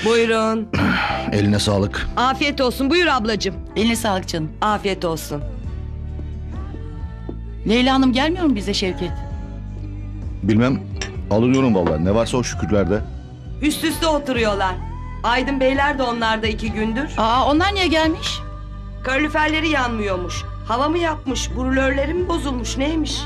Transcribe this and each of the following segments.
Buyurun. Eline sağlık. Afiyet olsun. Buyur ablacığım. Eline sağlık canım. Afiyet olsun. Leyla Hanım gelmiyor mu bize Şevket? Bilmem. Alıyorum vallahi. Ne varsa o şükürlerde. Üst üste oturuyorlar. Aydın Beyler de onlarda 2 gündür. Aa, onlar niye gelmiş? Kaloriferleri yanmıyormuş. Hava mı yapmış? Brülörleri mi bozulmuş? Neymiş?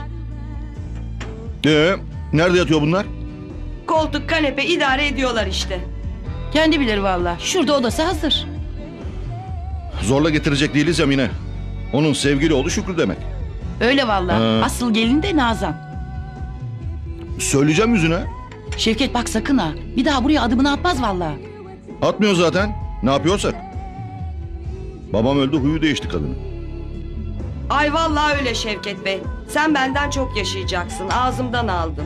Nerede yatıyor bunlar? Koltuk, kanepe idare ediyorlar işte. Kendi bilir vallahi. Şurada odası hazır. Zorla getirecek değiliz ya Mine. Onun sevgili oğlu Şükrü demek. Öyle vallahi. Asıl gelin de Nazan. Söyleyeceğim yüzüne. Şevket bak sakın ha. Bir daha buraya adımını atmaz vallahi. Atmıyor zaten. Ne yapıyorsak. Babam öldü, huyu değişti kadının. Ay vallahi öyle Şevket Bey. Sen benden çok yaşayacaksın. Ağzımdan aldın.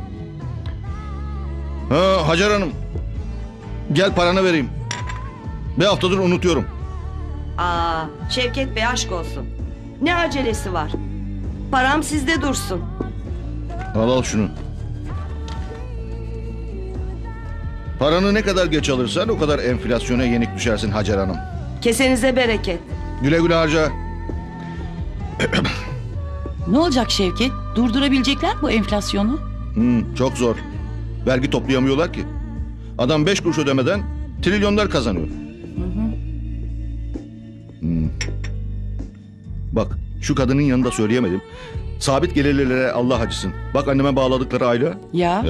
Hacer Hanım. Gel paranı vereyim. Bir haftadır unutuyorum. Aa, Şevket Bey aşk olsun. Ne acelesi var? Param sizde dursun. Al şunu. Paranı ne kadar geç alırsan o kadar enflasyona yenik düşersin Hacer Hanım. Kesenize bereket. Güle güle harca. Ne olacak Şevket? Durdurabilecekler mi bu enflasyonu? Çok zor. Vergi toplayamıyorlar ki. Adam 5 kuruş ödemeden trilyonlar kazanıyor. Bak şu kadının yanında söyleyemedim. Sabit gelirlilere Allah acısın. Bak anneme bağladıkları aile. Ya.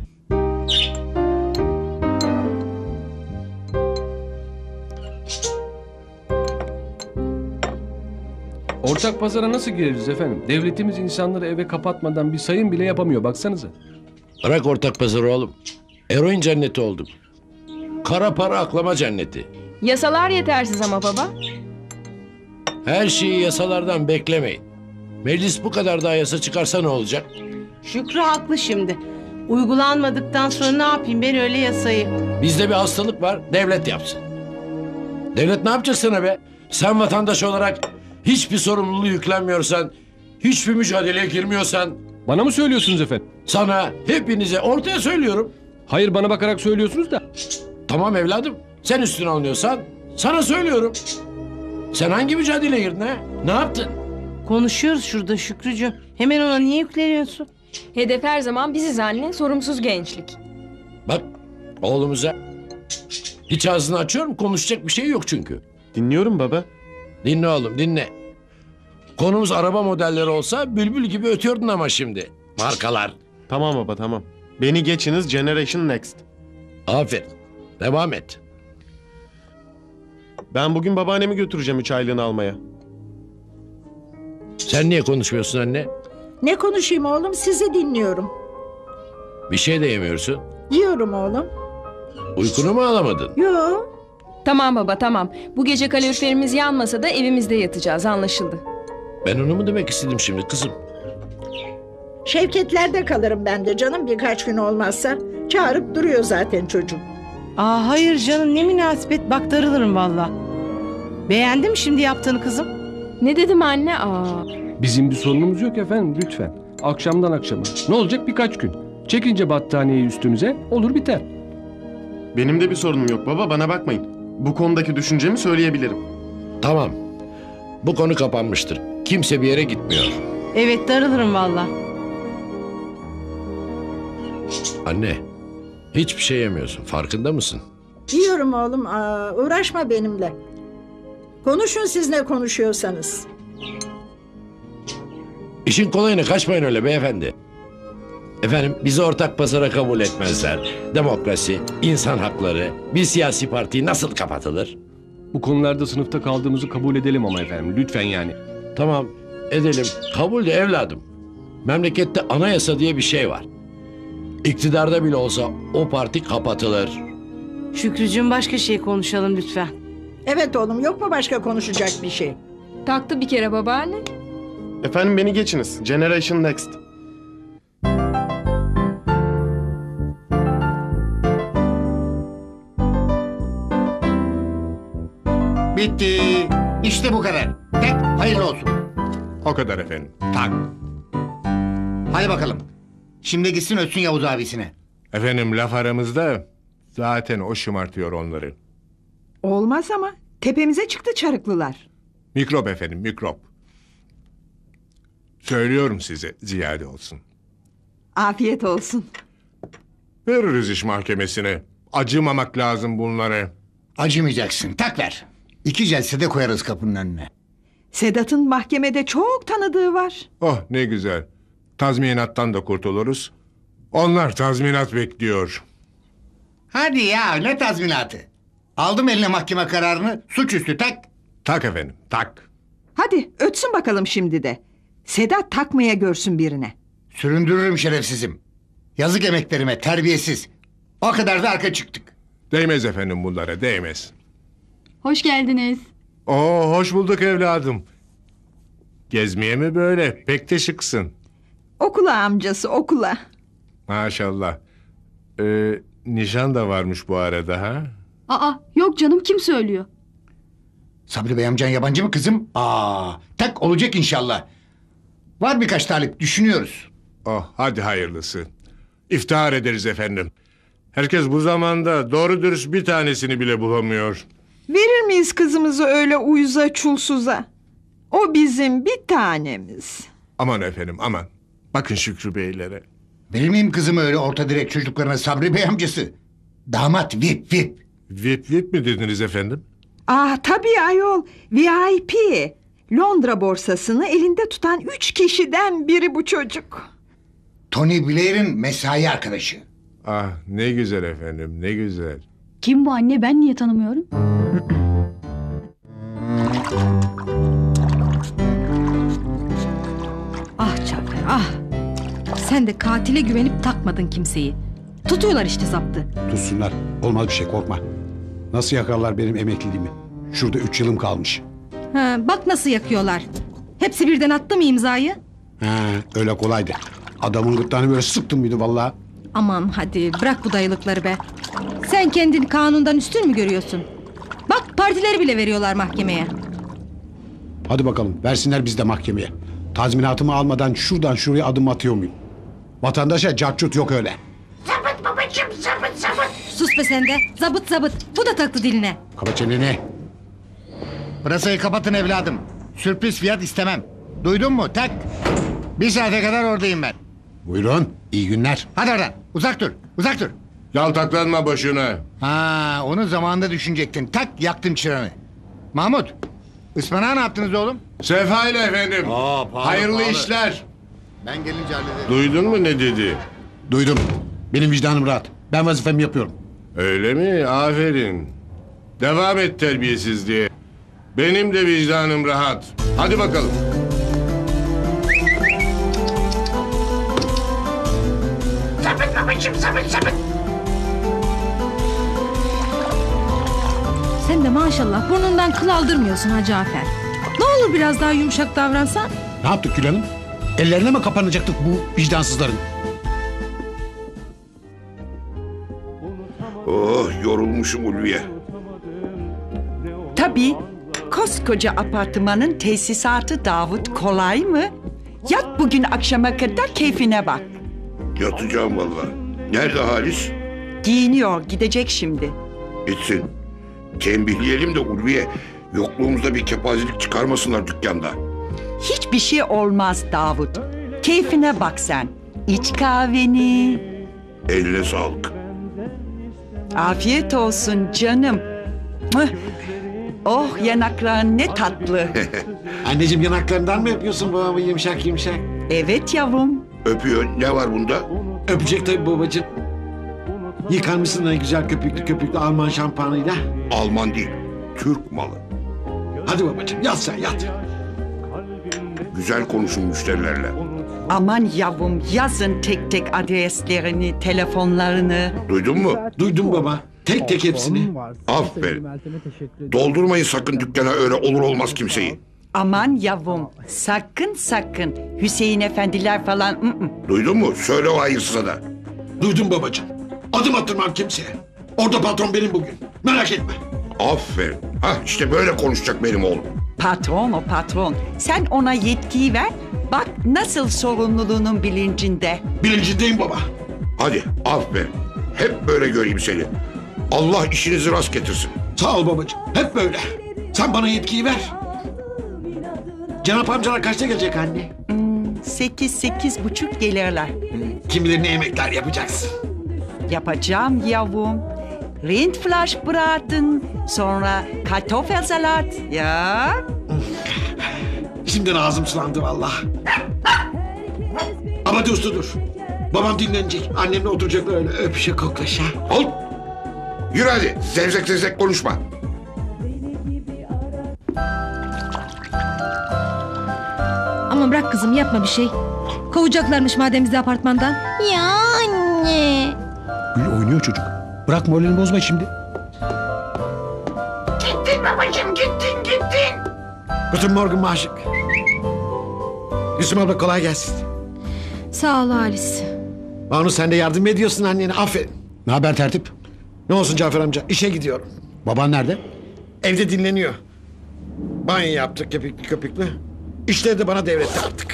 Ortak pazara nasıl gireriz efendim? Devletimiz insanları eve kapatmadan bir sayım bile yapamıyor, baksanıza. Bırak ortak pazarı oğlum. Eroin cenneti olduk. Kara para aklama cenneti. Yasalar yetersiz ama baba. Her şeyi yasalardan beklemeyin. Meclis bu kadar daha yasa çıkarsa ne olacak? Şükrü haklı şimdi. Uygulanmadıktan sonra ne yapayım ben öyle yasayı? Bizde bir hastalık var, devlet yapsın. Devlet ne yapacak sana be? Sen vatandaş olarak hiçbir sorumluluğu yüklenmiyorsan, hiçbir mücadeleye girmiyorsan... Bana mı söylüyorsunuz efendim? Sana, hepinize ortaya söylüyorum. Hayır, bana bakarak söylüyorsunuz da. Tamam evladım, sen üstüne alınıyorsan sana söylüyorum. Sen hangi mücadeleye girdin ha? Ne yaptın? Konuşuyoruz şurada Şükrücüğüm. Hemen ona niye yükleniyorsun? Hedef her zaman biziz anne, sorumsuz gençlik. Bak oğlumuza hiç ağzını açıyorum, konuşacak bir şey yok çünkü. Dinliyorum baba. Dinle oğlum dinle. Konumuz araba modelleri olsa bülbül gibi ötüyordun ama şimdi. Markalar. Tamam baba tamam. Beni geçiniz Generation Next. Aferin. Devam et. Ben bugün babaannemi götüreceğim 3 aylığını almaya. Sen niye konuşmuyorsun anne? Ne konuşayım oğlum, sizi dinliyorum. Bir şey de yemiyorsun. Yiyorum oğlum. Uykunu mu alamadın? Yo. Tamam baba tamam. Bu gece kaloriferimiz yanmasa da evimizde yatacağız, anlaşıldı. Ben onu mu demek istedim şimdi kızım? Şevketlerde kalırım ben de canım, birkaç gün olmazsa. Çağırıp duruyor zaten çocuğum. Aa hayır canım ne münasebet bak darılırım valla. Beğendin mi şimdi yaptığını kızım? Ne dedim anne? Aa. Bizim bir sorunumuz yok efendim, lütfen. Akşamdan akşama. Ne olacak birkaç gün? Çekince battaniyeyi üstümüze, olur biter. Benim de bir sorunum yok baba, bana bakmayın. Bu konudaki düşüncemi söyleyebilirim. Tamam. Bu konu kapanmıştır. Kimse bir yere gitmiyor. Evet darılırım valla. Anne, hiçbir şey yemiyorsun. Farkında mısın? Yiyorum oğlum, uğraşma benimle. Konuşun siz ne konuşuyorsanız. İşin kolayına kaçmayın öyle beyefendi. Efendim bizi ortak pazara kabul etmezler. Demokrasi, insan hakları, bir siyasi parti nasıl kapatılır? Bu konularda sınıfta kaldığımızı kabul edelim ama efendim, lütfen yani. Tamam edelim. Kabul de evladım. Memlekette anayasa diye bir şey var. İktidarda bile olsa o parti kapatılır. Şükrücüğüm başka şey konuşalım lütfen. Evet oğlum, yok mu başka konuşacak bir şey? Taktı bir kere babaanne. Efendim beni geçiniz Generation Next. Bitti. İşte bu kadar. Tek hayırlı olsun. O kadar efendim. Tak. Hadi bakalım. Şimdi gitsin ötsün Yavuz abisine. Efendim laf aramızda Zaten o şımartıyor onları. Olmaz ama tepemize çıktı çarıklılar. Mikrop efendim, mikrop. Söylüyorum size, ziyade olsun. Afiyet olsun. Veririz iş mahkemesine. Acımamak lazım bunlara. Acımayacaksın. Tak ver. 2 celsede koyarız kapının önüne. Sedat'ın mahkemede çok tanıdığı var. Oh ne güzel. Tazminattan da kurtuluruz. Onlar tazminat bekliyor. Hadi ya, ne tazminatı? Aldım eline mahkeme kararını. Suçüstü tak. Tak efendim, tak. Hadi ötsün bakalım şimdi de. Sedat takmaya görsün birine. Süründürürüm şerefsizim. Yazık emeklerime, terbiyesiz. O kadar da arka çıktık. Değmez efendim bunlara, değmez. Hoş geldiniz. Oo, hoş bulduk evladım. Gezmeye mi böyle? Pek de şıksın. Okula amcası okula. Maşallah. Nişan da varmış bu arada ha? Aa, yok canım, kim söylüyor? Sabri Bey amcan yabancı mı kızım? Tak olacak inşallah. Var birkaç talip, düşünüyoruz. Oh hadi hayırlısı. İftihar ederiz efendim. Herkes bu zamanda doğru dürüst bir tanesini bile bulamıyor. Verir miyiz kızımızı öyle uyuza çulsuza? O bizim bir tanemiz. Aman efendim aman. Bakın Şükrü Beylere. Verir miyim kızımı öyle orta direk çocuklarına Sabri Bey amcası? Damat vip vip. Vip vip mi dediniz efendim? Tabii ayol, VIP. Londra borsasını elinde tutan 3 kişiden biri bu çocuk. Tony Blair'in mesai arkadaşı. Ah ne güzel efendim ne güzel. Kim bu anne, ben niye tanımıyorum? Ah Cafer ah. Sen de katile güvenip takmadın kimseyi. Tutuyorlar işte zaptı. Tutsunlar. Olmaz bir şey, korkma. Nasıl yakarlar benim emekliliğimi? Şurada 3 yılım kalmış. Bak nasıl yakıyorlar. Hepsi birden attı mı imzayı? Öyle kolaydı. Adamın gırtlağını böyle sıktım mıydı vallahi? Aman hadi bırak bu dayılıkları be. Sen kendini kanundan üstün mü görüyorsun? Bak partileri bile veriyorlar mahkemeye. Hadi bakalım versinler biz de mahkemeye. Tazminatımı almadan şuradan şuraya adım atıyor muyum? Vatandaşa carçut yok öyle. Zabıt babacığım, zabıt. Sus be sen de. Zabıt zabıt. Bu da taktı diline. Kapa çeneni. Pırasayı kapatın evladım. Sürpriz fiyat istemem. Duydun mu? Tak. 1 saate kadar oradayım ben. Buyurun. İyi günler. Hadi oradan. Uzak dur. Uzak dur. Yaltaklanma boşuna. Onu zamanında düşünecektin. Tak, yaktım çıranı. Mahmut. Ispanağı ne yaptınız oğlum? Sefa ile efendim. Pahalı, hayırlı pahalı. işler. Ben gelince hallederim. Duydun mu ne dedi? Duydum. Benim vicdanım rahat. Ben vazifemi yapıyorum. Öyle mi? Aferin. Devam et terbiyesizliğe. Benim de vicdanım rahat. Hadi bakalım. Zabıt babacığım, zabıt. Sen de maşallah burnundan kıl aldırmıyorsun ha Cafer. Ne olur biraz daha yumuşak davransan. Ne yaptık Gül Hanım? Ellerine mi kapanacaktık bu vicdansızların? Oh yorulmuşum Ulviye. Tabii. Koskoca apartmanın tesisatı Davut kolay mı? Yat bugün akşama kadar keyfine bak. Yatacağım vallahi. Nerede Halis? Giyiniyor, gidecek şimdi. Gitsin. Tembihleyelim de Ulviye. Yokluğumuzda bir kepazelik çıkarmasınlar dükkanda. Hiçbir şey olmaz Davut. Keyfine bak sen. İç kahveni. Eline sağlık. Afiyet olsun canım. Mıh. Oh yanakların ne tatlı. Anneciğim yanaklarından mı yapıyorsun babamı yumuşak yumuşak? Evet yavrum. Öpüyor. Ne var bunda? Öpecek tabii babacığım. Yıkanmışsın da güzel köpüklü Alman şampuanıyla. Alman değil. Türk malı. Hadi babacığım yat sen yat. Güzel konuşun müşterilerle. Aman yavrum yazın tek tek adreslerini, telefonlarını. Duydun mu? Duydum baba. Tek tek hepsini. Aferin. Doldurmayın sakın dükkana öyle olur olmaz kimseyi. Aman yavrum sakın sakın. Hüseyin efendiler falan. Duydun mu? Söyle o hayırsıza da. Duydum babacığım. Adım attırmam kimseye. Orada patron benim bugün. Merak etme. Aferin. İşte böyle konuşacak benim oğlum. Patron o patron. Sen ona yetkiyi ver. Bak nasıl sorumluluğunun bilincinde. Bilincindeyim baba. Hadi aferin. Hep böyle göreyim seni. Allah işinizi rast getirsin. Sağ ol babacığım. Hep böyle. Sen bana yetkiyi ver. Cenap amcalar kaçta gelecek anne? 8-8:30 gelirler. Kim bilir ne yemekler yapacaksın. Yapacağım yavrum. Rindfleischbraten, sonra Kartoffelsalat. Ya. Şimdiden ağzım sulandı vallahi. Ama dur dur. Babam dinlenecek. Annemle oturacaklar öyle öpüşe koklaşa. Ol. Yürü hadi. Zevzek zevzek konuşma. Ama bırak kızım yapma bir şey. Kovacaklarmış madem bizi apartmandan. Ya anne. Gül oynuyor çocuk. Bırak moralini bozma şimdi. Gittin babacığım gittin. Guten Morgen Maşık. Gülsüm abla kolay gelsin. Sağ ol Halis. Banu sen de yardım ediyorsun annene aferin. Ne haber tertip? Ne olsun Cafer amca işe gidiyorum. Baban nerede? Evde dinleniyor. Banyo yaptık köpüklü köpüklü. İşleri de bana devretti artık.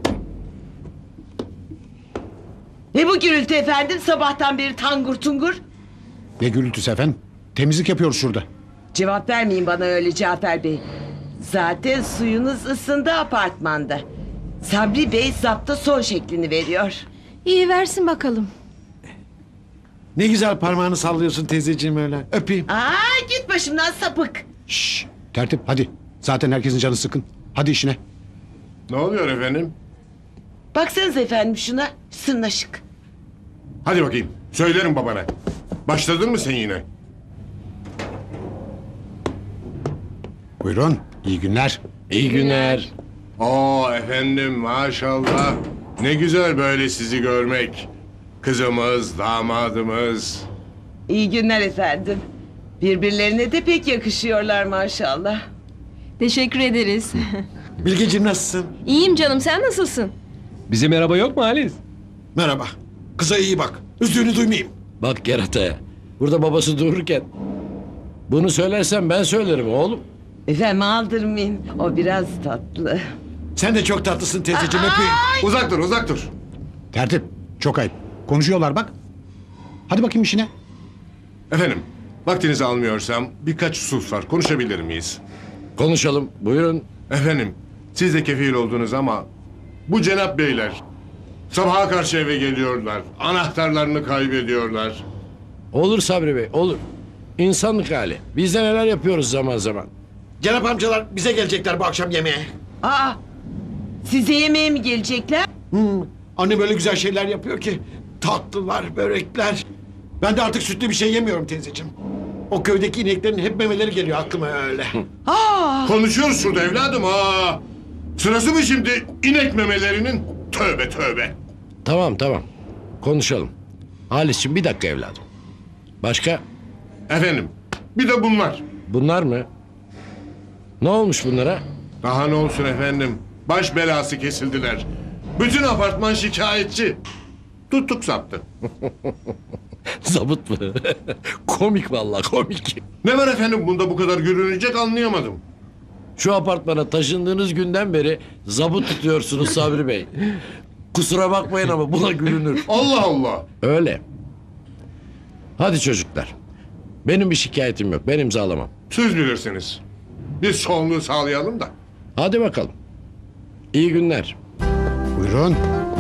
Ne bu gürültü efendim sabahtan beri tangur tungur? Ne gürültüsü efendim? Temizlik yapıyoruz şurada. Cevap vermeyin bana öyle Cafer Bey. Zaten suyunuz ısındı apartmanda. Sabri Bey zapta son şeklini veriyor. İyi versin bakalım. Ne güzel parmağını sallıyorsun teyzeciğim öyle. Öpeyim. Aa git başımdan sapık. Şşş tertip hadi. Zaten herkesin canı sıkın. Hadi işine. Ne oluyor efendim? Baksanız efendim şuna sırnaşık. Hadi bakayım. Söylerim babana. Başladın mı sen yine? Buyurun. İyi günler. İyi günler. Oo efendim maşallah. Ne güzel böyle sizi görmek. Kızımız, damadımız. İyi günler efendim. Birbirlerine de pek yakışıyorlar maşallah. Teşekkür ederiz. Bilgeciğim nasılsın? İyiyim canım sen nasılsın? Bize merhaba yok mu Halis? Merhaba. Kıza iyi bak. Üzdüğünü duymayayım. Bak kerataya. Burada babası dururken. Bunu söylersen ben söylerim oğlum. Efendim aldırmayın. O biraz tatlı. Sen de çok tatlısın teyzeciğim öpeyim. Uzak dur. Tertip. Çok ayıp. Konuşuyorlar bak. Hadi bakayım işine. Efendim, vaktinizi almıyorsam birkaç husus var. Konuşabilir miyiz? Konuşalım. Buyurun. Efendim, siz de kefil oldunuz ama bu Cenap Beyler sabaha karşı eve geliyorlar. Anahtarlarını kaybediyorlar. Olur Sabri Bey olur. İnsanlık hali. Biz de neler yapıyoruz zaman zaman. Cenap amcalar bize gelecekler bu akşam yemeğe. Aa size yemeğe mi gelecekler? Anne böyle güzel şeyler yapıyor ki. Tatlılar, börekler. Ben de artık sütlü bir şey yemiyorum teyzeciğim. O köydeki ineklerin hep memeleri geliyor aklıma öyle. Konuşuyoruz şurada evladım. Sırası mı şimdi inek memelerinin? Tövbe tövbe. Tamam. Konuşalım. Halis'ciğim bir dakika evladım. Başka? Efendim, bir de bunlar. Bunlar mı? Ne olmuş bunlara? Daha ne olsun efendim? Baş belası kesildiler. Bütün apartman şikayetçi. Tuttuk saptı. Zabıt mı? Komik vallahi komik. Ne var efendim bunda bu kadar gülünecek anlayamadım. Şu apartmana taşındığınız günden beri zabıt tutuyorsunuz Sabri Bey. Kusura bakmayın ama buna gülünür. Allah Allah. Öyle. Hadi çocuklar. Benim bir şikayetim yok. Ben imzalamam. Siz bilirsiniz. Biz çoğunluğu sağlayalım da. Hadi bakalım. İyi günler. Buyurun.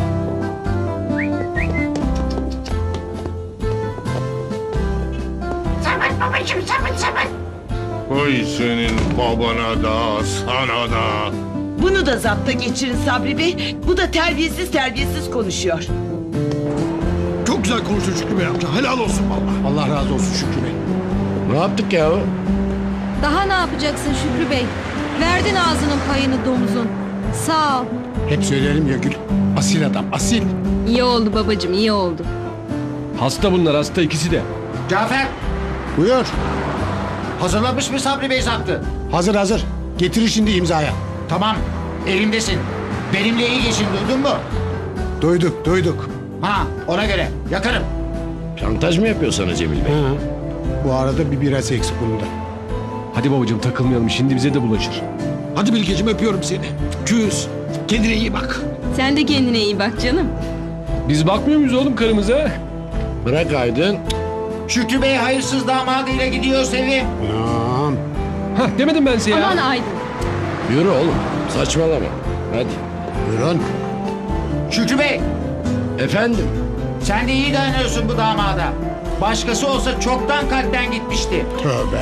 Sabit babacığım sabit. Oy senin babana da sana da. Bunu da zapta geçirin Sabri Bey. Bu da terbiyesiz konuşuyor. Çok güzel konuşuyor Şükrü Bey amca. Helal olsun vallahi. Allah razı olsun Şükrü Bey. Ne yaptık ya? Daha ne yapacaksın Şükrü Bey? Verdin ağzının payını domuzun. Sağ ol. Hep söyleyelim ya Gül. Asil adam asil. İyi oldu babacığım iyi oldu. Hasta bunlar hasta ikisi de. Cafer Buyur. hazırlamış mı Sabri Bey zaptı? Hazır. Getirir şimdi imzaya. Tamam elimdesin. Benimle iyi geçin duydun mu? Duyduk. Ha ona göre yakarım. Şantaj mı yapıyor sana Cemil Bey? Bu arada bir birası eksik bunda. Hadi babacığım takılmayalım şimdi bize de bulaşır. Hadi Bilgeciğim öpüyorum seni. Küs. Kendine iyi bak. Sen de kendine iyi bak canım. Biz bakmıyor muyuz oğlum karımıza? Bırak Aydın. Şükrü Bey hayırsız damadıyla gidiyor Sevim. Anam. Hah demedim ben size ya. Aman Aydın. Yürü oğlum. Saçmalama. Hadi. Buyurun. Şükrü Bey, Efendim. sen de iyi dayanıyorsun bu damada. Başkası olsa çoktan kalpten gitmişti. Tövbe.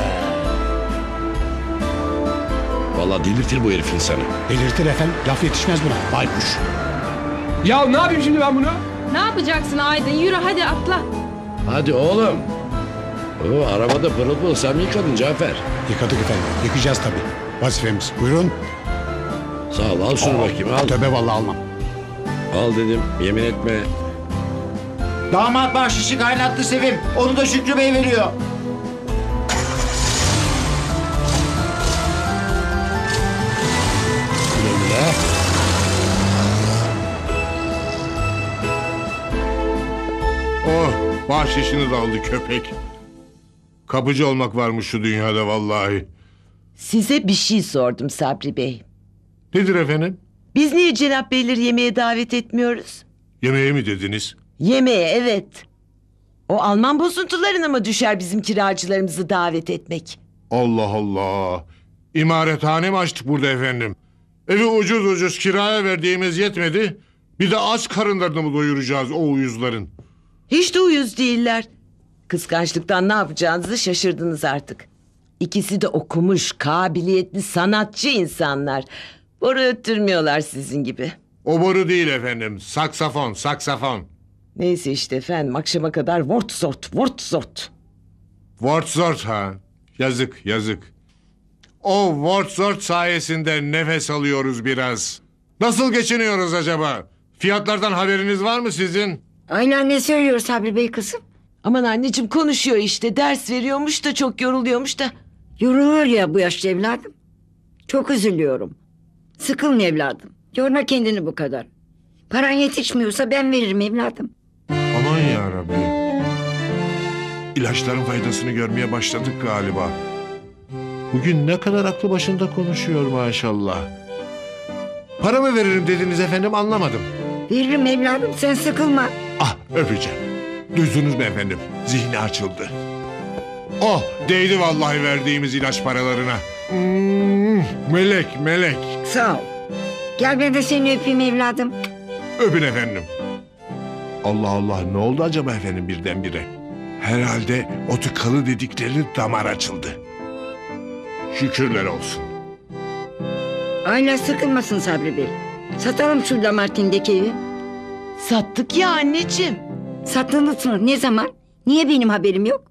Vallahi delirtir bu herif insanı. Delirtir efendim. Laf yetişmez buna. Baykuş. Ya ne yapayım şimdi ben bunu? Ne yapacaksın Aydın? Yürü hadi atla. Hadi oğlum. Oo, arabada pırıl pırıl sen mi yıkadın Cafer? Yıkadık efendim. Yıkayacağız tabii. Vazifemiz. Buyurun. Sağ ol, al şunu bakayım, al. Tövbe vallahi almam. Al dedim, yemin etme. Damat bahşişi kaynattı Sevim. Onu da Şükrü Bey veriyor. Güle. Oh, bahşişini de aldı köpek. Kapıcı olmak varmış şu dünyada vallahi. Size bir şey sordum Sabri Bey. Nedir efendim? Biz niye Cenap Beyleri yemeğe davet etmiyoruz? Yemeğe mi dediniz? Yemeğe evet. O Alman bozuntularına mı düşer bizim kiracılarımızı davet etmek? Allah Allah. İmarethane mi açtık burada efendim? Evi ucuz ucuz kiraya verdiğimiz yetmedi. Bir de aç karınlarını mı doyuracağız o uyuzların? Hiç de uyuz değiller. Kıskançlıktan ne yapacağınızı şaşırdınız artık. İkisi de okumuş, kabiliyetli, sanatçı insanlar. Boru öttürmüyorlar sizin gibi. O boru değil efendim. Saksafon, saksafon. Neyse işte efendim akşama kadar vort zort, vort zort. Wortzort ha. Yazık, yazık. O Wortzort sayesinde nefes alıyoruz biraz. Nasıl geçiniyoruz acaba? Fiyatlardan haberiniz var mı sizin? Aynen ne söylüyor Sabri Bey kızım? Aman anneciğim konuşuyor işte. Ders veriyormuş da çok yoruluyormuş da. Yorulur ya bu yaşta evladım. Çok üzülüyorum. Sıkılma evladım. Yorma kendini bu kadar. Paran yetişmiyorsa ben veririm evladım. Aman yarabbi. İlaçların faydasını görmeye başladık galiba. Bugün ne kadar aklı başında konuşuyor maşallah. Para mı veririm dediniz efendim anlamadım. Veririm evladım sen sıkılma. Ah öpeceğim. Duydunuz mu efendim? Zihni açıldı. Oh değdi vallahi verdiğimiz ilaç paralarına. Melek melek. Sağ ol. Gel ben de seni öpeyim evladım. Öpün efendim. Allah Allah ne oldu acaba efendim birdenbire? Herhalde o tıkalı dedikleri damar açıldı. Şükürler olsun. Ayla sıkılmasın Sabri Bey. Satalım şu Lamartin'deki evi. Sattık ya anneciğim. Sattınız mı? Ne zaman? Niye benim haberim yok?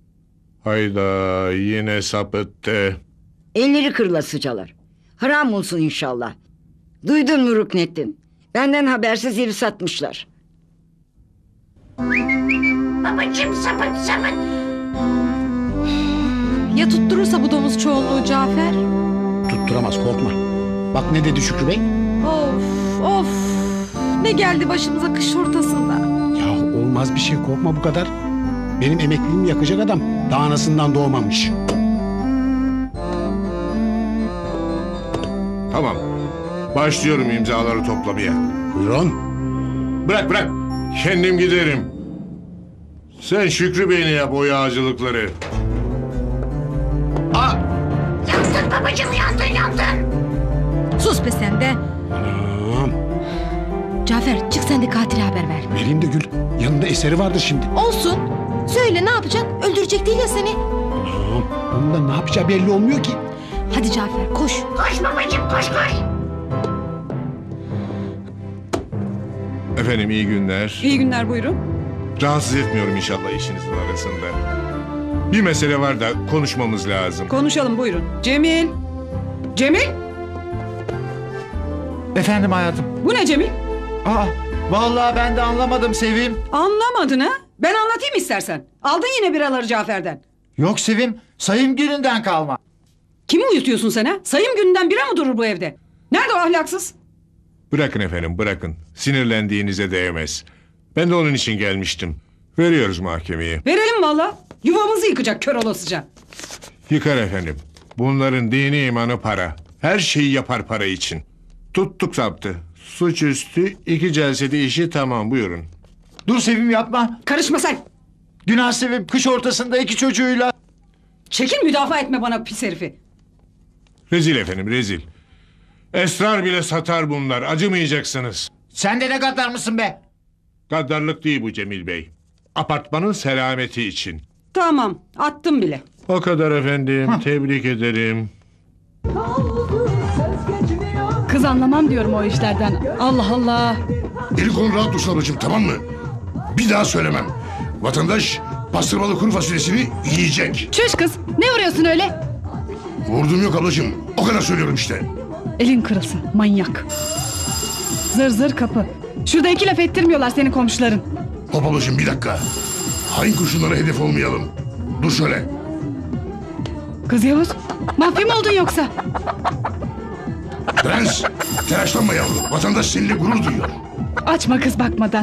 Hayda yine sapıttı. Elleri kırılasıcalar. Haram olsun inşallah. Duydun mu Ruknettin? Benden habersiz evi satmışlar. Babacığım sapıt sapıt. Ya tutturursa bu domuz çoğunluğu Cafer? Tutturamaz korkma. Bak ne dedi Şükrü Bey? Of of. Ne geldi başımıza kış ortasında. Ya olmaz bir şey korkma bu kadar. Benim emekliliğimi yakacak adam daha anasından doğmamış. Tamam. Başlıyorum imzaları toplamaya. Buyurun. Bırak bırak. Kendim giderim. Sen Şükrü Bey'ine yap o yağcılıkları. Yandın babacığım yandın. Sus be sen de. Anam. Cafer çık sen de katile haber ver. Vereyim de Gül. Yanında eseri vardır şimdi. Olsun. Söyle ne yapacaksın? Öldürecek değil ya seni. Anam. Onun da ne yapacağı belli olmuyor ki. Hadi Cafer koş. Koş babacığım koş. Efendim iyi günler. İyi günler buyurun. Rahatsız etmiyorum inşallah işinizin arasında. Bir mesele var da konuşmamız lazım. Konuşalım buyurun. Cemil. Cemil. Efendim hayatım. Bu ne Cemil? Aa, vallahi ben de anlamadım Sevim. Anlamadın ha? Ben anlatayım istersen. Aldın yine biraları Cafer'den. Yok Sevim, sayım gününden kalma. Kimi uyutuyorsun sen ha? Sayım gününden bira mı durur bu evde? Nerede o ahlaksız? Bırakın efendim bırakın. Sinirlendiğinize değmez. Ben de onun için gelmiştim. Veriyoruz mahkemeye. Verelim valla. Yuvamızı yıkacak kör olasıca. Yıkar efendim. Bunların dini imanı para. Her şeyi yapar para için. Tuttuk zaptı. Suçüstü 2 celsede işi tamam buyurun. Dur Sevim yapma. Karışma sen. Günah sevip kış ortasında 2 çocuğuyla. Çekil, müdafaa etme bana pis herifi. Rezil efendim rezil. Esrar bile satar bunlar. Acımayacaksınız. Sen de ne gaddar mısın be? Gaddarlık değil bu Cemil Bey. Apartmanın selameti için. Tamam, attım bile. O kadar efendim. Tebrik ederim. Kız anlamam diyorum o işlerden. Allah Allah. Eli konu rahat dursun ablacığım, tamam mı? Bir daha söylemem. Vatandaş pastırmalı kuru fasulyesini yiyecek. Çüş kız, ne vuruyorsun öyle? Vurdum yok ablacığım. O kadar söylüyorum işte. Elin kırılsın, manyak. Zır zır kapı. Şurada 2 laf ettirmiyorlar senin komşuların. Hop ablacığım, bir dakika. Hain kurşunlara hedef olmayalım. Dur şöyle. Kız Yavuz, mafya mı oldun yoksa? Prens, telaşlanma yavrum. Vatandaş seninle gurur duyuyor. Açma kız bakmadan.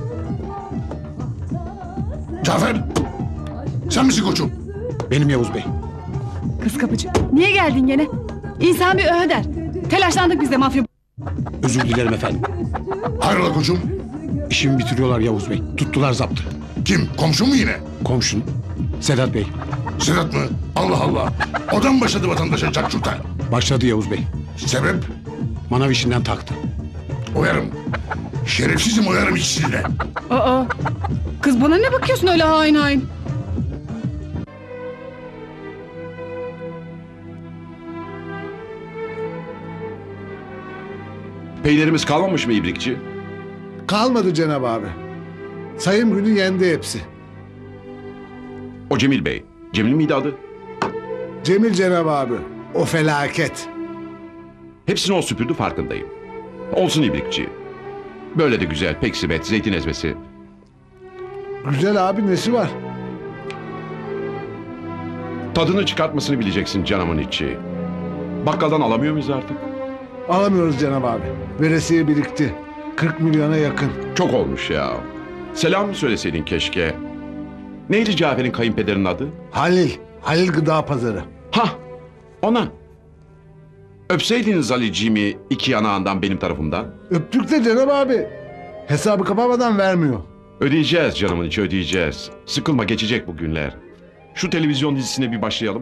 Cafer, sen misin koçum? Benim Yavuz Bey. Kız kapıcı, niye geldin gene? İnsan bir öhe der. Telaşlandık biz de mafya. Özür dilerim efendim. Hayrola koçum? İşimi bitiriyorlar Yavuz Bey. Tuttular zaptı. Kim? Komşu mu yine? Komşun. Sedat Bey. Sedat mı? Allah Allah. Odan başladı vatandaşa cakçurta. Başladı Yavuz Bey. Sebep? Manav işinden taktı. Oyarım. Şerefsizim, oyarım ikisini de. Aa, kız bana ne bakıyorsun öyle hain hain? Peynirimiz kalmamış mı İbrikçi? Kalmadı Cenab abi. Sayım günü yendi hepsi. O Cemil Bey. Cemil miydi adı? Cemil Cenab abi. O felaket. Hepsini o süpürdü, farkındayım. Olsun İbrikçi. Böyle de güzel peksimet, zeytin ezmesi. Güzel abi, nesi var? Tadını çıkartmasını bileceksin canımın içi. Bakkaldan alamıyor muyuz artık? Alamıyoruz Cenab abi. Veresiye birikti. 40 milyona yakın. Çok olmuş ya. Selam söyleseydin keşke. Neydi Cafer'in kayınpederinin adı? Halil. Halil Gıda Pazarı. Hah, ona. Öpseydiniz Halilciğimi 2 yanağından benim tarafımdan. Öptük de Cenab abi. Hesabı kapamadan vermiyor. Ödeyeceğiz canımın içi, ödeyeceğiz. Sıkılma, geçecek bu günler. Şu televizyon dizisine bir başlayalım.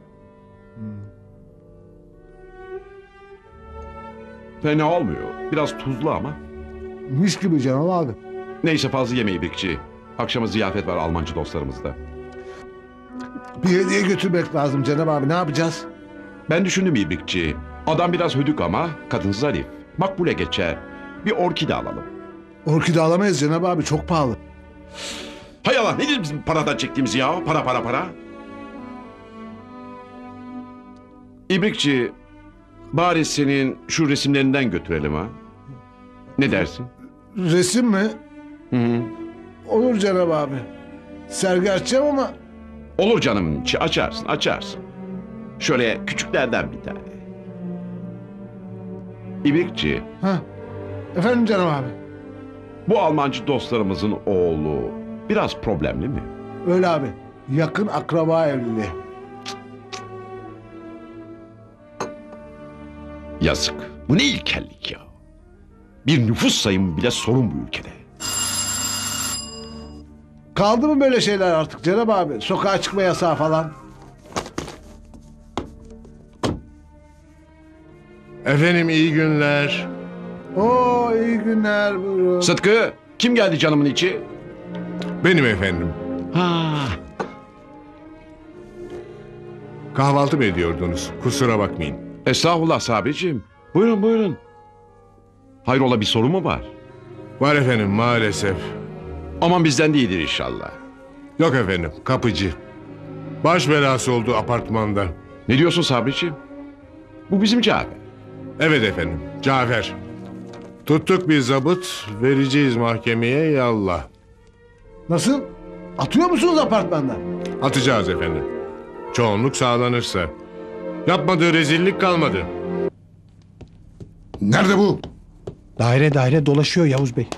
Fena olmuyor. Biraz tuzlu ama. Mis gibi Cenab abi. Neyse, fazla yeme İbrikçi. Akşama ziyafet var Almancı dostlarımızda. Bir hediye götürmek lazım Cenab abi, ne yapacağız? Ben düşündüm İbrikçi. Adam biraz hödük ama kadın zarif. Makbule geçer. Bir orkide alalım. Orkide alamayız Cenab abi, çok pahalı. Hay Allah, nedir bizim paradan çektiğimiz ya? Para. İbrikçi, bari senin şu resimlerinden götürelim ha. Ne dersin? Resim mi? Hı. Olur Cenab abi. Sergi açacağım ama... Olur canımın içi, açarsın. Şöyle küçüklerden bir tane. İbrikçi. Hah. Efendim Cenab abi. Bu Almancı dostlarımızın oğlu biraz problemli mi? Öyle abi. Yakın akraba evliliği. Yazık. Bu ne ilkellik ya. Bir nüfus sayımı bile sorun bu ülkede. Kaldı mı böyle şeyler artık Cenab abi? Sokağa çıkma yasağı falan. Efendim iyi günler. Oo, iyi günler, buyurun. Sıtkı, kim geldi canımın içi? Benim efendim. Ha. Kahvaltı mı ediyordunuz? Kusura bakmayın. Estağfurullah Sabriciğim. Buyurun. Hayrola, bir sorun mu var? Var efendim maalesef. Aman bizden değildir inşallah. Yok efendim, kapıcı. Baş belası oldu apartmanda. Ne diyorsun Sabriciğim? Bu bizim Cafer. Evet efendim, Cafer. Tuttuk bir zabıt, vereceğiz mahkemeye, yallah. Nasıl? Atıyor musunuz apartmandan? Atacağız efendim. Çoğunluk sağlanırsa. Yapmadığı rezillik kalmadı. Nerede bu? Daire dolaşıyor Yavuz Bey.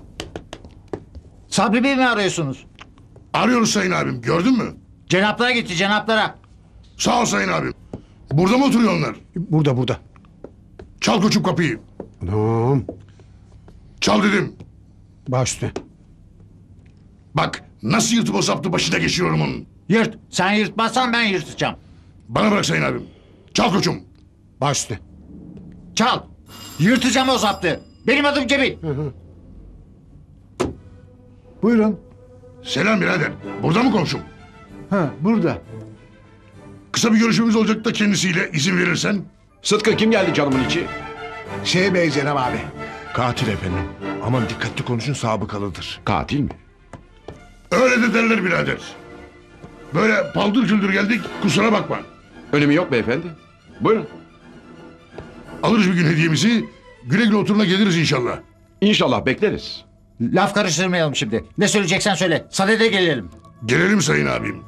Sabri Bey mi arıyorsunuz? Arıyoruz sayın abim, gördün mü? Cenaplara gitti, cenaplara. Sağ ol sayın abim. Burada mı oturuyor onlar? Burada. Çal koçum kapıyı. Anam. Çal dedim. Baş üstüne. Bak, Nasıl yırtıp o zaptı başına geçiyorum onun. Yırt. Sen yırtmazsan ben yırtacağım. Bana bırak sayın abim. Çal koçum. Baş üstüne. Çal. Yırtacağım o zaptı. Benim adım Cemil. Buyurun. Selam birader. Burada mı komşum? Ha, burada. Kısa bir görüşmemiz olacak da kendisiyle izin verirsen. Sıtkı kim geldi canımın içi? Bey Cenab abi. Katil efendim. Aman dikkatli konuşun, sabıkalıdır. Katil mi? Öyle de derler birader. Böyle paldır küldür geldik, kusura bakma. Önemi yok beyefendi. Buyurun. Alırız bir gün hediyemizi, güle güle oturuna geliriz inşallah. İnşallah bekleriz. Laf karıştırmayalım şimdi. Ne söyleyeceksen söyle. Sadede gelelim. Gelelim sayın abim.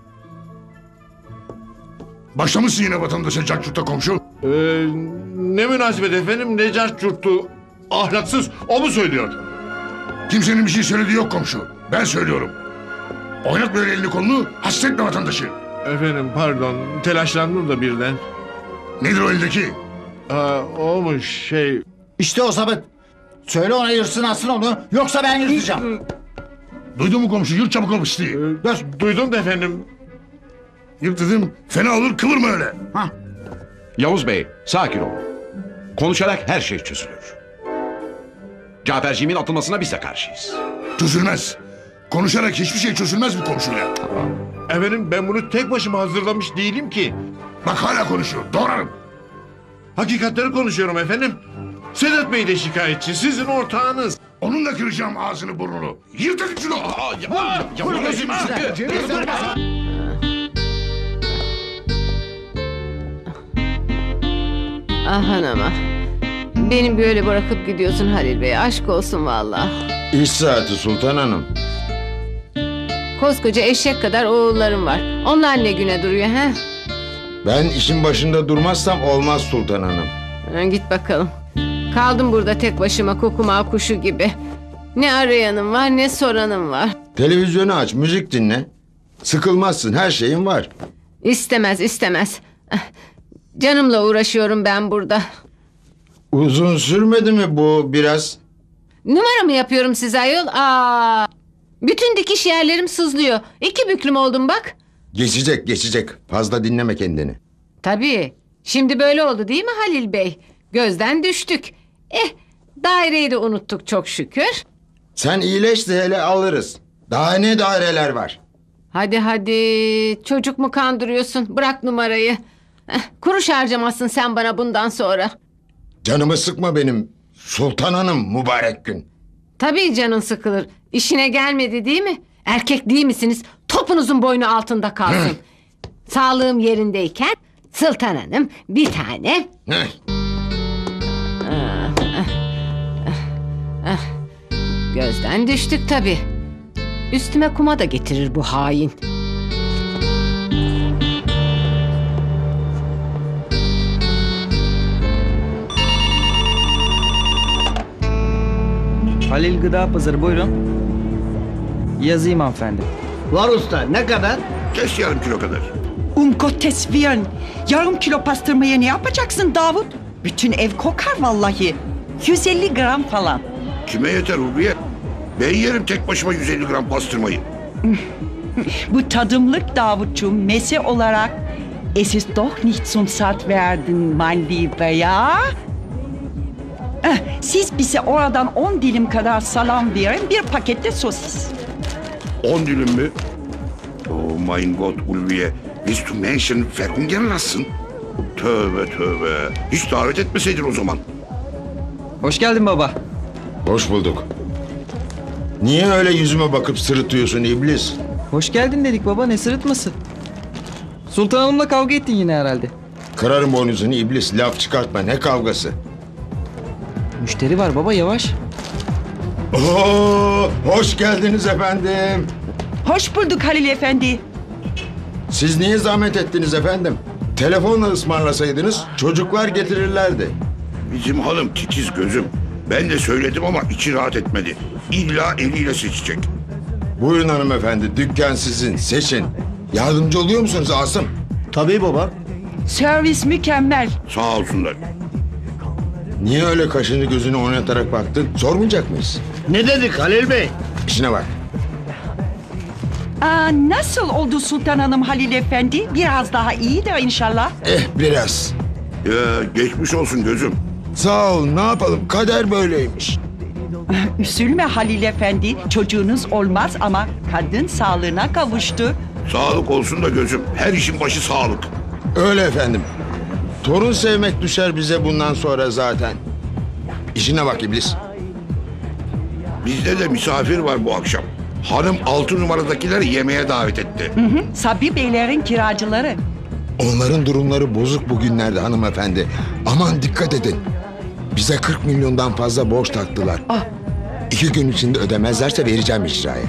Başlamışsın yine vatandaşa cakçurta komşu. Ne münasebet efendim, ne cartçurttu. Ahlaksız, o mu söylüyor? Kimsenin bir şey söylediği yok komşu. Ben söylüyorum. Oynat böyle elini kolunu, hasretme vatandaşı. Efendim pardon, telaşlandım da birden. Nedir o eldeki? Olmuş şey... İşte o sabit. Söyle ona yırtsın atsın onu. Yoksa ben yırtacağım. Duydun mu komşu? Yırt çabuk o pisliği. Duydum da efendim. Yırt dedim. Fena olur, kıvırma öyle. Yavuz Bey, sakin olun. Konuşarak her şey çözülür. Caferciğimin atılmasına biz de karşıyız. Çözülmez. Konuşarak hiçbir şey çözülmez bu komşuyla. Efendim ben bunu tek başıma hazırlamış değilim ki. Bak hala konuşuyor. Doğrarım. Hakikatleri konuşuyorum efendim. Sedat Bey de şikayetçi, sizin ortağınız. Onunla kıracağım ağzını burnunu. Yırt hadi şunu. Ah hanıma. Beni böyle bırakıp gidiyorsun Halil Bey. Aşk olsun vallahi. İş saati Sultan Hanım. Koskoca eşek kadar oğullarım var. Onlar ne güne duruyor he? Ben işin başında durmazsam olmaz Sultan Hanım. Git bakalım. Kaldım burada tek başıma kokuma kuşu gibi. Ne arayanım var ne soranım var. Televizyonu aç, müzik dinle. Sıkılmazsın, her şeyin var. İstemez istemez. Canımla uğraşıyorum ben burada. Uzun sürmedi mi bu biraz? Numara mı yapıyorum size ayol? Bütün dikiş yerlerim sızlıyor. 2 büklüm oldum bak. Geçecek, geçecek. Fazla dinleme kendini. Tabii. Şimdi böyle oldu değil mi Halil Bey? Gözden düştük. Daireyi de unuttuk çok şükür. Sen iyileş de hele alırız. Daha ne daireler var? Hadi hadi. Çocuk mu kandırıyorsun? Bırak numarayı. Kuruş harcamazsın sen bana bundan sonra. Canımı sıkma benim Sultan Hanım mübarek gün. Tabii canın sıkılır. İşine gelmedi değil mi? Erkek değil misiniz? Topunuzun boynu altında kalsın. Sağlığım yerindeyken Sultan Hanım bir tane... Gözden düştük tabii. Üstüme kuma da getirir bu hain. Halil Gıda Pazarı buyurun. Yazayım hanımefendi. Var usta ne kadar? Kes yarım kilo kadar. Gottes Willen. Yarım kilo pastırmaya ne yapacaksın Davut? Bütün ev kokar vallahi. 150 gram falan. Kime yeter Ulviye? Ben yerim tek başıma 150 gram pastırmayı. Bu tadımlık Davutcuğum mese olarak es ist doch nicht zum satt werden mein Lieber ya. Siz bize oradan 10 dilim kadar salam verin, bir pakette sosis. 10 dilim mi? Oh mein Gott Ulviye. Willst du Menschen verhungern lassen? Tövbe tövbe. Hiç davet etmeseydin o zaman. Hoş geldin baba. Hoş bulduk. Niye öyle yüzüme bakıp sırıtıyorsun iblis? Hoş geldin dedik baba, ne sırıtması? Sultan Hanım'la kavga ettin yine herhalde. Kırarım boynuzunu iblis, laf çıkartma, ne kavgası? Müşteri var baba, yavaş. Oo, hoş geldiniz efendim. Hoş bulduk Halil Efendi. Siz niye zahmet ettiniz efendim? Telefonla ısmarlasaydınız çocuklar getirirlerdi. Bizim hanım titiz gözüm. Ben de söyledim ama içi rahat etmedi. İlla eliyle seçecek. Buyurun hanımefendi, dükkan sizin, seçin. Yardımcı oluyor musunuz Asım? Tabii baba. Servis mükemmel. Sağ olsunlar. Niye öyle kaşını gözünü oynatarak baktın? Sormayacak mıyız? Ne dedik Halil Bey? İşine bak. Nasıl oldu Sultan Hanım Halil Efendi? Biraz daha iyi de inşallah. Biraz. Ya geçmiş olsun gözüm. Sağ ol, ne yapalım, kader böyleymiş. Üzülme Halil Efendi. Çocuğunuz olmaz ama kadın sağlığına kavuştu. Sağlık olsun da gözüm. Her işin başı sağlık. Öyle efendim. Torun sevmek düşer bize bundan sonra zaten. İşine bak iblis. Bizde de misafir var bu akşam. Hanım 6 numaradakileri yemeğe davet etti. Sabri Beylerin kiracıları. Onların durumları bozuk bugünlerde hanımefendi. Aman dikkat edin. Bize 40 milyondan fazla borç taktılar. 2 gün içinde ödemezlerse vereceğim icraya.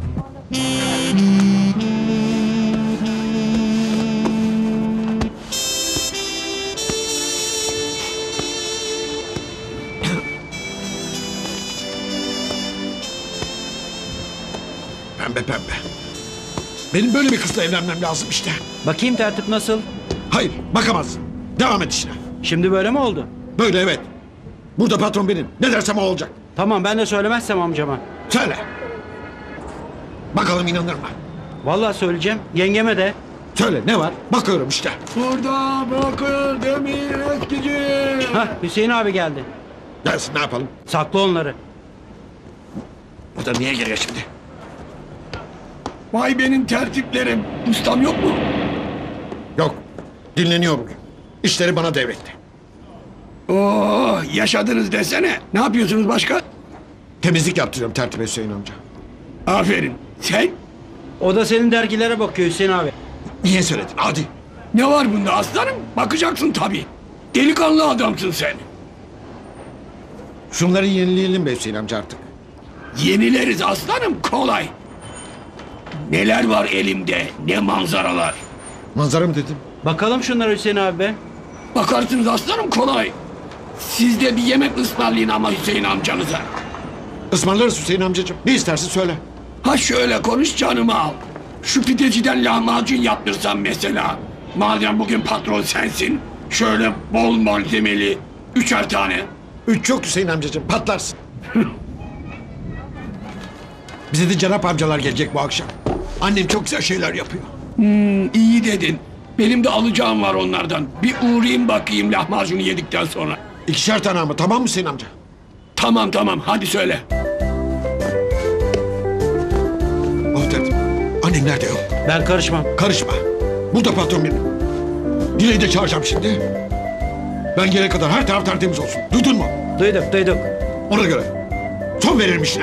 Pembe pembe. Benim böyle bir kızla evlenmem lazım işte. Bakayım tertip nasıl? Hayır bakamazsın. Devam et işine. Şimdi böyle mi oldu? Böyle evet. Burada patron benim. Ne dersem o olacak. Tamam ben de söylemezsem amcama. Söyle. Bakalım inanır mı? Vallahi söyleyeceğim. Yengeme de. Söyle ne var? Bakıyorum işte. Burada bakır demir eskici. Hah Hüseyin abi geldi. Gelsin ne yapalım? Sakla onları. Bu da niye geliyor şimdi? Vay benim tertiplerim. Ustam yok mu? Yok. Dinleniyor bugün. İşleri bana devretti. Oo, yaşadınız desene. Ne yapıyorsunuz başka? Temizlik yaptırıyorum tertip Hüseyin amca. Aferin. Sen? O da senin dergilere bakıyor Hüseyin abi. Niye söyledin? Hadi. Ne var bunda aslanım? Bakacaksın tabii. Delikanlı adamsın sen. Şunları yenileyelim be Hüseyin amca artık. Yenileriz aslanım kolay. Neler var elimde, ne manzaralar. Manzara mı dedim? Bakalım şunlara Hüseyin abi be. Bakarsınız aslanım kolay. Siz de bir yemek ısmarlayın ama Hüseyin amcanıza. Ismarlarız Hüseyin amcacığım. Ne istersin söyle. Ha şöyle konuş canımı al. Şu pideciden lahmacun yaptırsan mesela. Madem bugün patron sensin. Şöyle bol malzemeli 3'er tane. 3 çok Hüseyin amcacığım patlarsın. Bize de Cenap amcalar gelecek bu akşam. Annem çok güzel şeyler yapıyor. İyi dedin. Benim de alacağım var onlardan. Bir uğrayayım bakayım lahmacunu yedikten sonra. 2'şer tane ama tamam mı Hüseyin amca? Tamam tamam hadi söyle. Oh tertip. Annem nerede yok? Ben karışmam. Karışma. Burada patron benim. Dileği de çağıracağım şimdi. Ben gelene kadar her taraf tertemiz olsun. Duydun mu? Duyduk. Ona göre. Son veririm işine.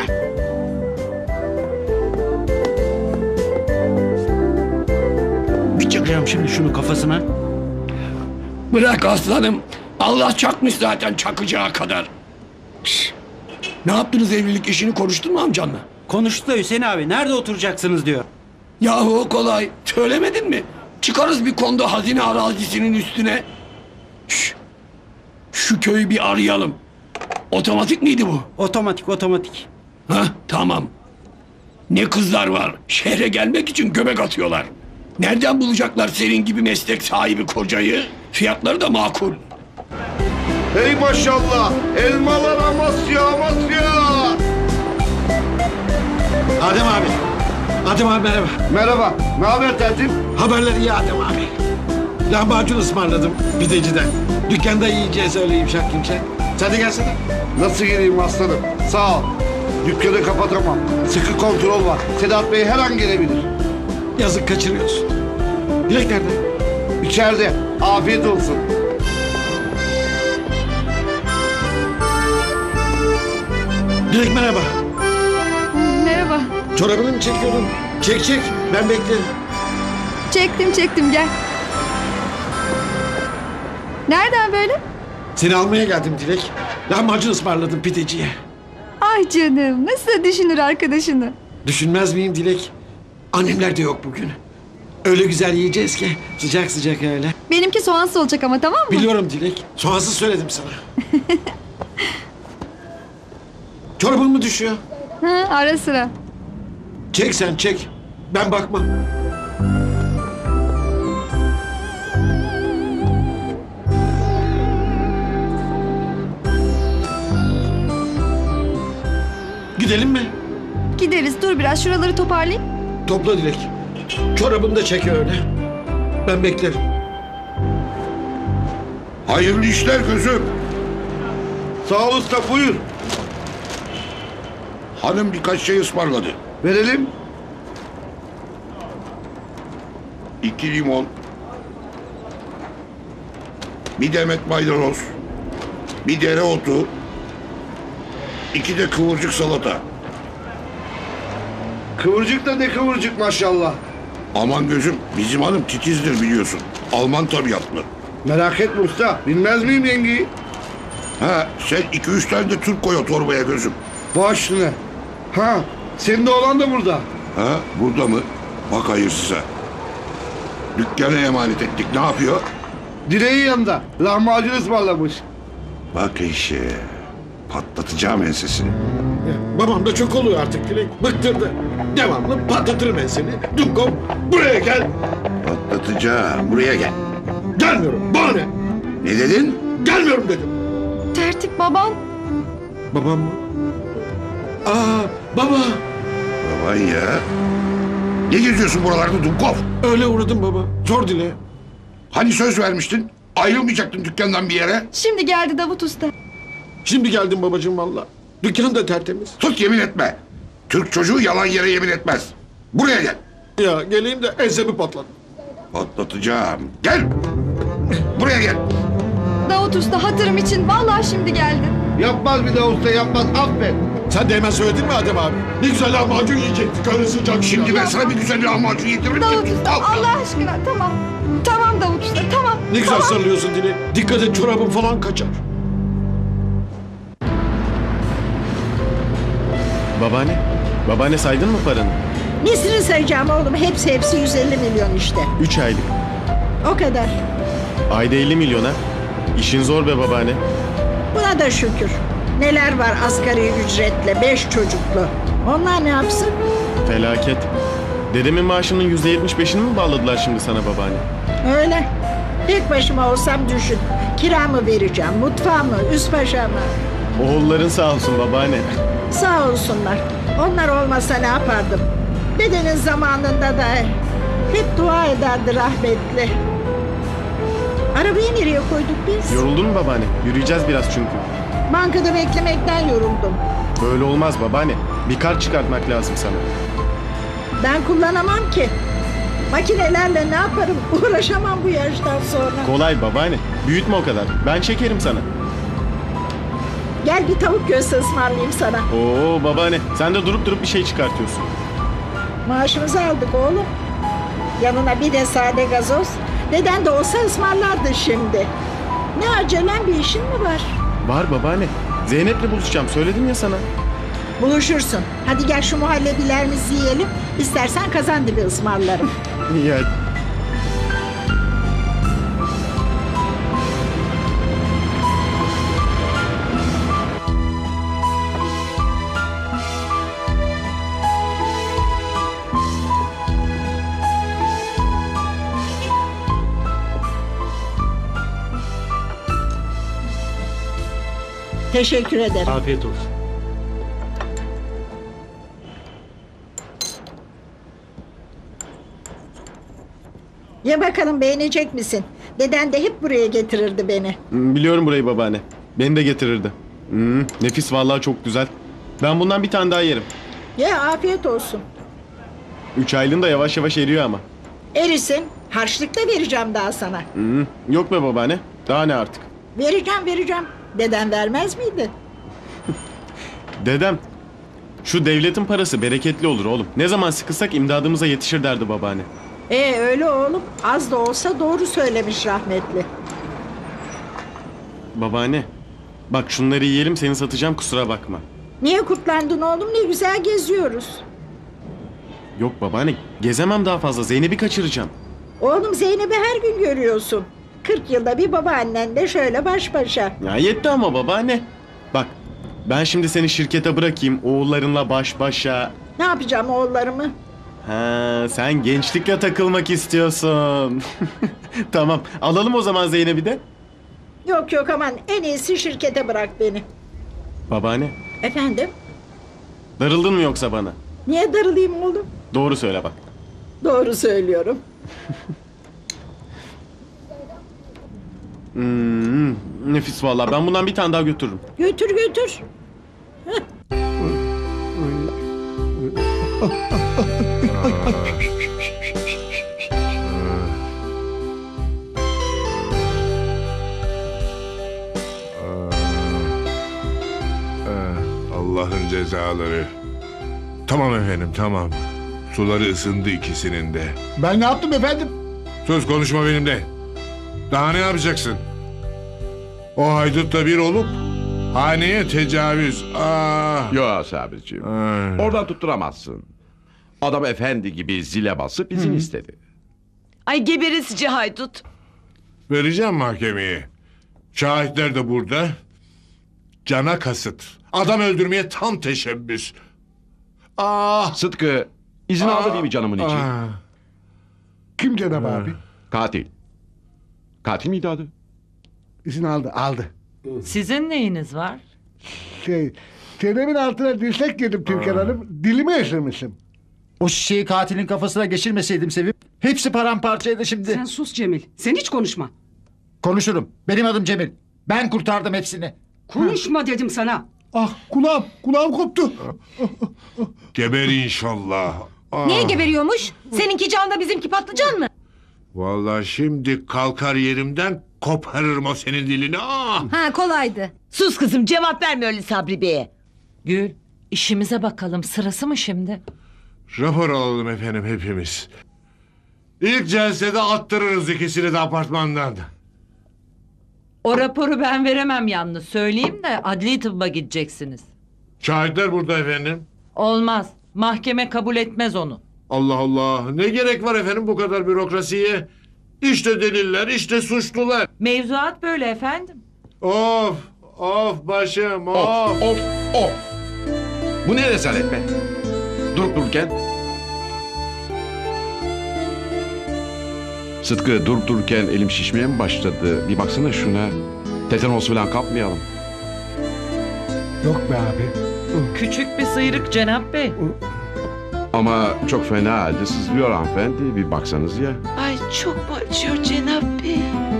Bir çakacağım şimdi şunu kafasına. Bırak aslanım. Allah çakmış zaten çakacağı kadar. Şş. Ne yaptınız evlilik işini konuştun mu amcanla? Konuştu da Hüseyin abi. Nerede oturacaksınız diyor. Yahu kolay. Söylemedin mi? Çıkarız bir kondo hazine arazisinin üstüne. Şş. Şu köyü bir arayalım. Otomatik miydi bu? Otomatik. Ha tamam. Ne kızlar var. Şehre gelmek için göbek atıyorlar. Nereden bulacaklar senin gibi meslek sahibi kocayı? Fiyatları da makul. Hey maşallah. Elmalar Amasya. Adem abi. Adem abi merhaba. Merhaba. Ne haber tertip? Haberleri iyi Adem abi. Lahmacun ısmarladım pideciden. Dükkanda yiyeceğiz öyle yumuşak. Sen de gelsene. Nasıl gireyim aslanım? Sağ ol. Dükkanı kapatamam. Sıkı kontrol var. Sedat Bey her an gelebilir. Yazık kaçırıyorsun. Dilek nerede? İçeride. Afiyet olsun. Dilek merhaba. Merhaba. Çorabını mı çekiyordun? Çek. Ben beklerim. Çektim gel. Nereden böyle? Seni almaya geldim Dilek. Lahmacun ısmarladım pideciye. Ay canım nasıl da düşünür arkadaşını. Düşünmez miyim Dilek? Annemler de yok bugün. Öyle güzel yiyeceğiz ki sıcak öyle. Benimki soğansız olacak ama tamam mı? Biliyorum Dilek. Soğansız söyledim sana. Çorabın mı düşüyor? Hı, ara sıra. Çek sen çek. Ben bakmam. Gidelim mi? Gideriz dur biraz şuraları toparlayayım. Topla Dilek. Çorabını da çek öyle. Ben beklerim. Hayırlı işler gözüm. Sağ ol usta, buyur. Hanım birkaç şey ısmarladı. Verelim. 2 limon. Bir demet maydanoz. Bir dereotu. 2 de kıvırcık salata. Kıvırcık da ne kıvırcık maşallah. Aman gözüm, bizim hanım titizdir biliyorsun. Alman tabiatlı. Merak etme usta. Bilmez miyim yengeyi? Ha, sen 2-3 tane de Türk koy o torbaya gözüm. Baş üstüne. Ha, senin de oğlan da burada. Ha, burada mı? Bak hayırsıza. Dükkana emanet ettik. Ne yapıyor? Direğin yanında. Lahmacun ısmarlamış. Bak işe. Patlatacağım ensesini. Babam da çok oluyor artık Dilek. Bıktırdı. Devamlı patlatırım ben seni. Dumkov buraya gel. Patlatacağım. Buraya gel. Gelmiyorum. Bana ne? Ne dedin? Gelmiyorum dedim. Tertip baban. Babam mı? Aa, baba. Baban ya. Ne geziyorsun buralarda Dumkov? Öyle uğradım baba. Zor dile. Hani söz vermiştin? Ayrılmayacaktın dükkandan bir yere. Şimdi geldi Davut Usta. Şimdi geldim babacığım valla. Dükkan da tertemiz. Tut yemin etme. Türk çocuğu yalan yere yemin etmez. Buraya gel. Ya geleyim de ensemi patlat. Patlatacağım. Gel. Buraya gel. Davut Usta hatırım için vallahi şimdi geldi. Yapmaz bir daha usta yapmaz. Affet. Sen de hemen söyledin mi Adem abi? Ne güzel lahmacun yiyecektik. Öyle sıcak. Şimdi ben sana bir güzel lahmacun yediririm. Davut Usta Allah aşkına tamam. Tamam Davut Usta tamam. Ne güzel tamam. sarılıyorsun Dile. Dikkat et çorabın falan kaçar. Babaanne saydın mı paranı? Nesini sayacağım oğlum? Hepsi 150 milyon işte. 3 aylık. O kadar. Ayda 50 milyona. İşin zor be babaanne. Buna da şükür. Neler var asgari ücretle 5 çocuklu. Onlar ne yapsın? Felaket. Dedemin maaşının %75'ini mi bağladılar şimdi sana babaanne? Öyle. Tek başıma olsam düşün. Kiramı vereceğim, mutfağımı, üst başamı. Oğulların sağ olsun babaanne. Sağ olsunlar. Onlar olmasa ne yapardım? Dedenin zamanında da hep dua ederdi rahmetli. Arabayı nereye koyduk biz? Yoruldun mu babaanne? Yürüyeceğiz biraz çünkü. Bankada beklemekten yoruldum. Böyle olmaz babaanne. Bir kart çıkartmak lazım sana. Ben kullanamam ki. Makinelerle ne yaparım? Uğraşamam bu yaştan sonra. Kolay babaanne. Büyütme o kadar. Ben çekerim sana. Gel bir tavuk göğsü ısmarlayayım sana. Oo babaanne. Sen de durup bir şey çıkartıyorsun. Maaşımızı aldık oğlum. Yanına bir de sade gazoz. Deden de olsa ısmarlardı şimdi. Ne acelen bir işin mi var? Var babaanne. Zeynep'le buluşacağım. Söyledim ya sana. Buluşursun. Hadi gel şu muhallebilerimizi yiyelim. İstersen kazandibi ısmarlarım. İyi hadi. Teşekkür ederim. Afiyet olsun. Ye bakalım beğenecek misin? Deden de hep buraya getirirdi beni. Biliyorum burayı babaanne. Beni de getirirdi. Nefis vallahi çok güzel. Ben bundan bir tane daha yerim. Ye afiyet olsun. 3 aylığın da yavaş yavaş eriyor ama. Erisin. Harçlık da vereceğim daha sana. Yok be babaanne. Daha ne artık? Vereceğim. Deden vermez miydi? Dedem. Şu devletin parası bereketli olur oğlum. Ne zaman sıkılsak imdadımıza yetişir derdi babaanne. Öyle oğlum. Az da olsa doğru söylemiş rahmetli. Babaanne. Bak şunları yiyelim seni satacağım kusura bakma. Niye kurtlandın oğlum? Ne güzel geziyoruz. Yok babaanne gezemem daha fazla Zeynep'i kaçıracağım. Oğlum Zeynep'i her gün görüyorsun. 40 yılda bir babaannen şöyle baş başa. Ya yetti ama babaanne. Bak ben şimdi seni şirkete bırakayım oğullarınla baş başa. Ne yapacağım oğullarımı? Ha, sen gençlikle takılmak istiyorsun. Tamam alalım o zaman Zeynep'i de. Yok aman en iyisi şirkete bırak beni. Babaanne Efendim? darıldın mı yoksa bana? Niye darılayım oğlum? Doğru söyle bak. Doğru söylüyorum. Nefis vallahi. Ben bundan bir tane daha götürürüm. Götür götür. Allah'ın cezaları. Tamam efendim, tamam. Suları ısındı ikisinin de. Ben ne yaptım efendim? Sus, konuşma benimle. Daha ne yapacaksın? O haydutla bir olup haneye tecavüz. Yok Sabri'ciğim. Oradan tutturamazsın. Adam efendi gibi zile basıp izin istedi. Ay geberesici haydut. Vereceğim mahkemeye. Şahitler de burada. Cana kasıt. Adam öldürmeye tam teşebbüs. Sıtkı, izin aldı değil mi canımın için? Kim Cenab abi? Katil. Katil miydi adı? İzin aldı. Sizin neyiniz var? Çenemin altına dirsek yedim Türkan Hanım. Dilimi ısırmışım. O şişeyi katilin kafasına geçirmeseydim Sevim. Hepsi paramparçaydı şimdi. Sen sus Cemil. Sen hiç konuşma. Konuşurum. Benim adım Cemil. Ben kurtardım hepsini. Konuşma dedim sana. Ah kulağım koptu. Geber inşallah. Niye geberiyormuş? Seninki can da bizimki patlıcan mı? Vallahi şimdi kalkar yerimden koparırım o senin dilini. Ha kolaydı. Sus kızım, cevap verme öyle Sabri Bey'e. Gül, işimize bakalım, sırası mı şimdi? Rapor alalım efendim hepimiz. İlk celsede attırırız ikisini de apartmandan. O raporu ben veremem yalnız, söyleyeyim de adli tıbba gideceksiniz. Şahitler burada efendim. Olmaz, mahkeme kabul etmez onu. Allah Allah, ne gerek var efendim bu kadar bürokrasiye? İşte deliller, işte suçlular. Mevzuat böyle efendim. Of başım, of. Bu ne rezalet be? Durup dururken. Sıtkı, durup dururken elim şişmeye mi başladı? Bir baksana şuna. Tetanos falan kapmayalım. Yok be abi. Küçük bir sıyrık Cenap Bey. Ama çok fena halde sızlıyor hanımefendi. Bir baksanız ya. Ay çok mu acıyor Cenap Bey?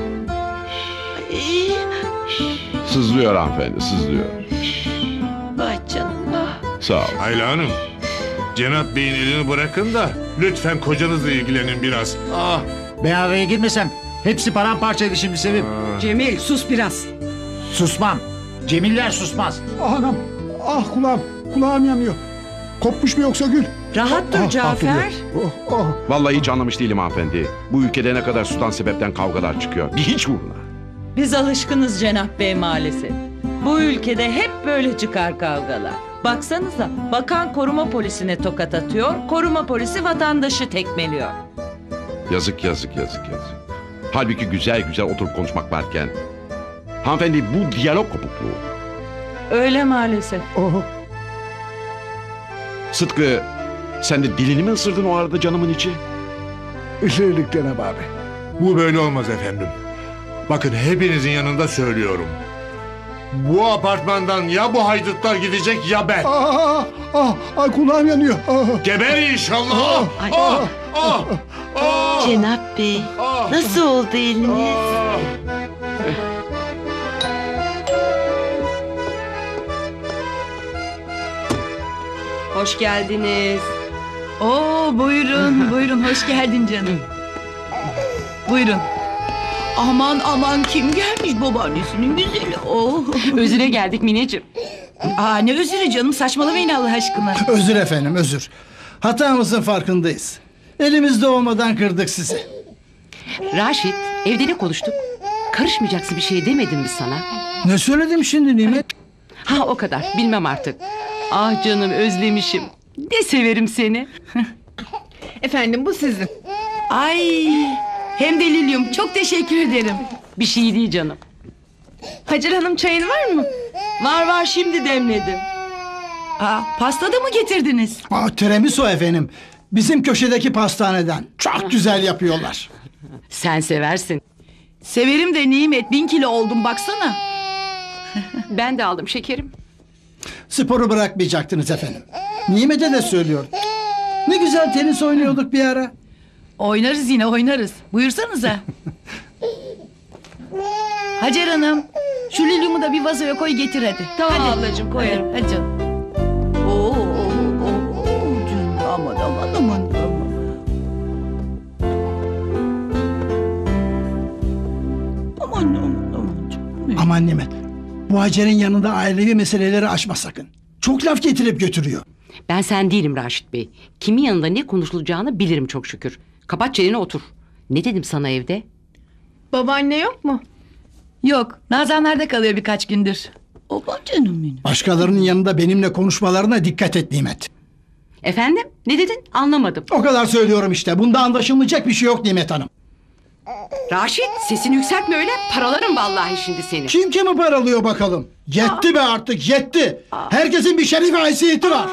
Ay, Sızlıyor hanımefendi, sızlıyor. vay canım vah. Sağ ol. Ayla Hanım, Cenap Bey'in elini bırakın da lütfen kocanızla ilgilenin biraz. Ben araya girmesem hepsi paramparçaydı şimdi Sevim. Cemil sus biraz. Susmam. Cemiller susmaz. Anam. Kulağım yanıyor. Kopmuş mu yoksa Gül? Rahat dur Cafer. Vallahi hiç anlamış değilim hanımefendi. Bu ülkede ne kadar sudan sebepten kavgalar çıkıyor. Bir hiç uğruna. Biz alışkınız Cenap Bey maalesef. Bu ülkede hep böyle çıkar kavgalar. Baksanıza, bakan koruma polisine tokat atıyor, koruma polisi vatandaşı tekmeliyor. Yazık. Halbuki güzel oturup konuşmak varken. Hanımefendi bu diyalog kopukluğu. Öyle maalesef. Sıtkı, sen de dilini mi ısırdın o arada canımın içi? Isırdık Cenab abi. Bu böyle olmaz efendim. Bakın hepinizin yanında söylüyorum. Bu apartmandan ya bu haydutlar gidecek ya ben. Kulağım yanıyor. Geber inşallah. Cenap Bey nasıl oldu eliniz? Hoş geldiniz. Oo buyurun hoş geldin canım. Buyurun. Aman kim gelmiş babaannesinin güzeli. Oh. Özüne geldik Mineciğim. Ne özürü canım, saçmalamayın Allah aşkına. Özür efendim özür. Hatamızın farkındayız. Elimizde olmadan kırdık sizi. Raşit, evde ne konuştuk? Karışmayacaksın bir şey demedim mi sana? Ne söyledim şimdi Nimet? Ha o kadar, bilmem artık. Ah canım özlemişim. Ne severim seni. Efendim bu sizin. Ay, hem de lilyum, çok teşekkür ederim. Bir şey değil canım. Hacer Hanım çayın var mı? Var şimdi demledim. Pasta da mı getirdiniz? Tiramisu efendim. Bizim köşedeki pastaneden. Çok güzel yapıyorlar. Sen seversin. Severim de Nimet, 1000 kilo oldum baksana. Ben de aldım şekerim. Sporu bırakmayacaktınız efendim. Nimet'e de söylüyorum. Ne güzel tenis oynuyorduk bir ara. Oynarız yine oynarız. Buyursanıza. Hacer Hanım, şu lilyumu da bir vazoya koy getir hadi. Tamam hadi. ablacığım, koyarım. Hadi canım. Oo, canım, aman aman aman. Aman aman aman canım. Aman Nimet. Bu Hacer'in yanında ailevi meseleleri açma sakın. Çok laf getirip götürüyor. Ben sen değilim Raşit Bey. Kimin yanında ne konuşulacağını bilirim çok şükür. Kapat çeneni otur. Ne dedim sana evde? Babaanne yok mu? Yok, Nazanlar'da kalıyor birkaç gündür. Aman canım benim. Başkalarının yanında benimle konuşmalarına dikkat et Nimet. Efendim? Ne dedin? Anlamadım. O kadar söylüyorum işte. Bunda anlaşılmayacak bir şey yok Nimet Hanım. Raşit sesini yükseltme öyle. Paralarım vallahi şimdi seni. Kim kimi paralıyor bakalım? Yetti be artık yetti. Herkesin bir şeref haysiyeti var.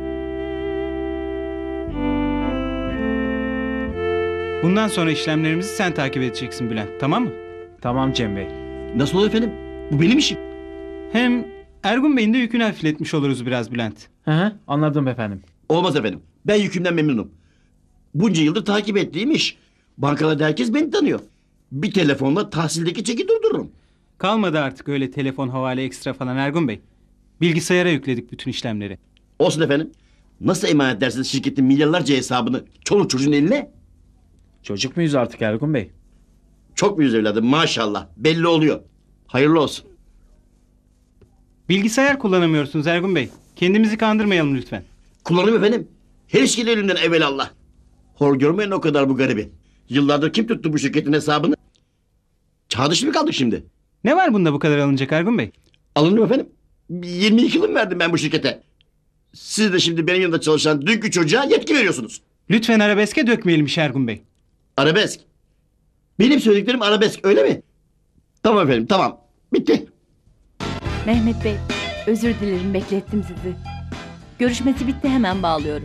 Bundan sonra işlemlerimizi sen takip edeceksin Bülent, tamam mı? Tamam Cem Bey. Nasıl olur efendim? Bu benim işim. Hem Ergun Bey'in de yükünü hafifletmiş oluruz biraz Bülent. Anladım efendim. Olmaz efendim. Ben yükümden memnunum. Bunca yıldır takip ettiğim iş. Bankalarda herkes beni tanıyor. Bir telefonla tahsildeki çeki durdururum. Kalmadı artık öyle telefon, havale, ekstra falan Ergun Bey. Bilgisayara yükledik bütün işlemleri. Olsun efendim. Nasıl emanet dersiniz şirketin milyarlarca hesabını çoluk çocuğun eline? Çocuk muyuz artık Ergun Bey? Çok muyuz evladım maşallah. Belli oluyor. Hayırlı olsun. Bilgisayar kullanamıyorsunuz Ergun Bey. Kendimizi kandırmayalım lütfen. Kullanayım efendim. Her iş gelir elimden evvelallah. Hor görmeyin o kadar bu garibi. Yıllardır kim tuttu bu şirketin hesabını? Çağ dışı mı kaldık şimdi? Ne var bunda bu kadar alınacak Ergun Bey? Alındım efendim. 22 yılım verdim ben bu şirkete. Siz de şimdi benim yanında çalışan dünkü çocuğa yetki veriyorsunuz. Lütfen arabeske dökmeyelim iş Ergun Bey. Arabesk. Benim söylediklerim arabesk öyle mi? Tamam efendim tamam. Bitti. Mehmet Bey, özür dilerim beklettim sizi. Görüşmesi bitti hemen bağlıyorum.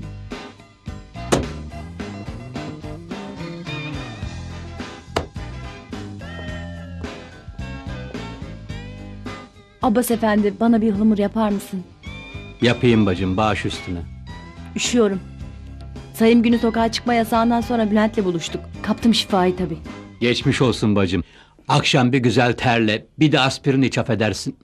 Abbas efendi bana bir ıhlamur yapar mısın? Yapayım bacım baş üstüne. Üşüyorum. Sayım günü sokağa çıkma yasağından sonra Bülent'le buluştuk. Kaptım şifayı tabii. Geçmiş olsun bacım. Akşam bir güzel terle bir de aspirin iç affedersin.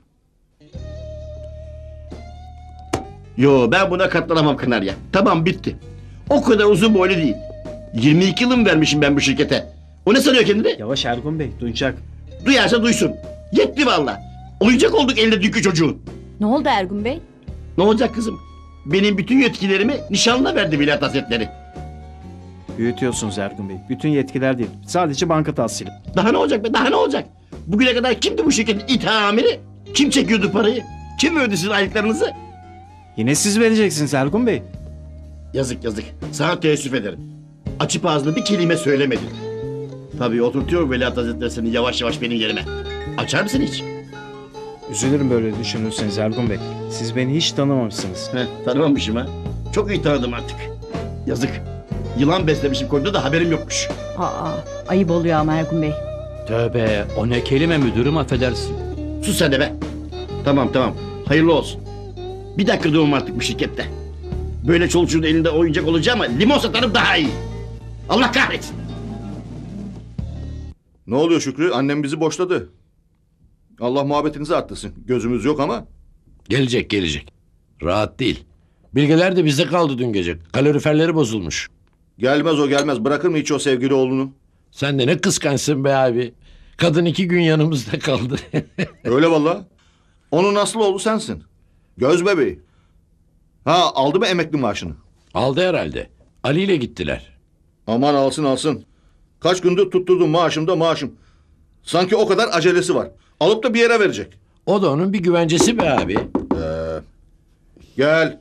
Yo ben buna katlanamam Kınarya. Tamam bitti. O kadar uzun boylu değil. 22 yılım vermişim ben bu şirkete. O ne sanıyor kendini? Yavaş Ergun Bey duyacak. Duyarsa duysun. Yetti valla. Oyuncak olduk elde dünkü çocuğun. Ne oldu Ergun Bey? Ne olacak kızım? Benim bütün yetkilerimi nişanlına verdi Vilayet Hazretleri. Büyütüyorsunuz Ergun Bey. Bütün yetkiler değil. Sadece banka tahsili. Daha ne olacak be daha ne olacak? Bugüne kadar kimdi bu şirketin ithal amiri? Kim çekiyordu parayı? Kim ödedi sizin aylıklarınızı? Yine siz vereceksiniz Ergun Bey. Yazık yazık. Sana teessüf ederim. Açıp ağzını bir kelime söylemedin. Tabii oturtuyor Veliaht Hazretleri seni yavaş yavaş benim yerime. Açar mısın hiç? Üzülürüm böyle düşünürseniz Ergun Bey. Siz beni hiç tanımamışsınız. Tanımamışım ha. Çok iyi tanıdım artık. Yazık. Yılan beslemişim koyunda da haberim yokmuş. Ayıp oluyor ama Ergun Bey. Tövbe o ne kelime müdürüm affedersin. Sus sen de be. Tamam tamam. Hayırlı olsun. Bir dakika durmam artık bu şirkette. Böyle çoluk çocuğun elinde oyuncak olacağım ama limon satarım daha iyi. Allah kahretsin. Ne oluyor Şükrü? Annem bizi boşladı. Allah muhabbetinizi arttırsın. Gözümüz yok ama. Gelecek gelecek. Rahat değil. Bilgeler de bizde kaldı dün gece. Kaloriferleri bozulmuş. Gelmez o gelmez. Bırakır mı hiç o sevgili oğlunu? Sen de ne kıskançsın be abi. Kadın 2 gün yanımızda kaldı. Öyle valla. Onun asıl oğlu sensin. Göz bebeği. Ha aldı mı emekli maaşını? Aldı herhalde. Ali ile gittiler. Aman alsın alsın. Kaç gündür tutturdum maaşım da maaşım. Sanki o kadar acelesi var. Alıp da bir yere verecek. O da onun bir güvencesi be abi. Gel.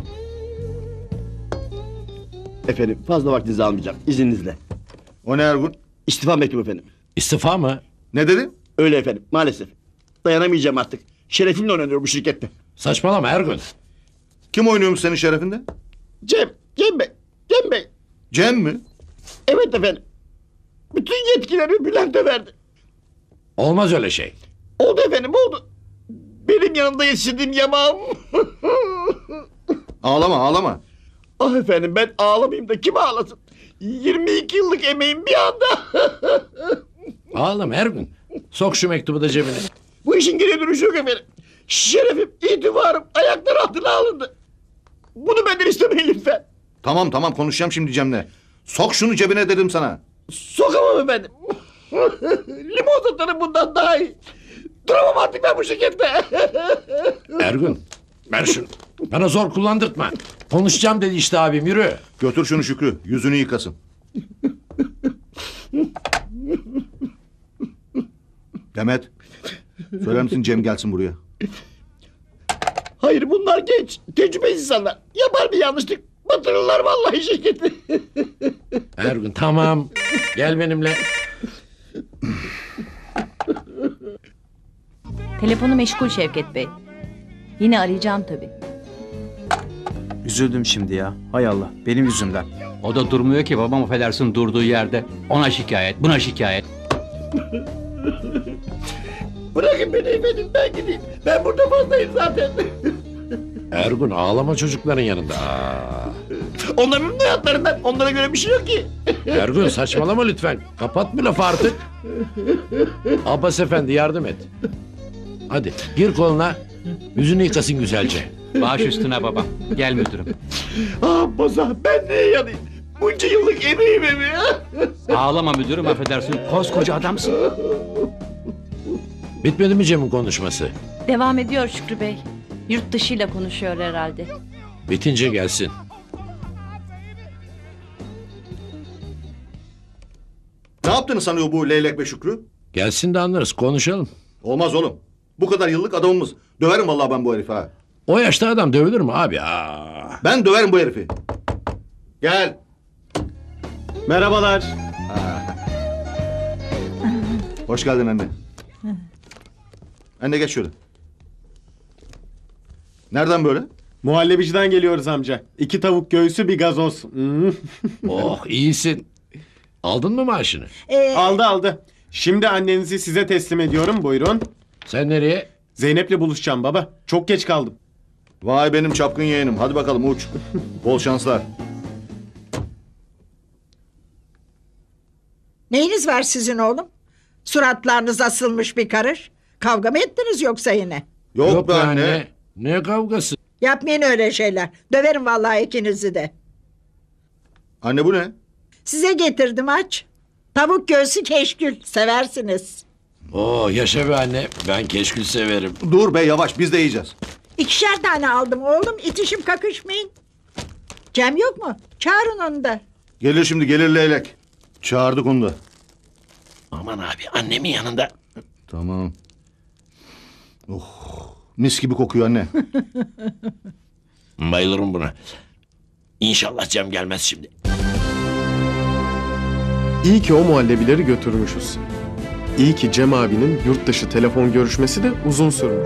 Efendim fazla vaktinizi almayacağım. İzninizle. O ne Ergun? İstifa mektubu efendim. İstifa mı? Ne dedin? Öyle efendim maalesef. Dayanamayacağım artık. Şerefimle oynanıyor bu şirkette. Saçmalama Ergun. Kim oynuyormuş senin şerefinde? Cem Bey. Cem Bey. Cem mi? Evet efendim. Bütün yetkilerimi Bülent'e verdi. Olmaz öyle şey. Oldu efendim oldu. Benim yanımda yetiştirdiğim yamağım. Ağlama ağlama. Ah efendim ben ağlamayayım da kim ağlasın? 22 yıllık emeğim bir anda. Ağlama Ergun. Sok şu mektubu da cebine. Bu işin geri dönüşü yok efendim. Şerefim, itibarım ayaklar altına alındı. Bunu benden istemeyin lütfen. Tamam konuşacağım şimdi Cem'le. Sok şunu cebine dedim sana. Sokamam efendim. Limon satarım bundan daha iyi. Duramam artık ben bu şirkette. Ergun ver şunu. Bana zor kullandırtma. Konuşacağım dedi işte abim yürü. Götür şunu Şükrü yüzünü yıkasın. Demet söyler misin Cem gelsin buraya? Hayır bunlar genç, tecrübesiz insanlar. Yapar bir yanlışlık batırırlar vallahi şirketi. Ergun tamam. Gel benimle. Telefonu meşgul Şevket Bey. Yine arayacağım tabii. Üzüldüm şimdi ya. Hay Allah benim yüzümden. O da durmuyor ki babam affedersin durduğu yerde. Ona şikayet, buna şikayet. Bırakın beni efendim ben gideyim. Ben burada fazlayım zaten. Ergun ağlama çocukların yanında. Aa. Onların hayatlarından onlara göre bir şey yok ki. Ergun saçmalama lütfen. Kapat bu lafı artık. Abbas efendi yardım et. Hadi gir koluna. Yüzünü yıkasın güzelce. Baş üstüne babam. Gel müdürüm. Abbas'a ben neye yanayım? Bunca yıllık emeğim ya. Ağlama müdürüm affedersin. Koskoca adamsın. Bitmedi mi Cem'in konuşması? Devam ediyor Şükrü Bey. Yurt dışıyla konuşuyor herhalde. Bitince gelsin. Ne yaptığını sanıyor bu leylek be Şükrü? Gelsin de anlarız konuşalım. Olmaz oğlum. Bu kadar yıllık adamımız. Döverim vallahi ben bu herifi ha. O yaşta adam dövülür mü abi? Aa. Ben döverim bu herifi. Gel. Merhabalar. Hoş geldin anne. Anne geç şöyle. Nereden böyle? Muhallebiciden geliyoruz amca. 2 tavuk göğsü bir gazoz. Oh iyisin. Aldın mı maaşını? Aldı. Şimdi annenizi size teslim ediyorum buyurun. Sen nereye? Zeynep'le buluşacağım baba. Çok geç kaldım. Vay benim çapkın yeğenim. Hadi bakalım uç. Bol şanslar. Neyiniz var sizin oğlum? Suratlarınız asılmış bir karış. Kavga mı ettiniz yoksa yine? Yok be anne. Ne kavgası? Yapmayın öyle şeyler. Döverim vallahi ikinizi de. Anne bu ne? Size getirdim aç. Tavuk göğsü keşkül. Seversiniz. Oo yaşa be anne. Ben keşkül severim. Dur be yavaş biz de yiyeceğiz. 2'şer tane aldım oğlum. İtişip kakışmayın. Cem yok mu? Çağırın onu da. Gelir şimdi gelir leylek. Çağırdık onu da. Aman abi annemin yanında. Tamam. Oh, mis gibi kokuyor anne. Bayılırım buna. İnşallah Cem gelmez şimdi. İyi ki o muhallebileri götürmüşüz. İyi ki Cem abinin yurt dışı telefon görüşmesi de uzun sürmüş.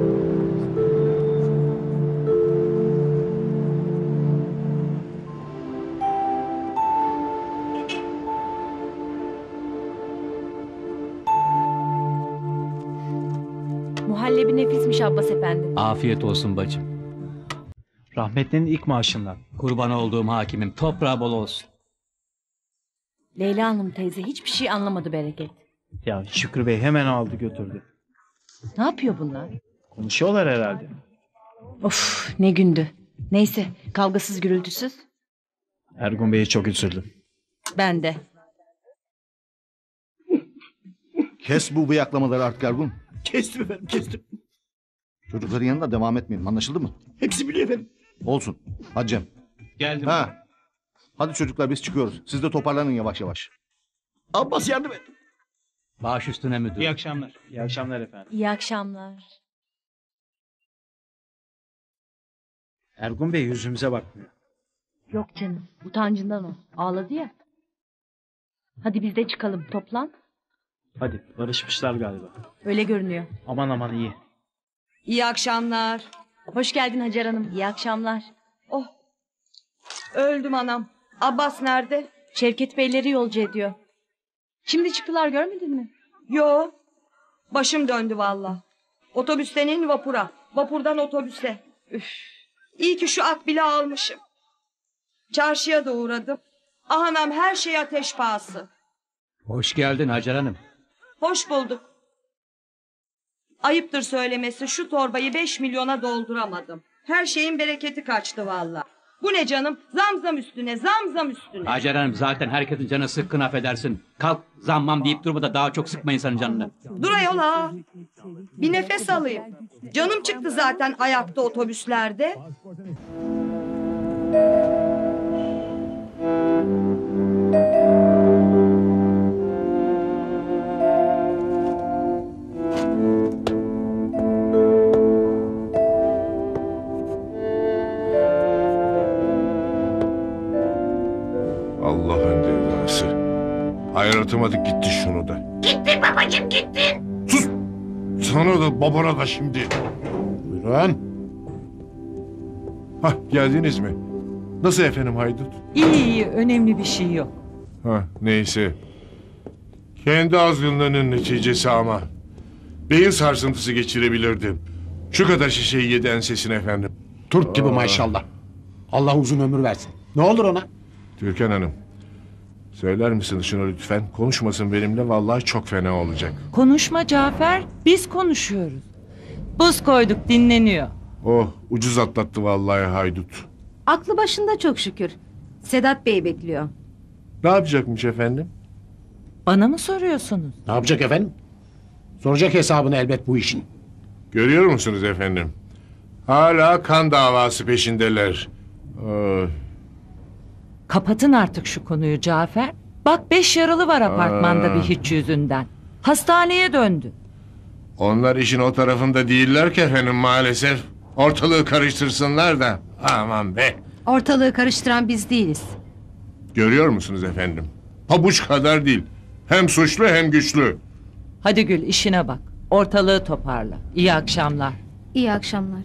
Muhallebi nefismiş Abbas efendi. Afiyet olsun bacım. Rahmetlinin ilk maaşından. Kurban olduğum hakimim. Toprağı bol olsun. Leyla Hanım teyze hiçbir şey anlamadı bereket. Ya Şükrü Bey hemen aldı götürdü. Ne yapıyor bunlar? Konuşuyorlar herhalde. Of ne gündü. Neyse kavgasız gürültüsüz. Ergun Bey'e çok üzüldüm. Ben de. Kes bu bıyaklamaları artık Ergun. Kestim efendim kestim. Çocukların yanında devam etmeyin anlaşıldı mı? Hepsi biliyor efendim. Olsun. Hadi Cem. Geldim. Ha. Hadi çocuklar biz çıkıyoruz. Siz de toparlanın yavaş yavaş. Abbas yardım et. Baş üstüne müdür. İyi akşamlar. İyi akşamlar efendim. İyi akşamlar. Ergun Bey yüzümüze bakmıyor. Yok canım utancından o. Ağladı ya. Hadi biz de çıkalım toplan. Hadi barışmışlar galiba. Öyle görünüyor. Aman aman iyi. İyi akşamlar. Hoş geldin Hacer Hanım. İyi akşamlar. Oh. Öldüm anam. Abbas nerede? Şevket Beyleri yolcu ediyor. Şimdi çıktılar görmedin mi? Yo. Başım döndü valla. Otobüsten in vapura. Vapurdan otobüse. Üf. İyi ki şu akbili almışım. Çarşıya da uğradım. Ahanam her şey ateş pahası. Hoş geldin Hacer Hanım. Hoş bulduk. Ayıptır söylemesi, şu torbayı 5 milyona dolduramadım. Her şeyin bereketi kaçtı valla. Bu ne canım? Zam üstüne, zam üstüne. Hacer Hanım zaten herkesin canı sıkkın affedersin. Kalk zammam deyip durma da daha çok sıkma insanın canını. Dur ayol ha. Bir nefes alayım. Canım çıktı zaten ayakta otobüslerde. Allah'ın cezası. Ayartamadık gitti şunu da. Gittin babacığım gittin. Sus! Sana da babana da şimdi. Buyurun. Hah geldiniz mi? Nasıl efendim haydut? İyi önemli bir şey yok. Ha neyse. Kendi azgınlığının neticesi ama. Beyin sarsıntısı geçirebilirdim. Şu kadar şişeyi yedi ensesine efendim. Turp gibi maşallah. Allah uzun ömür versin. Ne olur ona? Türkan Hanım. Söyler misiniz şunu lütfen? Konuşmasın benimle vallahi çok fena olacak. Konuşma Cafer, biz konuşuyoruz. Buz koyduk, dinleniyor. Oh ucuz atlattı vallahi haydut. Aklı başında çok şükür. Sedat Bey bekliyor. Ne yapacakmış efendim? Bana mı soruyorsunuz? Ne yapacak efendim? Soracak hesabını elbet bu işin. Görüyor musunuz efendim? Hala kan davası peşindeler. Kapatın artık şu konuyu Cafer. Bak 5 yaralı var apartmanda bir hiç yüzünden. Hastaneye döndü. Onlar işin o tarafında değiller ki efendim maalesef. Ortalığı karıştırsınlar da. Aman be. Ortalığı karıştıran biz değiliz. Görüyor musunuz efendim? Pabuç kadar değil. Hem suçlu hem güçlü. Hadi Gül işine bak. Ortalığı toparla. İyi akşamlar. İyi akşamlar.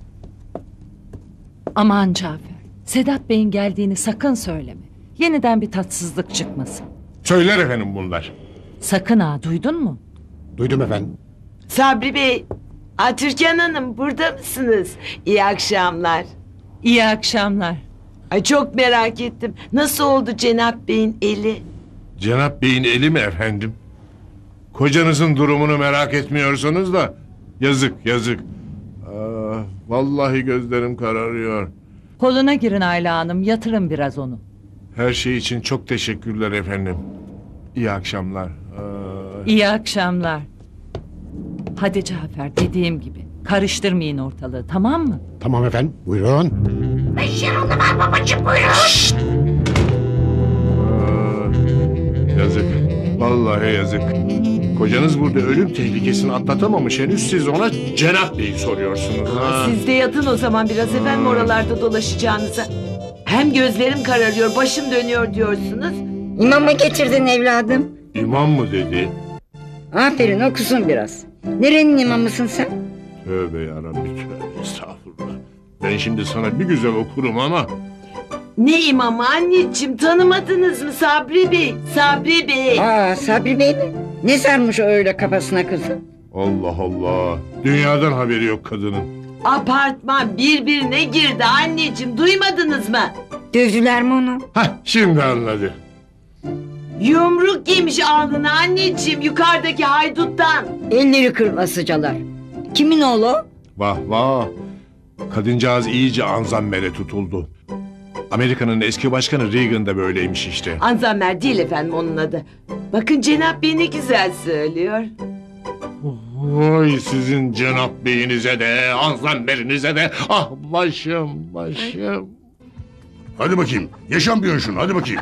Aman Cafer. Sedat Bey'in geldiğini sakın söyleme. Yeniden bir tatsızlık çıkmasın. Söyler efendim bunlar. Sakın ha, duydun mu? Duydum efendim. Sabri Bey, Türkan Hanım burada mısınız? İyi akşamlar. İyi akşamlar. Ay çok merak ettim. Nasıl oldu Cenap Bey'in eli? Cenap Bey'in eli mi efendim? Kocanızın durumunu merak etmiyorsunuz da. Yazık yazık. Vallahi gözlerim kararıyor. Koluna girin Ayla Hanım, yatırın biraz onu. Her şey için çok teşekkürler efendim. İyi akşamlar. İyi akşamlar. Hadi Cafer, dediğim gibi. Karıştırmayın ortalığı, tamam mı? Tamam efendim. Buyurun. 5 yaralı var babacığım buyurun. Yazık. Vallahi yazık. Kocanız burada ölüm tehlikesini atlatamamış henüz siz ona Cenap Bey'i soruyorsunuz. Siz de yatın o zaman biraz efendim oralarda dolaşacağınıza. Hem gözlerim kararıyor, başım dönüyor diyorsunuz. İmam mı getirdin evladım? İmam mı dedi? Aferin okusun biraz. Nerenin imamısın sen? Tövbe yarabbim tövbe estağfurullah. Ben şimdi sana bir güzel okurum ama. Ne imamı anneciğim, tanımadınız mı Sabri Bey? Sabri Bey. Sabri Bey mi? Ne sarmış öyle kafasına kızım? Allah Allah. Dünyadan haberi yok kadının. Apartman birbirine girdi anneciğim, duymadınız mı? Dövdüler mi onu? Hah şimdi anladı. Yumruk yemiş alnına anneciğim yukarıdaki hayduttan. Elleri kırmasıcalar. Kimin oğlu o? Vah vah. Kadıncağız iyice anzammere tutuldu. Amerika'nın eski başkanı Reagan da böyleymiş işte. Anzammer değil efendim onun adı. Bakın Cenap Bey ne güzel söylüyor. Vay sizin Cenap Bey'inize de, anzammerinize de. Ah başım. Hadi bakayım. Yaşamıyorsun şunu. Hadi bakayım.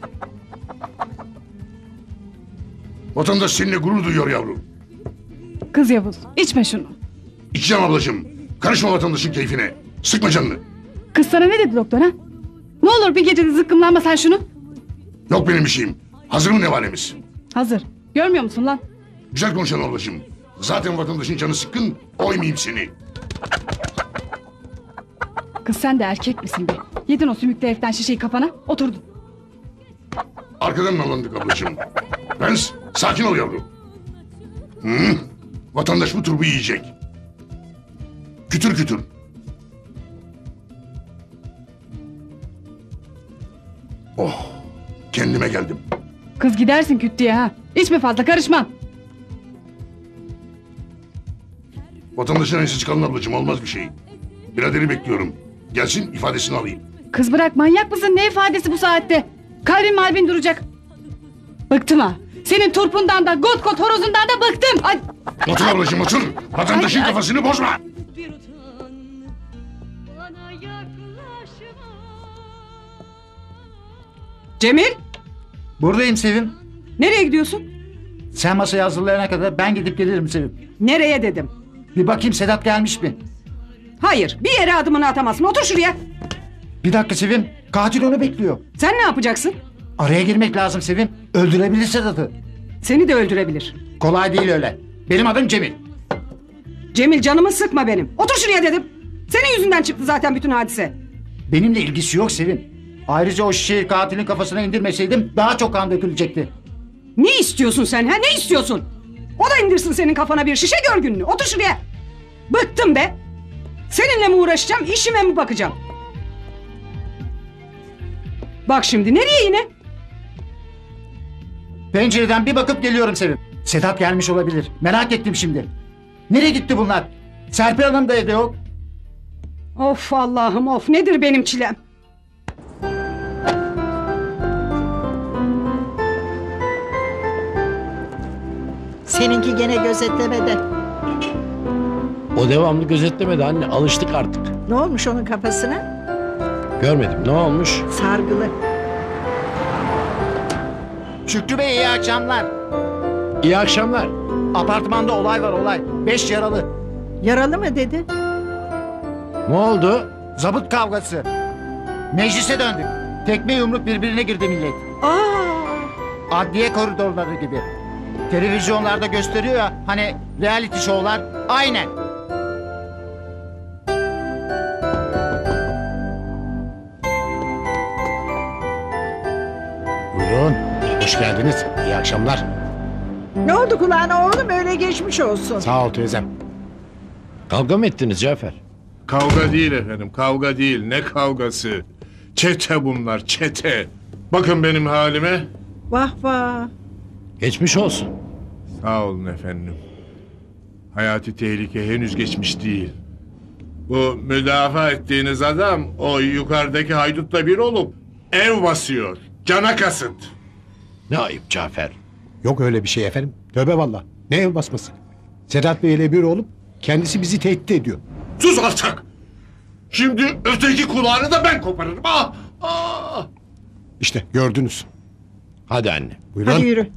Vatandaş seninle gurur duyuyor yavrum. Kız Yavuz, içme şunu. İçeceğim ablacığım. Karışma vatandaşın keyfine. Sıkma canını. Kız sana ne dedi doktor ha? Ne olur bir gecede zıkkımlanma sen şunu. Yok benim bir şeyim. Hazır mı nevalemiz? Hazır. Görmüyor musun lan? Güzel konuşalım ablacığım. Zaten vatandaşın canı sıkkın. Oymayayım seni. Kız sen de erkek misin be? Yedin o sümüklü heriften şişeyi kafana, oturdun. Arkadan nalandık ablacığım. Prens, sakin ol yavrum. Vatandaş bu turbu yiyecek. Kütür kütür. Oh, kendime geldim. Kız gidersin küt diye ha. İçme fazla, karışmam. Vatandaşın ensi çıkalım ablacığım, olmaz bir şey. Biraderi bekliyorum. Gelsin ifadesini alayım. Kız bırak, manyak mısın? Ne ifadesi bu saatte? Kalbin malbin duracak. Bıktım ha. Senin turpundan da, got got horozundan da bıktım. Ay. Otur ablacığım otur. Vatandaşın kafasını bozma. Cemil, Buradayım Sevim. nereye gidiyorsun? Sen masayı hazırlayana kadar ben gidip gelirim Sevim. Nereye dedim. Bir bakayım Sedat gelmiş mi? Hayır, bir yere adımını atamazsın. Otur şuraya. Bir dakika Sevim. Katil onu bekliyor. Sen ne yapacaksın? Araya girmek lazım Sevim. Öldürebilir Sedat'ı. Seni de öldürebilir. Kolay değil öyle. Benim adım Cemil. Cemil, canımı sıkma benim. Otur şuraya dedim. Senin yüzünden çıktı zaten bütün hadise. Benimle ilgisi yok Sevim. Ayrıca o şişeyi katilin kafasına indirmeseydim daha çok kan dökülecekti. Ne istiyorsun sen ha? Ne istiyorsun? O da indirsin senin kafana bir şişe, gör gününü. Otur şuraya. Bıktım be. Seninle mi uğraşacağım, işime mi bakacağım? Bak şimdi nereye yine? Pencereden bir bakıp geliyorum Sevim. Sedat gelmiş olabilir. Merak ettim şimdi. Nereye gitti bunlar? Serpil Hanım da evde yok. Of Allah'ım of, nedir benim çilem? Seninki gene gözetlemede. O devamlı gözetlemedi anne. Alıştık artık. Ne olmuş onun kafasına? Görmedim. Ne olmuş? Sargılı. Şükrü Bey iyi akşamlar. İyi akşamlar. Apartmanda olay var olay. 5 yaralı. Yaralı mı dedi? Ne oldu? Zabıt kavgası. Meclise döndük. Tekme yumruk birbirine girdi millet. Adliye koridorları gibi. Televizyonlarda gösteriyor ya hani reality show'lar. Aynen. Buyurun. Hoş geldiniz. İyi akşamlar. Ne oldu kulağına oğlum, öyle geçmiş olsun. Sağ ol teyzem. Kavga mı ettiniz Cafer? Kavga değil efendim, kavga değil. Ne kavgası? Çete bunlar, çete. Bakın benim halime. Vah vah. Geçmiş olsun. Sağ olun efendim. Hayati tehlike henüz geçmiş değil. Bu müdafaa ettiğiniz adam o yukarıdaki haydutla bir olup ev basıyor. Cana kasıt. Ne ayıp Cafer. Yok öyle bir şey efendim. Tövbe valla. Ne ev basması? Sedat Bey ile bir olup kendisi bizi tehdit ediyor. Sus alçak! Şimdi öteki kulağını da ben koparırım. Ah! Ah! İşte gördünüz. Hadi anne. Buyurun. Hadi yürü.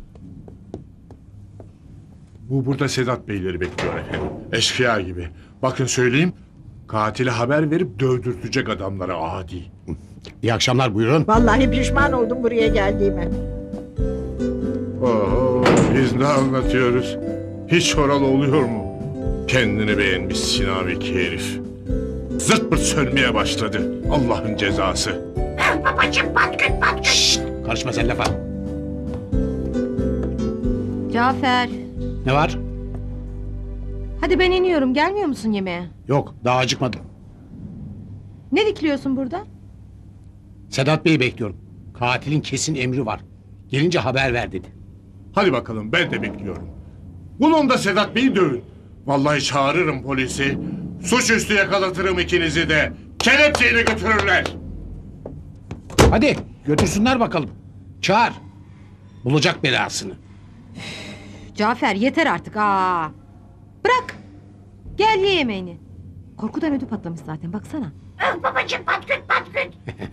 Bu burada Sedat Beyleri bekliyor efendim. Eşkıya gibi. Bakın söyleyeyim. Katile haber verip dövdürtecek adamlara adi. İyi akşamlar buyurun. Vallahi pişman oldum buraya geldiğime. Oo, biz ne anlatıyoruz? Hiç oralı oluyor mu? Kendini beğenmiş sinaviki herif. Zırt pırt sönmeye başladı. Allah'ın cezası. Babacım patküt patküt. Şşt, karışma sen lafa. Cafer. Ne var? Hadi ben iniyorum. Gelmiyor musun yemeğe? Yok daha acıkmadım. Ne dikiliyorsun burada? Sedat Bey'i bekliyorum. Katilin kesin emri var. Gelince haber ver dedi. Hadi bakalım ben de bekliyorum. Bulun da Sedat Bey'i dövün. Vallahi çağırırım polisi. Suçüstü yakalatırım ikinizi de. Kelepçeyle götürürler. Hadi götürsünler bakalım. Çağır. Bulacak belasını. Cafer yeter artık. Aa. Bırak. Gel ye yemeğini. Korkudan ödü patlamış zaten baksana. Babacım patküt patküt.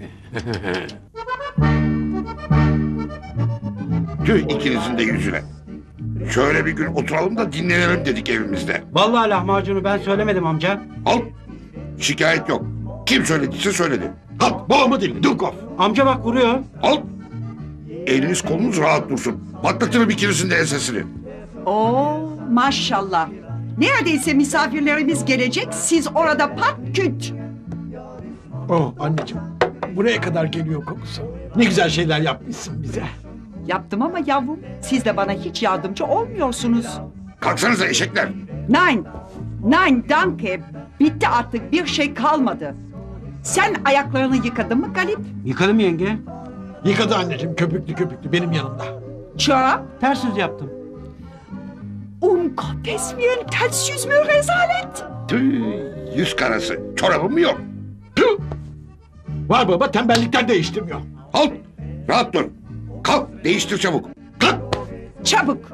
Tüh ikinizin de yüzüne. Şöyle bir gün oturalım da dinlenelim dedik evimizde. Vallahi lahmacunu ben söylemedim amca. Al. Şikayet yok. Kim söylediyse söyledi. Kalk boğma dilini Dukov. Amca bak vuruyor. Al. Eliniz kolunuz rahat dursun. Patlatırım ikinizin de ensesini. Oo maşallah. Neredeyse misafirlerimiz gelecek. Siz orada pat küt. Oh anneciğim. Buraya kadar geliyor kokusu. Ne güzel şeyler yapmışsın bize. Yaptım ama yavrum siz de bana hiç yardımcı olmuyorsunuz. Kalksanıza eşekler. Nein. Nein danke. Bitti artık, bir şey kalmadı. Sen ayaklarını yıkadın mı Galip? Yıkadım yenge. Yıkadı anneciğim köpüklü köpüklü benim yanımda. Çorap? Ters yüz yaptım. Um Gottes Willen, ters yüz mü rezalet? Tüh, yüz karası. Çorabım mı yok? Var baba tembellikten değiştirmiyor. Halt! Rahat dur. Kalk değiştir çabuk. Kalk! Çabuk.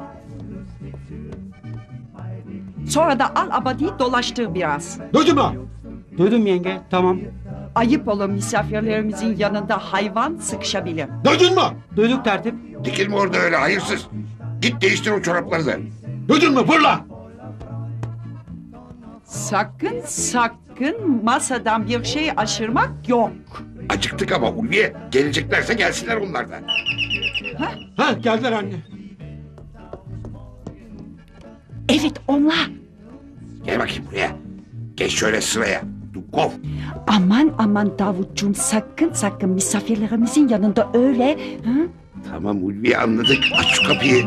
Sonra da al abadiyi dolaştır biraz. Duydun mu? Duydum yenge, tamam. Ayıp olur misafirlerimizin yanında hayvan sıkışabilir. Duydun mu? Duyduk tertip. Dikilme orada öyle hayırsız. Git değiştir o çorapları da. Duydun mu fırla. Sakın masadan bir şey aşırmak yok. Acıktık ama Ulviye. Geleceklerse gelsinler onlar da. Ha geldiler anne. Evet onlar. Gel bakayım buraya. Geç şöyle sıraya. Dukov. Aman Davutcuğum sakın misafirlerimizin yanında öyle. Hı? Tamam Ulviye anladık. Aç şu kapıyı.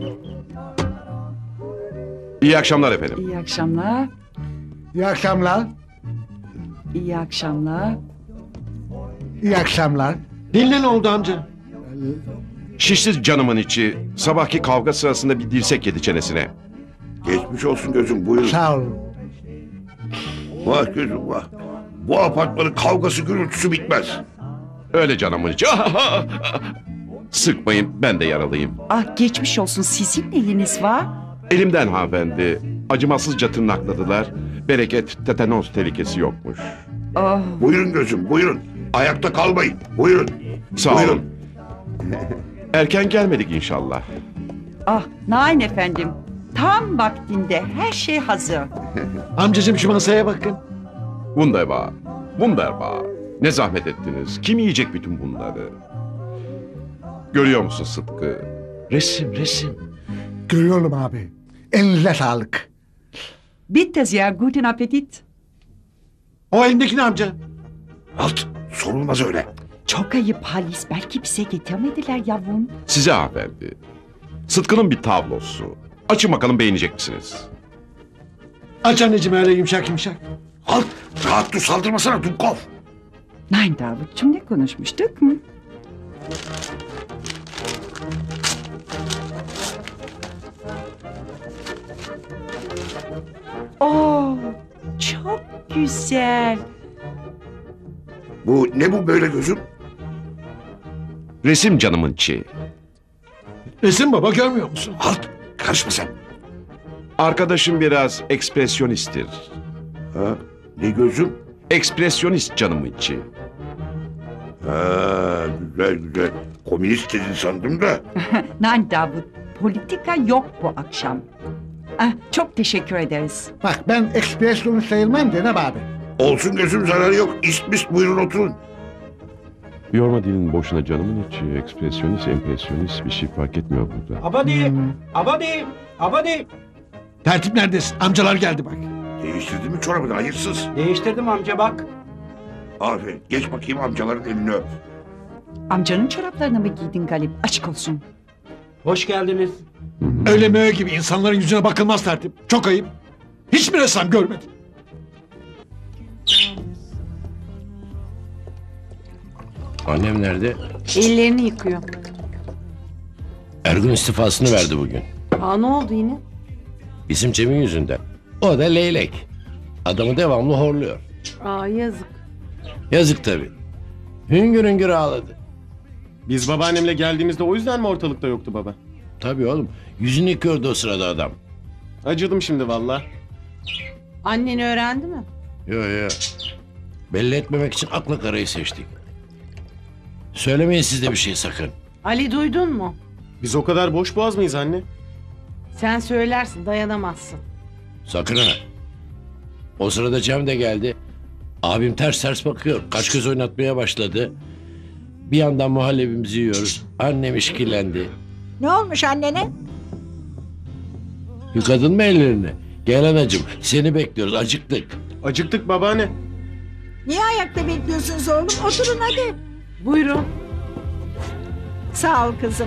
İyi akşamlar efendim. İyi akşamlar. İyi akşamlar. İyi akşamlar. İyi akşamlar. Dinle ne oldu amca? Şişsiz canımın içi sabahki kavga sırasında bir dirsek yedi çenesine. Geçmiş olsun gözüm buyurun. Sağ olun. Vah gözüm vah. Bu apartmanın kavgası gürültüsü bitmez. Öyle canımın içi. Sıkmayın ben de yaralıyım. Ah geçmiş olsun sizin neyiniz var? Elimden hanımefendi. Acımasızca tırnakladılar. Bereket tetanos tehlikesi yokmuş. Oh. Buyurun gözüm buyurun. Ayakta kalmayın. Buyurun. Sağ Buyurun. olun. Erken gelmedik inşallah. Ah Nain efendim. Tam vaktinde her şey hazır. Amcacığım şu masaya bakın. Wunderbar. Wunderbar. Ne zahmet ettiniz. Kim yiyecek bütün bunları? Görüyor musun Sıtkı? Resim. Görüyorum abi. Elinize sağlık. Bitte sehr guten Appetit. O elindeki ne amca? Halt. Sorulmaz öyle. Çok ayıp Halis. Belki bize getirmediler yavrum. Size hanımefendi. Sıtkı'nın bir tablosu. Açın bakalım beğenecek misiniz? Aç anneciğim öyle yumuşak. Halt. Rahat dur saldırmasana Dukov. Nein Davutcuğum ne konuşmuştuk mu? Oh, çok güzel. Bu ne bu böyle gözüm? Resim canımın içi. Resim baba görmüyor musun? Halt. Karışma sen. Arkadaşım biraz ekspresyonisttir. Ha? Ne gözüm? Ekspresyonist canımın içi. Ha, güzel. Komünist dedin sandım da. Nein Davut, politika yok bu akşam. Ah, çok teşekkür ederiz. Bak ben ekspresyonu sayılmam Cenab abi. Olsun gözüm zararı yok. İst buyurun oturun. Yorma dilin boşuna canımın içi. Ekspresyonist, empresyonist bir şey fark etmiyor burada. Abadi. Tertip neredesin? Amcalar geldi bak. Değiştirdin mi çorabını hayırsız? Değiştirdim amca bak. Aferin. Geç bakayım amcaların elini öp. Amcanın çoraplarını mı giydin Galip? Açık olsun. Hoş geldiniz. Öyle möğe gibi insanların yüzüne bakılmaz tertip. Çok ayıp. Hiçbir ressam görmedim. Annem nerede? Ellerini yıkıyor. Ergun istifasını verdi bugün. Aa ne oldu yine? Bizim Cem'in yüzünden. O da leylek. Adamı devamlı horluyor. Aa yazık. Yazık tabii. Hüngür hüngür ağladı. Biz babaannemle geldiğimizde o yüzden mi ortalıkta yoktu baba? Tabii oğlum. Yüzünü yıkıyordu o sırada adam. Acıdım şimdi valla. Annen öğrendi mi? Yo. Belli etmemek için akla karayı seçtik. Söylemeyin siz de bir şey sakın. Ali duydun mu? Biz o kadar boş boğaz mıyız anne? Sen söylersin dayanamazsın. Sakın ha. O sırada Cem de geldi. Abim ters bakıyor. Kaç göz oynatmaya başladı. Bir yandan muhallebimizi yiyoruz. Annem işkillendi. Ne olmuş annene? Yıkadın mı ellerini? Gel anacığım seni bekliyoruz acıktık. Acıktık babaanne. Niye ayakta bekliyorsunuz oğlum? Oturun hadi. Buyurun. Sağ ol kızım.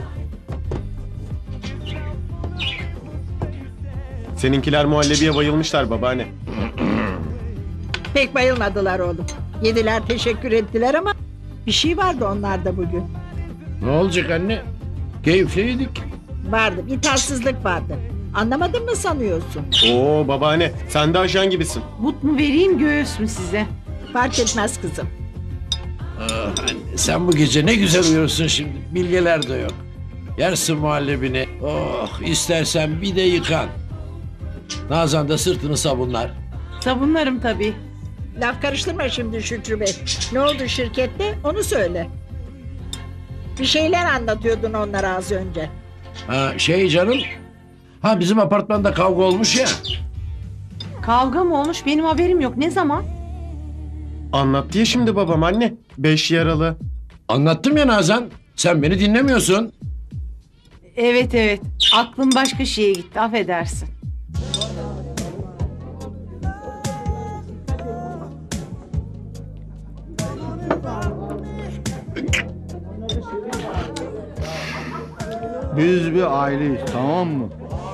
Seninkiler muhallebiye bayılmışlar babaanne. Pek bayılmadılar oğlum. Yediler teşekkür ettiler ama bir şey vardı onlarda bugün. Ne olacak anne? Keyifliydik. Vardı, bir tatsızlık vardı. Anlamadın mı sanıyorsun? Oo babaanne sen de ajan gibisin. But mu vereyim göğüs mü size? Fark etmez kızım. Ah, anne, sen bu gece ne güzel uyursun şimdi. Bilgeler de yok. Yersin muhallebini. Oh, istersen bir de yıkan. Nazan da sırtını sabunlar. Sabunlarım tabii. Laf karıştırma şimdi Şükrü Bey. Ne oldu şirkette onu söyle. Bir şeyler anlatıyordun onlara az önce. Ha, canım. Ha, bizim apartmanda kavga olmuş ya. Kavga mı olmuş benim haberim yok. Ne zaman? Anlattı ya şimdi babam anne. 5 yaralı. Anlattım ya Nazan. Sen beni dinlemiyorsun. Evet. Aklım başka şeye gitti. Affedersin. Biz bir aileyiz, tamam mı?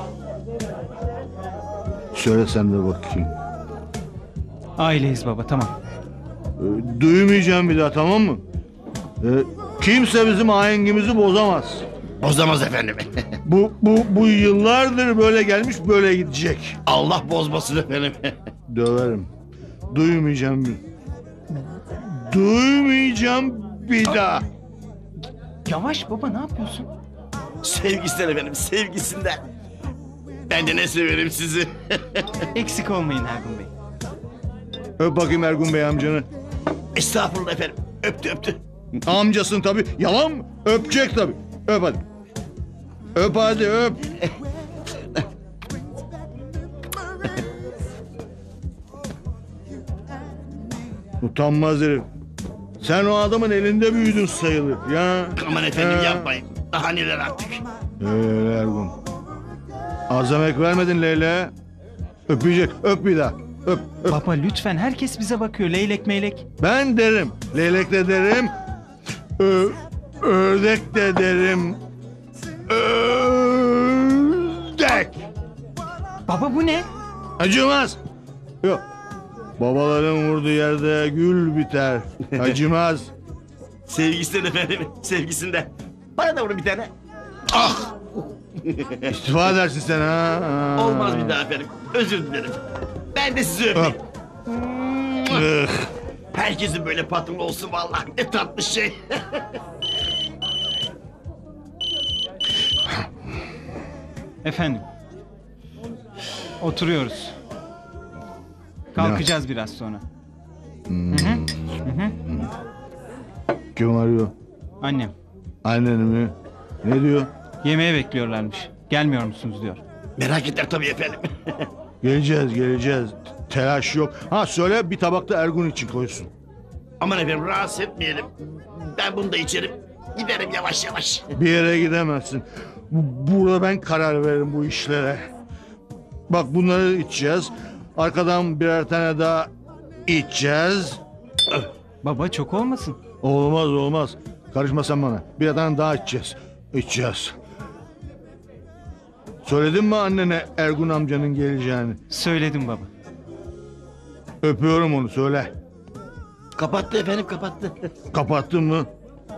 Söyle sen de bakayım. Aileyiz baba, tamam. Duymayacağım bir daha, tamam mı? Kimse bizim ahengimizi bozamaz. Bozamaz efendim. Bu yıllardır böyle gelmiş, böyle gidecek. Allah bozmasın efendim. Döverim. Duymayacağım. Duymayacağım bir daha. Yavaş baba, ne yapıyorsun? Sevgisinden efendim, sevgisinden. Ben de ne severim sizi. Eksik olmayın Ergun Bey. Öp bakayım Ergun Bey amcanı. Estağfurullah efendim. Öptü. Amcasın tabii. Yalan mı? Öpecek tabii. Öp hadi. Öp hadi öp. Utanmaz herif. Sen o adamın elinde büyüdün sayılır ya. Aman efendim yapmayın. Daha neler artık. Ergun. Az emek vermedin Leyla. Öpecek. Öp bir daha. Öp. Baba lütfen, herkes bize bakıyor. Leylek meylek. Ben derim. Leylek de derim. Ördek de derim. Ördek. Baba bu ne? Acımaz. Yok. Babaların vurduğu yerde gül biter. Acımaz. Sevgisinden efendim, sevgisinden. Bana da vurun bir tane. Ah! İstifa edersin sen ha. Olmaz bir daha efendim. Özür dilerim. Ben de sizi öpeyim. Herkesin böyle patronu olsun vallahi. Ne tatlı şey. Efendim. Oturuyoruz. Kalkacağız biraz sonra. Hı-hı. Kim arıyor? Annem. Annen mi? Ne diyor? Yemeğe bekliyorlarmış. Gelmiyor musunuz diyor. Merak eder tabii efendim. Geleceğiz. Telaş yok. Ha söyle, bir tabakta Ergun için koysun. Aman efendim rahatsız etmeyelim. Ben bunu da içerim. Giderim yavaş yavaş. Bir yere gidemezsin. Burada ben karar veririm bu işlere. Bak bunları içeceğiz. Arkadan birer tane daha içeceğiz. Baba çok olmasın. Olmaz. Karışma sen bana. Bir tane daha içeceğiz. Söyledin mi annene Ergun amcanın geleceğini? Söyledim baba. Öpüyorum onu, söyle. Kapattı efendim, kapattı. Kapattın mı?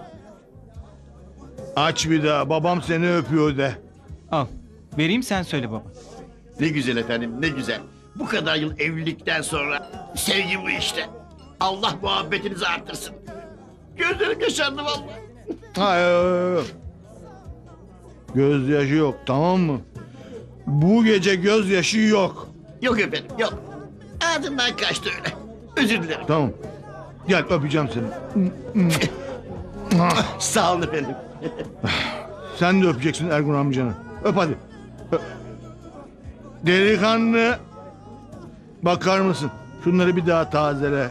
Aç bir daha, babam seni öpüyor de. Al, vereyim sen söyle baba. Ne güzel efendim, ne güzel. Bu kadar yıl evlilikten sonra sevgi bu işte. Allah muhabbetinizi arttırsın. Gözlerim yaşardı vallahi. Hayır. Gözyaşı yok, tamam mı? Bu gece gözyaşı yok. Yok efendim, yok. Ağzımdan kaçtı öyle. Özür dilerim. Tamam. Gel öpeceğim seni. Sağ olun efendim. Sen de öpeceksin Ergun amcanı. Öp hadi. Öp. Delikanlı. Bakar mısın? Şunları bir daha tazele.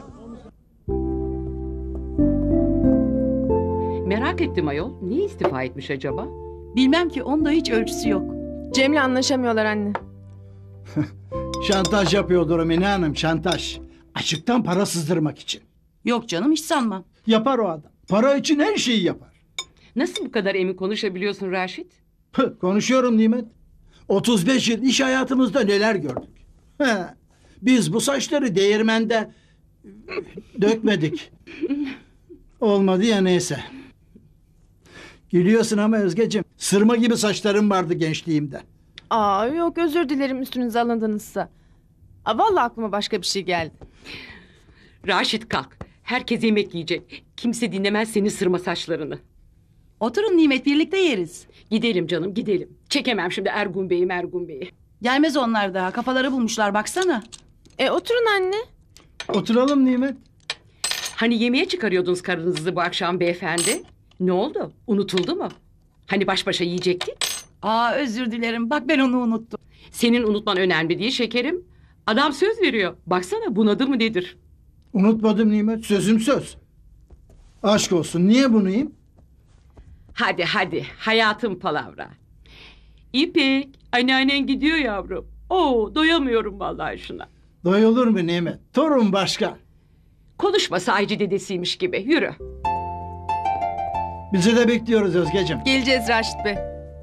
Merak ettim ayol. Niye istifa etmiş acaba? Bilmem ki, onda hiç ölçüsü yok. Cem'le anlaşamıyorlar anne. Şantaj yapıyordur Emine Hanım, şantaj. Açıktan para sızdırmak için. Yok canım, hiç sanmam. Yapar o adam. Para için her şeyi yapar. Nasıl bu kadar emin konuşabiliyorsun Raşit? Konuşuyorum Nimet. 35 yıl iş hayatımızda neler gördük. Biz bu saçları değirmende dökmedik. Olmadı ya, neyse. Gülüyorsun ama Özgeciğim. Sırma gibi saçlarım vardı gençliğimde. Aa yok, özür dilerim üstünüze alındınızsa. Vallahi aklıma başka bir şey geldi. Raşit kalk. Herkes yemek yiyecek. Kimse dinlemez senin sırma saçlarını. Oturun Nimet, birlikte yeriz. Gidelim canım, gidelim. Çekemem şimdi Ergun Bey'i. Gelmez onlar daha. Kafaları bulmuşlar baksana. Oturun anne. Oturalım Nimet. Hani yemeğe çıkarıyordunuz karınızı bu akşam beyefendi? Ne oldu? Unutuldu mu? Hani baş başa yiyecektik? Özür dilerim. Bak ben onu unuttum. Senin unutman önemli değil şekerim. Adam söz veriyor. Baksana bunadı mı nedir? Unutmadım Nimet. Sözüm söz. Aşk olsun. Niye bunu yiyeyim? Hadi. Hayatım palavra. İpek, anneannen gidiyor yavrum. Doyamıyorum vallahi şuna. Doyulur mu Nimet? Torun başka. Konuşma sahici dedesiymiş gibi. Yürü. Bizi de bekliyoruz Özgeciğim. Geleceğiz Raşit Bey.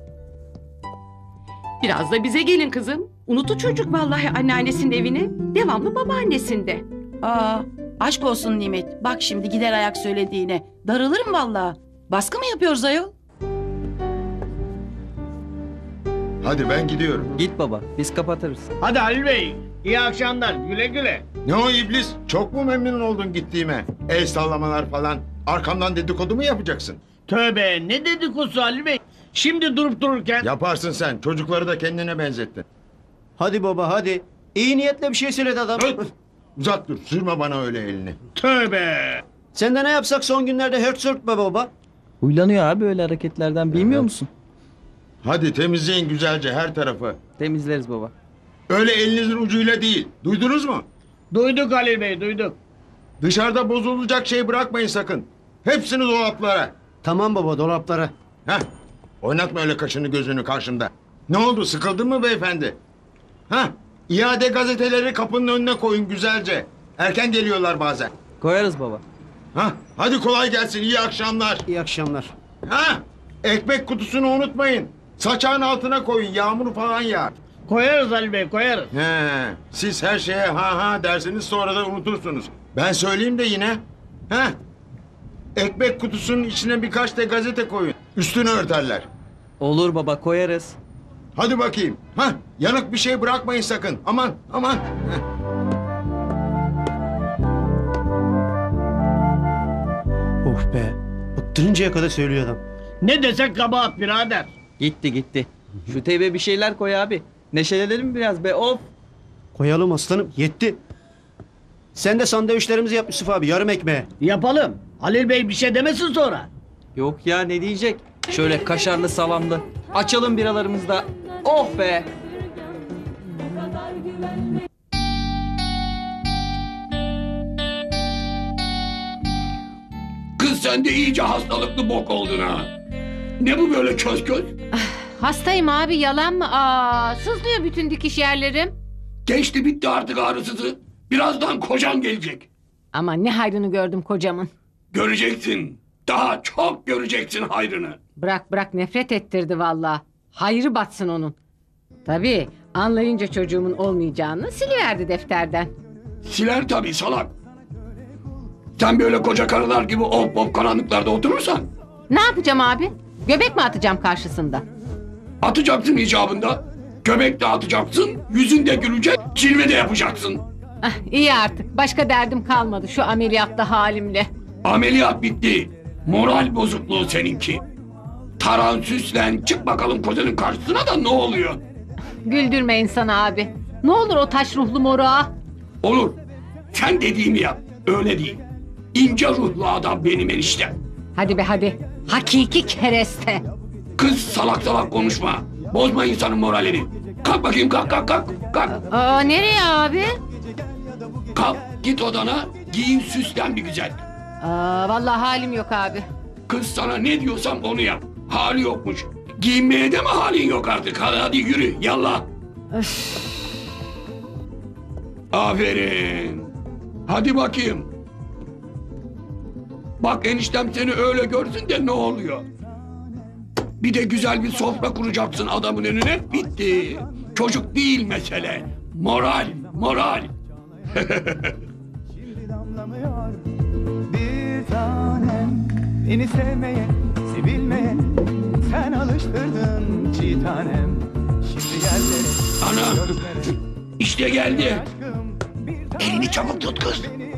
Biraz da bize gelin kızım. Unutu çocuk vallahi anneannesinin evini. Devamlı babaannesinde. Aşk olsun Nimet. Bak şimdi gider ayak söylediğine. Darılırım vallahi. Baskı mı yapıyoruz ayol? Hadi ben gidiyorum. Git baba, biz kapatırız. Hadi Halil Bey, iyi akşamlar, güle güle. Ne o iblis, çok mu memnun oldun gittiğime? El sallamalar falan, arkamdan dedikodu mu yapacaksın? Tövbe, ne dedikodusu Halil Bey? Şimdi durup dururken... Yaparsın sen, çocukları da kendine benzettin. Hadi baba, hadi. İyi niyetle bir şey söyledi adam. Uzat dur, sürme bana öyle elini. Tövbe! Sen de ne yapsak son günlerde hört sörtme baba. Huylanıyor abi öyle hareketlerden, bilmiyor musun? Hadi temizleyin güzelce her tarafı. Temizleriz baba. Öyle elinizin ucuyla değil, duydunuz mu? Duyduk Halil Bey, duyduk. Dışarıda bozulacak şey bırakmayın sakın. Hepsini dolaplara. Tamam baba, dolaplara. Heh, oynatma öyle kaşını gözünü karşımda. Ne oldu, sıkıldın mı beyefendi? Heh, iade gazeteleri kapının önüne koyun güzelce. Erken geliyorlar bazen. Koyarız baba. Heh, hadi kolay gelsin, iyi akşamlar. İyi akşamlar. Heh, ekmek kutusunu unutmayın. Saçağın altına koyun, yağmur falan yağar. Koyarız Halil Bey, koyarız. Siz her şeye ha dersiniz sonra da unutursunuz. Ben söyleyeyim de yine. Ekmek kutusunun içine birkaç da gazete koyun. Üstünü örterler. Olur baba, koyarız. Hadi bakayım. Yanık bir şey bırakmayın sakın. Aman. Of be. Bıktırıncaya kadar söylüyor adam. Ne desek kabahat birader. Gitti. Şu teybe bir şeyler koy abi. Neşelenelim biraz be, of. Koyalım aslanım, yetti. Sen de sandviçlerimizi yap Yusuf abi, yarım ekmeğe. Yapalım. Halil Bey bir şey demesin sonra. Yok ya, ne diyecek? Şöyle kaşarlı salamlı. Açalım biralarımızı da. Oh be. Kız sen de iyice hastalıklı bok oldun ha. Ne bu böyle köz? Hastayım abi, yalan mı? Sızlıyor bütün dikiş yerlerim. Geçti bitti artık ağrısızı. Birazdan kocan gelecek. Ama ne hayrını gördüm kocamın. Göreceksin. Daha çok göreceksin hayrını. Bırak nefret ettirdi vallahi. Hayrı batsın onun. Tabii anlayınca çocuğumun olmayacağını siliverdi defterden. Siler tabii salak. Sen böyle koca karılar gibi of karanlıklarda oturursan. Ne yapacağım abi? Göbek mi atacağım karşısında? Atacaksın icabında. Göbek de atacaksın. Yüzün de gülecek. Cilve de yapacaksın. İyi artık. Başka derdim kalmadı şu ameliyatta halimle. Ameliyat bitti. Moral bozukluğu seninki. Taran süslen çık bakalım kocanın karşısına da ne oluyor? Güldürme insanı abi. Ne olur o taş ruhlu moruğa. Olur. Sen dediğimi yap. Öyle değil. İnce ruhlu adam benim eniştem. Hadi be hadi. Hakiki kereste. Kız salak konuşma. Bozma insanın moralini. Kalk bakayım kalk. Nereye abi? Kalk git odana giyin süslen bir güzel. Vallahi halim yok abi. Kız sana ne diyorsam onu yap. Hali yokmuş. Giyinmeye de mi halin yok artık? Hadi yürü yallah. Aferin. Hadi bakayım. Bak eniştem seni öyle görsün de ne oluyor? Bir de güzel bir sofra kuracaksın adamın önüne. Bitti. Çocuk değil mesele. Moral. Bir tanem beni sevmeye, sevilmeye Sen alıştırdın çiğ tanem. Şimdi yerlere... Ana! İşte geldi. Elini çabuk tut kız.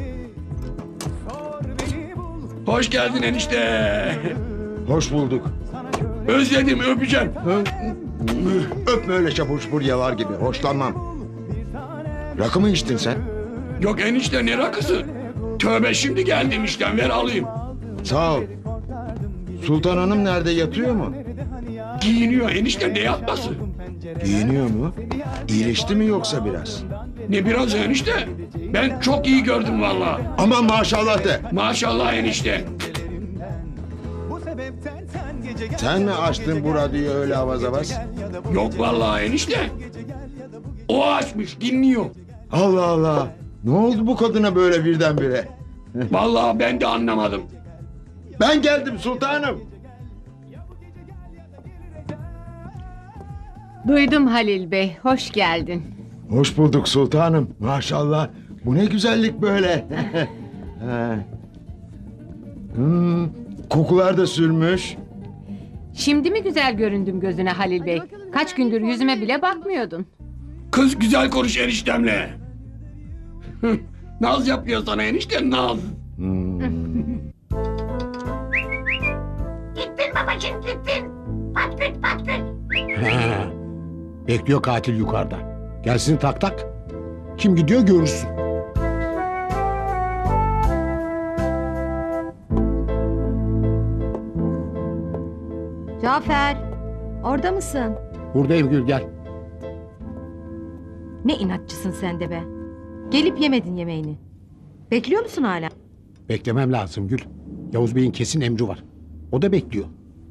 Hoş geldin enişte. Hoş bulduk. Özledim, öpeceğim. Öpme öyle çapur çupur yalar gibi. Hoşlanmam. Rakı mı içtin sen? Yok enişte, ne rakısı? Tövbe, şimdi geldim işten, ver alayım. Sağ ol. Sultan Hanım nerede, yatıyor mu? Giyiniyor enişte, ne yatması? Giyiniyor mu? İyileşti mi yoksa biraz? Ne biraz enişte? Ben çok iyi gördüm vallahi. Aman maşallah de. Maşallah enişte. Sen mi açtın bu radyoyu öyle avaz avaz? Yok vallahi enişte. O açmış, dinliyor. Allah Allah. Ne oldu bu kadına böyle birdenbire? Vallahi ben de anlamadım. Ben geldim sultanım. Duydum Halil Bey, hoş geldin. Hoş bulduk sultanım. Maşallah. Bu ne güzellik böyle. Kokular da sürmüş. Şimdi mi güzel göründüm gözüne Halil Bey? Kaç gündür yüzüme bile bakmıyordun. Kız güzel konuş eniştemle. Naz yapıyor sana enişte, naz. Gittin babacığım gittin. Patküt patküt. Bekliyor katil yukarıda. Gelsin tak tak. Kim gidiyor görürsün. Cafer, orada mısın? Buradayım Gül, gel. Ne inatçısın sen de be. Gelip yemedin yemeğini. Bekliyor musun hala? Beklemem lazım Gül. Yavuz Bey'in kesin emri var. O da bekliyor.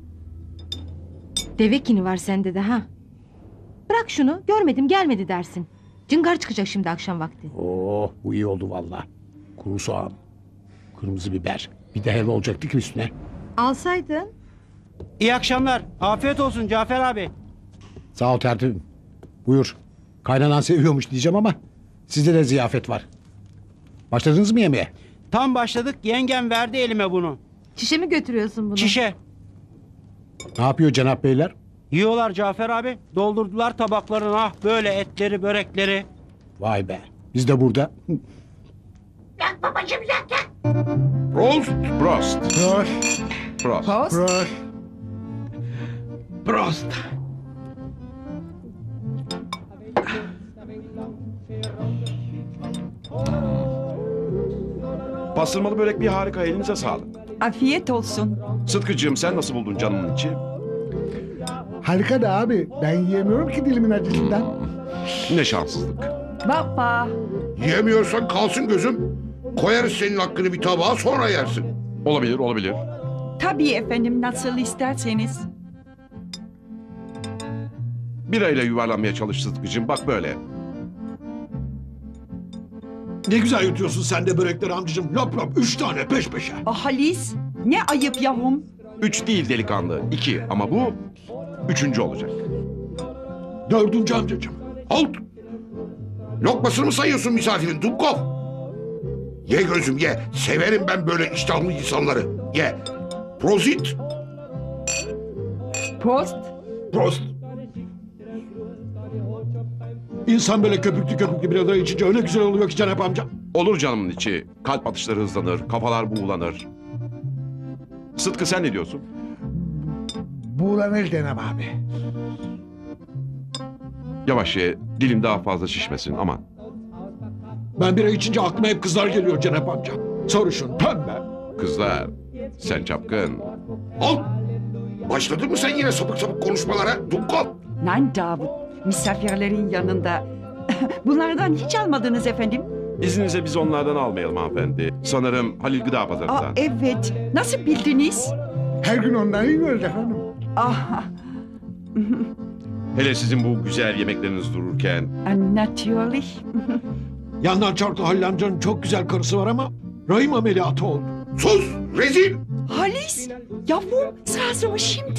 Deve kini var sende de ha. Bırak şunu, görmedim gelmedi dersin. Cıngar çıkacak şimdi akşam vakti. Oh, bu iyi oldu vallahi. Kuru soğan, kırmızı biber. Bir de helva olacaktı ki üstüne. Alsaydın. İyi akşamlar. Afiyet olsun Cafer abi. Sağ ol tertibim. Buyur. Kaynanan seviyormuş diyeceğim ama sizde de ziyafet var. Başladınız mı yemeğe? Tam başladık. Yengem verdi elime bunu. Şişe mi götürüyorsun bunu? Şişe. Ne yapıyor Cenap Beyler? Yiyorlar Cafer abi. Doldurdular tabaklarına. Ah böyle etleri, börekleri. Vay be. Biz de burada. Yak babacığım yak yak. Prost. Prost. Prost. Prost. Prost. Pastırmalı börek bir harika, elinize sağlık. Afiyet olsun. Sıtkıcığım, sen nasıl buldun canımın içi? Harika da abi. Ben yiyemiyorum ki dilimin acısından. Ne şanssızlık. Baba. Yiyemiyorsan kalsın gözüm. Koyarız senin hakkını bir tabağa, sonra yersin. Olabilir, olabilir. Tabii efendim, nasıl isterseniz. Birayla yuvarlanmaya çalış Sıtkıcığım, bak böyle. Ne güzel yutuyorsun sen de börekleri amcacığım. Lop lop 3 tane peş peşe. Halis, ne ayıp yavrum. 3 değil delikanlı, 2 ama bu 3. olacak. 4. amcacığım. Halt! Lokmasını mı sayıyorsun misafirin Dubkov? Ye gözüm ye. Severim ben böyle iştahlı insanları. Ye. Prozit. Prost. Prost. İnsan böyle köpüklü köpüklü bir adaya içince öyle güzel oluyor ki Cenap amca. Olur canımın içi. Kalp atışları hızlanır, kafalar buğulanır. Sıtkı, sen ne diyorsun? Buğulanır Cenab abi. Yavaş ye, dilim daha fazla şişmesin, aman. Ben bira içince aklıma hep kızlar geliyor Cenap amca. Sarışın, pembe. Kızlar, sen çapkın. Al! Başladın mı sen yine sapık sapık konuşmalara Dubkov? Lan Davut, misafirlerin yanında. Bunlardan hiç almadınız efendim. İzninize biz onlardan almayalım hanımefendi. Sanırım Halil Gıda Pazarı'ndan. Evet, nasıl bildiniz? Her gün onları yiyoruz efendim. Ah, Hele sizin bu güzel yemekleriniz dururken. natürlich. Yandan çarptı Halil amcanın çok güzel karısı var ama rahim ameliyatı oldu. Sus! Rezil! Halis, yavrum sırası mı şimdi?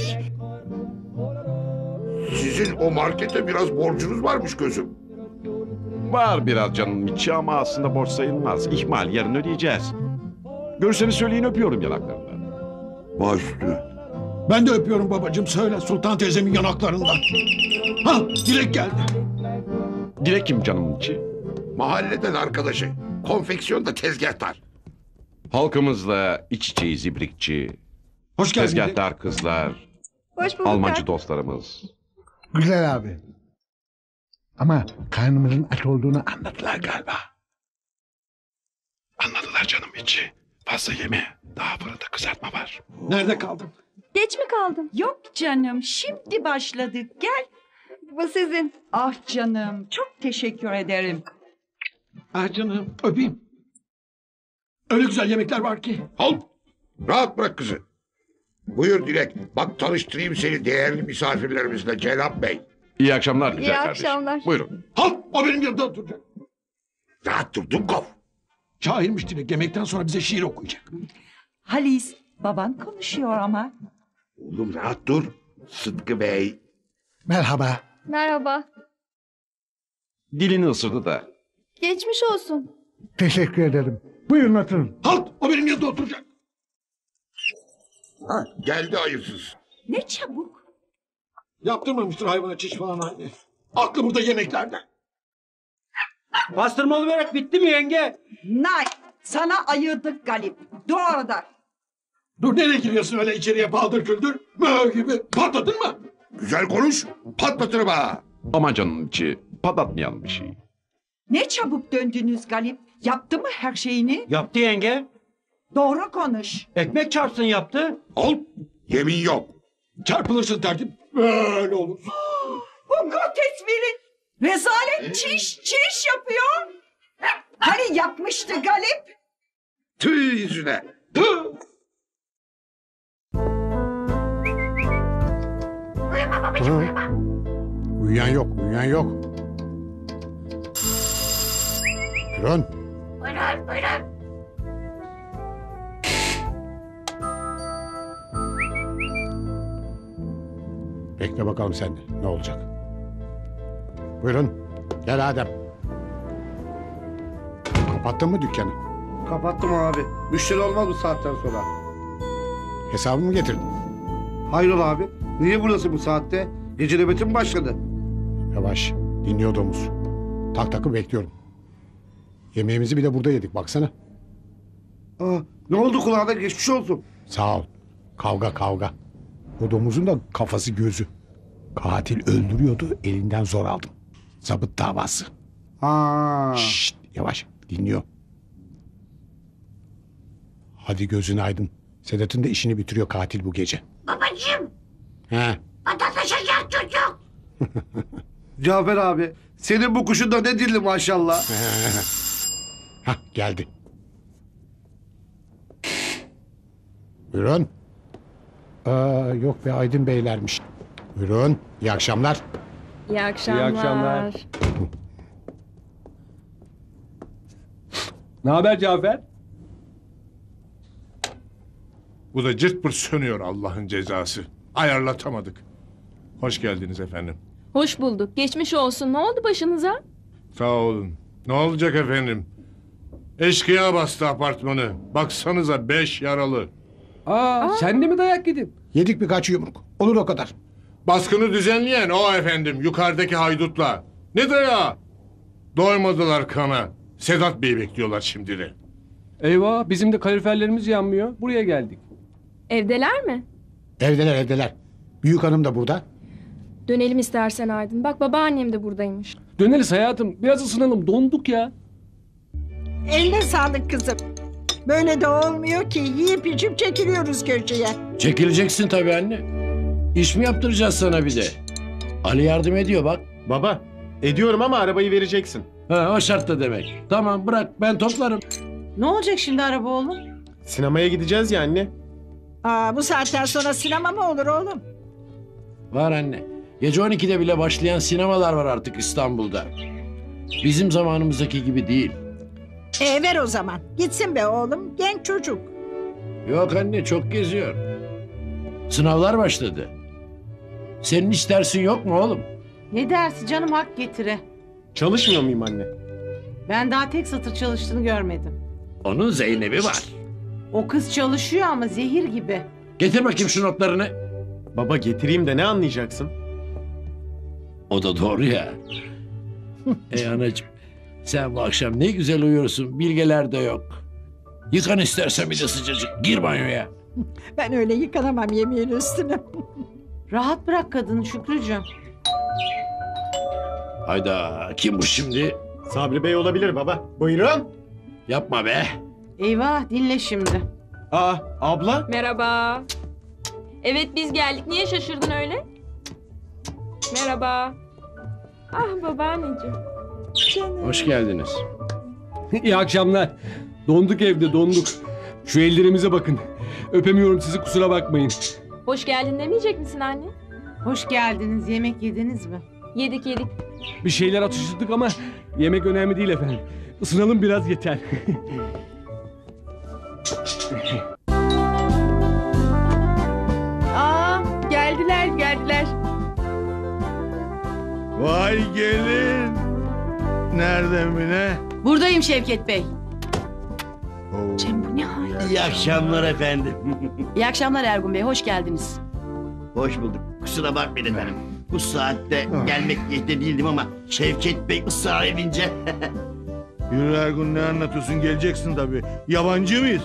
Sizin o markete biraz borcunuz varmış gözüm. Var biraz canım içi ama aslında borç sayılmaz. İhmal, yarın ödeyeceğiz. Görürseniz söyleyin, öpüyorum yanaklarından. Baş üstüne. Ben de öpüyorum babacığım. Söyle Sultan teyzemin yanaklarından. Ha, Dilek geldi. Dilek kim canımın içi? Mahalleden arkadaşı. Konfeksiyonda tezgahtar. Halkımızla iç içeyiz ibrikçi. Hoş geldin. Tezgahtar kızlar. Hoş bulduk. Almancı dostlarımız. Güzel abi. Ama karnımızın aç olduğunu anladılar galiba. Anladılar canım içi. Fazla yeme. Daha fırında kızartma var. Nerede kaldın? Geç mi kaldın? Yok canım şimdi başladık gel. Bu sizin. Ah canım çok teşekkür ederim. Ah canım öpeyim. Öyle güzel yemekler var ki. Al. Rahat bırak kızı. Buyur Dilek. Bak tanıştırayım seni değerli misafirlerimizle Cenap Bey. İyi akşamlar güzel İyi kardeşim. akşamlar. Buyurun. Halt, o benim yanımda oturacak. Rahat dur Dumkov. Şairmiş Dilek, yemekten sonra bize şiir okuyacak. Halis baban konuşuyor ama. Oğlum rahat dur. Sıtkı Bey. Merhaba. Merhaba. Dilini ısırdı da. Geçmiş olsun. Teşekkür ederim. Buyurun oturun. Halt, o benim yanımda oturacak. Ha, geldi hayırsız. Ne çabuk. Yaptırmamıştır hayvana çiş falan anne. Aklı burada yemeklerde. Pastırmalı börek bitti mi yenge? Nay sana ayırdık Galip. Doğru da. Dur nereye giriyorsun öyle içeriye paldır küldür? Mö gibi patladın mı? Güzel konuş. Patlatırım ha. Aman canım içi. Patlatmayalım bir şey. Ne çabuk döndünüz Galip. Yaptı mı her şeyini? Yaptı yenge. Doğru konuş. Ekmek çarpsın yaptı. Al. Yemin yok. Çarpılırsın tertip. Böyle olur. Bu tesvirin rezalet çiş yapıyor. Hani yapmıştı Galip? Tüh yüzüne. Tüh. Uyuma babacığım uyuma. Uyuyan yok, uyuyan yok. Buyurun. Buyurun buyurun. Bekle bakalım sen de. Ne olacak? Buyurun. Gel Adem. Kapattın mı dükkanı? Kapattım abi. Müşteri olmaz bu saatten sonra. Hesabını mı getirdin? Hayrola abi? Niye burası bu saatte? Gece nöbeti mi başladı? Yavaş. Dinliyor domuz. Tak takı bekliyorum. Yemeğimizi bir de burada yedik baksana. Aa, ne oldu kulağına geçmiş olsun. Sağ ol. Kavga kavga. O domuzun da kafası gözü. Katil öldürüyordu, elinden zor aldım. Zabıt davası. Ha. Şşt, yavaş dinliyor. Hadi gözün aydın. Sedat'ın da işini bitiriyor katil bu gece. Babacığım He. patlatacak çocuk. Cafer abi, senin bu kuşun da ne dilli maşallah. Hah geldi. Buyurun. Yok be Aydın Beylermiş. Buyurun. İyi akşamlar. İyi akşamlar. İyi akşamlar. Ne haber Cafer? Bu da cırt pırt sönüyor Allah'ın cezası. Ayarlatamadık. Hoş geldiniz efendim. Hoş bulduk. Geçmiş olsun. Ne oldu başınıza? Sağ olun. Ne olacak efendim? Eşkıya bastı apartmanı. Baksanıza 5 yaralı. Sen de mi dayak yedin? Yedik birkaç yumruk. Olur o kadar. Baskını düzenleyen o efendim. Yukarıdaki haydutla. Ne dayağı? Doymadılar kana. Sedat Bey'i bekliyorlar şimdi de. Eyvah bizim de kaloriferlerimiz yanmıyor. Buraya geldik. Evdeler mi? Evdeler evdeler. Büyük hanım da burada. Dönelim istersen Aydın. Bak babaannem de buradaymış. Döneriz hayatım. Biraz ısınalım. Donduk ya. Eline sağlık kızım. Böyle de olmuyor ki. Yiyip içip çekiliyoruz köşeye. Çekileceksin tabii anne. İş mi yaptıracağız sana bir de? Ali yardım ediyor bak. Baba, ediyorum ama arabayı vereceksin. Ha, o şartla demek. Tamam bırak ben toplarım. Ne olacak şimdi araba oğlum? Sinemaya gideceğiz ya anne. Bu saatten sonra sinema mı olur oğlum? Var anne. Gece 12'de bile başlayan sinemalar var artık İstanbul'da. Bizim zamanımızdaki gibi değil. Ver o zaman. Gitsin be oğlum. Genç çocuk. Yok anne çok geziyor. Sınavlar başladı. Senin hiç dersin yok mu oğlum? Ne dersi canım hak getire. Çalışmıyor muyum anne? Ben daha tek satır çalıştığını görmedim. Onun Zeynep'i var. O kız çalışıyor ama zehir gibi. Getir bakayım şu notlarını. Baba getireyim de ne anlayacaksın? O da doğru ya. Anacığım sen bu akşam ne güzel uyuyorsun. Bilgeler de yok. Yıkan istersen bir de sıcacık. Gir banyoya. Ben öyle yıkanamam yemeğin üstüne. Rahat bırak kadını Şükrücüğüm. Hayda kim bu şimdi? Sabri Bey olabilir baba. Buyurun. Yapma be. Eyvah dinle şimdi. Aa abla. Merhaba. Evet biz geldik. Niye şaşırdın öyle? Merhaba. Ah babaanneciğim. Hoş geldiniz. İyi akşamlar. Donduk evde donduk. Şu ellerimize bakın. Öpemiyorum sizi kusura bakmayın. Hoş geldin demeyecek misin anne? Hoş geldiniz. Yemek yediniz mi? Yedik. Bir şeyler atıştırdık ama yemek önemli değil efendim. Isınalım biraz yeter. Aa geldiler. Vay gelin. Nerede Mine? Buradayım Şevket Bey. Cem bu ne hal? İyi akşamlar efendim. İyi akşamlar Ergun Bey. Hoş geldiniz. Hoş bulduk. Kusura bakmayın efendim. Bu saatte gelmek niyetinde değildim ama Şevket Bey ısrar edince. Yürü Ergun, ne anlatıyorsun? Geleceksin tabii. Yabancı mıyız?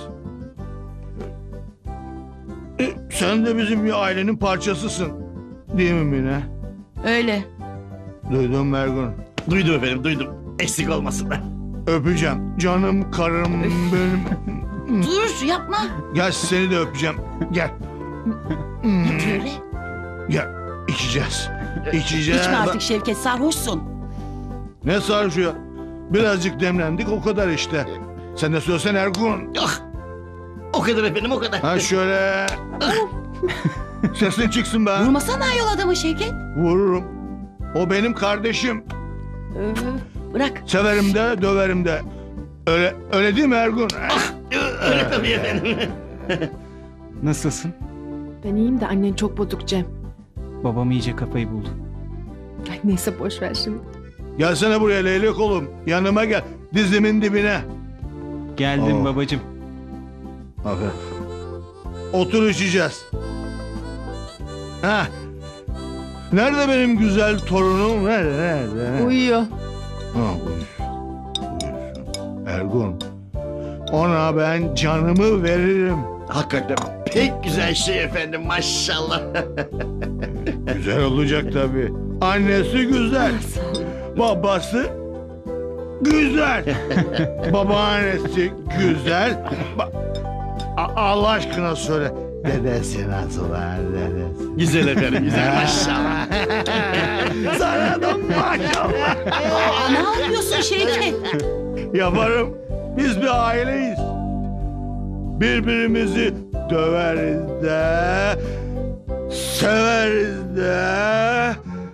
Sen de bizim bir ailenin parçasısın. Değil mi Mine? Öyle. Duydun mu Ergun? Duydum efendim, duydum. Eksik olmasın. Öpeceğim. Canım karım benim. Dur yapma. Gel seni de öpeceğim. Gel. Şöyle. Gel. İçeceğiz. İçeceğiz. İçme artık Şevket, sarhoşsun. Ne sarhoşu ya? Birazcık demlendik o kadar işte. Sen de söylesen Ergun. O kadar efendim, o kadar. Ha şöyle. Sesin çıksın be. Vurmasana ayol adamı Şevket. Vururum. O benim kardeşim. Bırak. Severim de döverim de. Öyle değil mi Ergun? Öyle tabii efendim. Nasılsın? Ben iyiyim de annen çok bozuk Cem. Babam iyice kafayı buldu. Ay neyse boş ver şimdi. Gelsene buraya leylek oğlum. Yanıma gel. Dizimin dibine. Geldim babacığım. Aferin. Otur içeceğiz. Ha. Nerede benim güzel torunum? Nerede? Uyuyor. Ha, uyusun. Ergun. Ona ben canımı veririm. Hakikaten pek güzel şey efendim, maşallah. Güzel olacak tabii. Annesi güzel. Babası güzel. Babaannesi güzel. Allah aşkına söyle. Dedesi nasıl var dedesi? Güzel efendim, güzel maşallah. Sana da maşallah. Ne yapıyorsun Şevket? Yaparım. Biz bir aileyiz. Birbirimizi döveriz de, severiz de.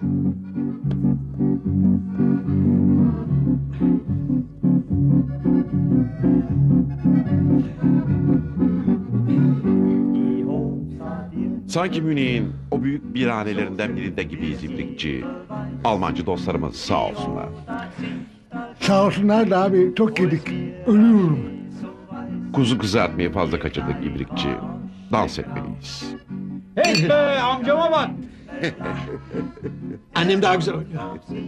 Sanki Münih'in o büyük birhanelerinden birinde gibiyiz İbrikçi. Almancı dostlarımız sağ olsunlar. Sağ olsunlar da abi çok yedik. Ölüyorum. Kuzu kızartmayı fazla kaçırdık İbrikçi. Dans etmeliyiz. Hey be amcama bak. Annem daha güzel oynuyor.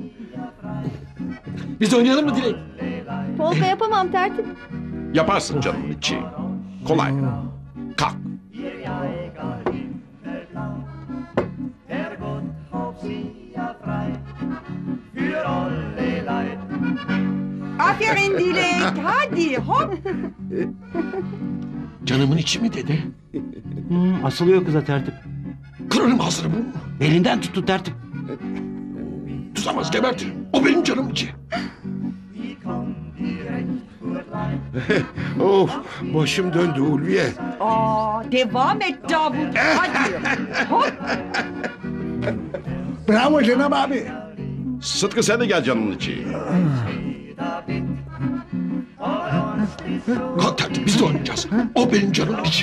Biz oynayalım mı Dilek? Polka yapamam tertip. Yaparsın canımın içi. Kolay. Kalk. Aferin Dilek. Hadi hop. Canımın içi mi dedi? Asılıyor kıza tertip. Kırarım ağzını bu. Elinden tuttu tertip. Tutamaz gebertirim. O benim canım içi. Of, başım döndü Ulviye. Devam et Davut. Hadi. Hop. Bravo Cenab abi. Sıtkı sen de gel canımın içi. Kalk tertip biz de oynayacağız. O benim canım içi.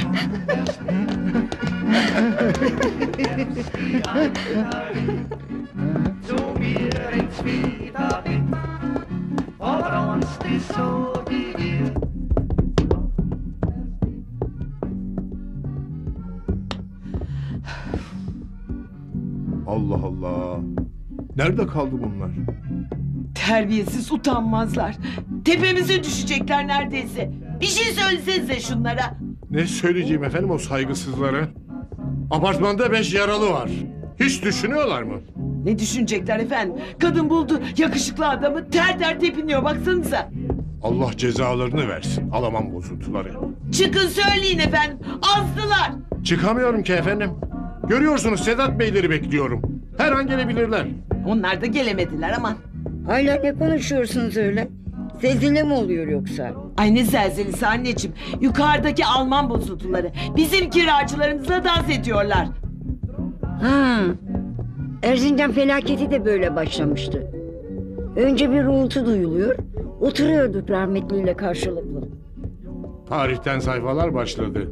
Nerede kaldı bunlar? Terbiyesiz utanmazlar. Tepemize düşecekler neredeyse. Bir şey söylesenize şunlara. Ne söyleyeceğim efendim o saygısızlara? Apartmanda 5 yaralı var. Hiç düşünüyorlar mı? Ne düşünecekler efendim? Kadın buldu yakışıklı adamı ter ter tepiniyor baksanıza. Allah cezalarını versin. Alamam bozuntuları. Çıkın söyleyin efendim. Azdılar. Çıkamıyorum ki efendim. Görüyorsunuz Sedat Beyleri bekliyorum. Her an gelebilirler. Onlar da gelemediler aman. Hala ne konuşuyorsunuz öyle? Zelzele mi oluyor yoksa? Ay ne zelzelesi anneciğim. Yukarıdaki Alman bozuntuları. Bizim kiracılarımızla dans ediyorlar. Ha. Erzincan felaketi de böyle başlamıştı. Önce bir uğultu duyuluyor. Oturuyorduk rahmetliyle karşılıklı. Tarihten sayfalar başladı.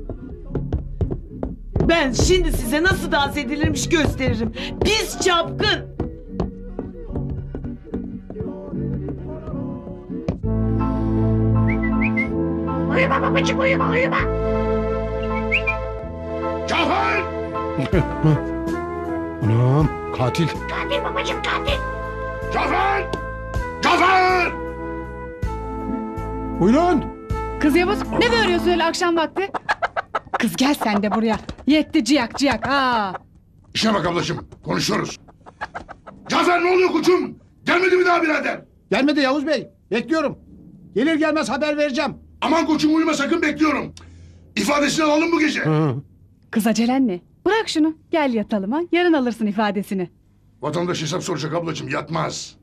Ben şimdi size nasıl dans edilirmiş gösteririm. Pis çapkın. Uyuma babacığım uyuma uyuma. Cafer! Anam katil. Katil babacığım katil. Cafer! Cafer! Buyurun. Kız Yavuz ne böğürüyorsun öyle akşam vakti? Kız gel sen de buraya. Yetti ciyak ciyak. Aa. İşe bak ablacığım konuşuyoruz. Cafer ne oluyor koçum? Gelmedi mi daha birader? Gelmedi Yavuz Bey. Bekliyorum. Gelir gelmez haber vereceğim. Aman koçum uyuma sakın bekliyorum. İfadesini alalım bu gece. Kız acelen ne? Bırak şunu. Gel yatalım ha. Yarın alırsın ifadesini. Vatandaş hesap soracak ablacığım yatmaz.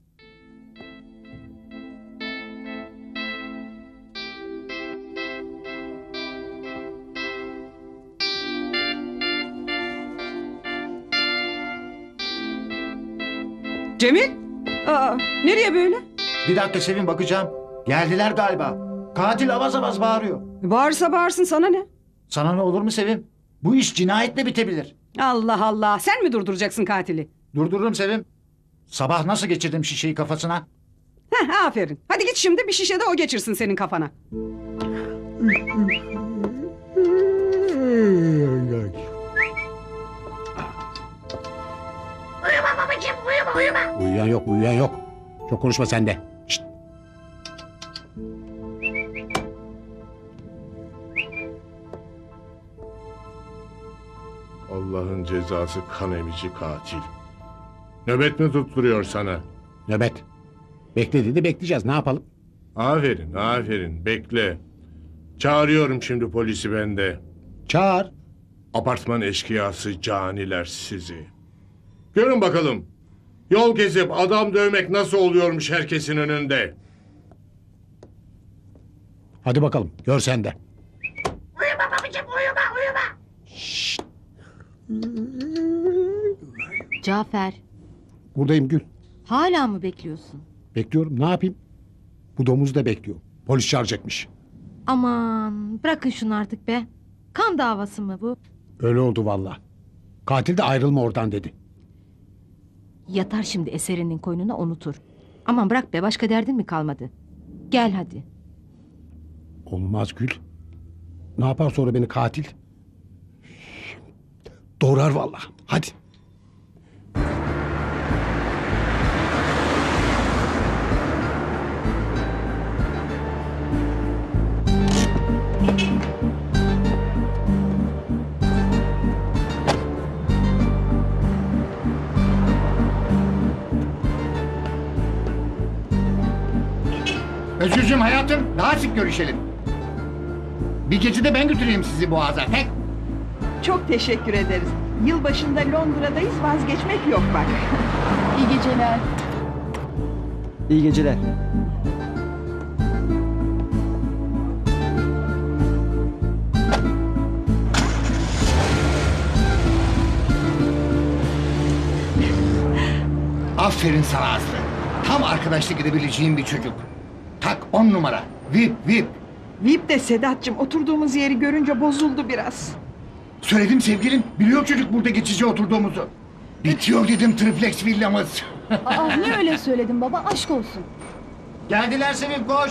Cemil? Aa, nereye böyle? Bir dakika Sevin bakacağım. Geldiler galiba. Katil avaz avaz bağırıyor. Bağırsa bağırsın sana ne? Sana ne olur mu Sevim? Bu iş cinayetle bitebilir. Allah Allah. Sen mi durduracaksın katili? Durdururum Sevim. Sabah nasıl geçirdim şişeyi kafasına? Heh, aferin. Hadi git şimdi bir şişe de o geçirsin senin kafana. Uyuma babacığım uyuma uyuma. Uyuyan yok, uyuyan yok. Çok konuşma sen de. Şşt. Allah'ın cezası kan emici katil. Nöbet mi tutturuyor sana? Nöbet. Bekle dedi bekleyeceğiz ne yapalım? Aferin aferin bekle. Çağırıyorum şimdi polisi ben de. Çağır. Apartman eşkıyası caniler sizi. Görün bakalım. Yol gezip adam dövmek nasıl oluyormuş herkesin önünde. Hadi bakalım gör sen de. Uyuma babacığım uyuma uyuma. Cafer, Buradayım Gül. hala mı bekliyorsun? Bekliyorum ne yapayım? Bu domuz da bekliyor. Polis çağıracakmış. Aman bırakın şunu artık be. Kan davası mı bu? Öyle oldu valla. Katil de ayrılma oradan dedi. Yatar şimdi eserinin koynuna unutur. Aman bırak be başka derdin mi kalmadı? Gel hadi. Olmaz Gül. Ne yapar sonra beni katil? Doğrar valla. Hadi. Özgürcüğüm hayatım daha sık görüşelim. Bir gece de ben götüreyim sizi Boğaz'a. Tek. Çok teşekkür ederiz. Yılbaşında Londra'dayız vazgeçmek yok bak. İyi geceler. İyi geceler. Aferin sana Aslı. Tam arkadaşlık edebileceğin bir çocuk. Tak 10 numara. Vip vip. Vip de Sedat'cığım oturduğumuz yeri görünce bozuldu biraz. Söyledim sevgilim. Biliyor çocuk burada geçici oturduğumuzu. Bitiyor dedim triplex villamız. Aa, ne öyle söyledin baba aşk olsun. Geldiler Sevim koş.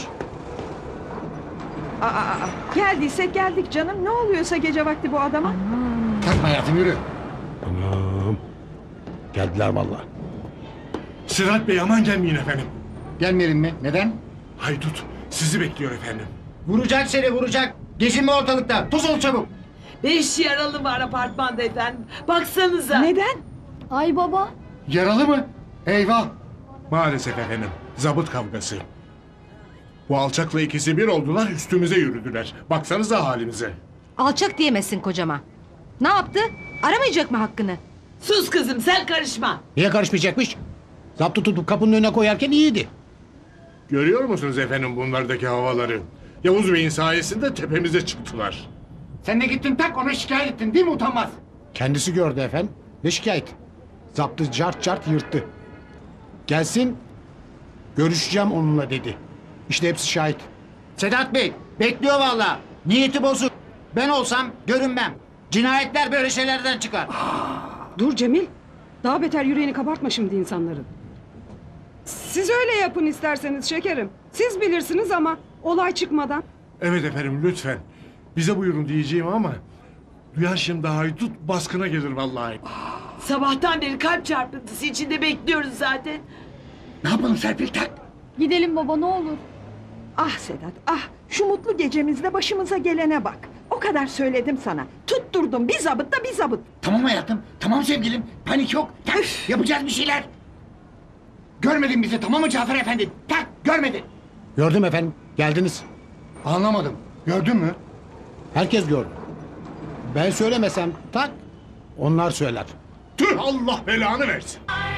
Geldiysek geldik canım. Ne oluyorsa gece vakti bu adama? Takma hayatım yürü. Anam. Geldiler valla. Sedat Bey aman gelmeyin efendim. Gelmeyelim mi? Neden? Haydut sizi bekliyor efendim. Vuracak seni vuracak. Gezinme ortalıkta. Tuz ol çabuk. 5 yaralı var apartmanda efendim. Baksanıza. Neden? Ay baba. Yaralı mı? Eyvah. Maalesef efendim. Zabıt kavgası. Bu alçakla ikisi bir oldular, üstümüze yürüdüler. Baksanıza halimize. Alçak diyemezsin kocama. Ne yaptı? Aramayacak mı hakkını? Sus kızım sen karışma. Niye karışmayacakmış? Zaptı tutup kapının önüne koyarken iyiydi. Görüyor musunuz efendim bunlardaki havaları? Yavuz Bey'in sayesinde tepemize çıktılar. Sen de gittin tak ona şikayet ettin değil mi utanmaz? Kendisi gördü efendim. Ne şikayet? Zaptı cart cart yırttı. Gelsin görüşeceğim onunla dedi. İşte hepsi şahit. Sedat Bey bekliyor vallahi. Niyeti bozuk. Ben olsam görünmem. Cinayetler böyle şeylerden çıkar. Dur Cemil. Daha beter yüreğini kabartma şimdi insanların. Siz öyle yapın isterseniz şekerim. Siz bilirsiniz ama olay çıkmadan. Evet efendim lütfen. Bize buyurun diyeceğim ama... Duyar şimdi haydut baskına gelir vallahi. Sabahtan beri kalp çarpıntısı içinde bekliyoruz zaten. Ne yapalım Serpil tak? Gidelim baba ne olur. Ah Sedat ah şu mutlu gecemizde başımıza gelene bak. O kadar söyledim sana. Tutturdum bir zabıt da bir zabıt. Tamam hayatım. Tamam sevgilim. Panik yok. Tak yapacağız bir şeyler. Görmedin bizi tamam mı Cafer Efendi? Tak görmedin. Gördüm efendim. Geldiniz. Anlamadım. Gördün mü? Herkes gördü. Ben söylemesem tak onlar söyler. Tüh Allah belanı versin.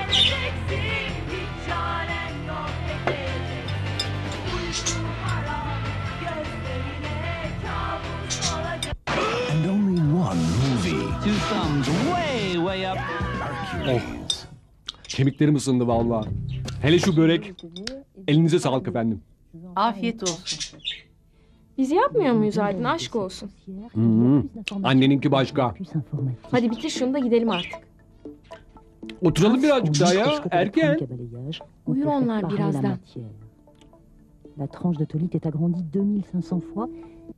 And only one movie. Two thumbs way way up. Oh. Kemiklerim ısındı vallahi. Hele şu börek. Elinize sağlık efendim. Afiyet olsun. Biz yapmıyor muyuz Aydın aşk olsun. Anneninki başka. Hadi bitir şunu da gidelim artık. Oturalım birazcık daha ya. Erken. Uyur onlar birazdan. La tranche de Tolit est agrandie 2500 fois.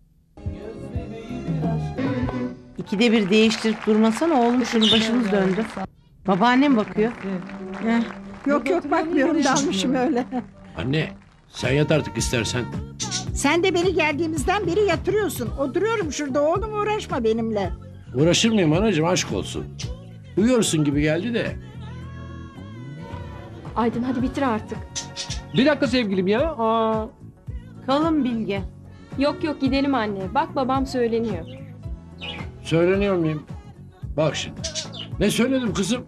İkide bir değiştirip durmasana oğlum şunu başımız döndü. Babaannem bakıyor. Yok yok bakmıyorum dalmışım öyle. Anne sen yat artık istersen. Sen de beni geldiğimizden beri yatırıyorsun. Oturuyorum şurada oğlum uğraşma benimle. Uğraşır mıyım anacığım aşk olsun. Uyuyorsun gibi geldi de. Aydın hadi bitir artık. Bir dakika sevgilim ya. Aa. Kalın Bilge. Yok yok gidelim anne. Bak babam söyleniyor. Söyleniyor muyum? Bak şimdi. Ne söyledim kızım?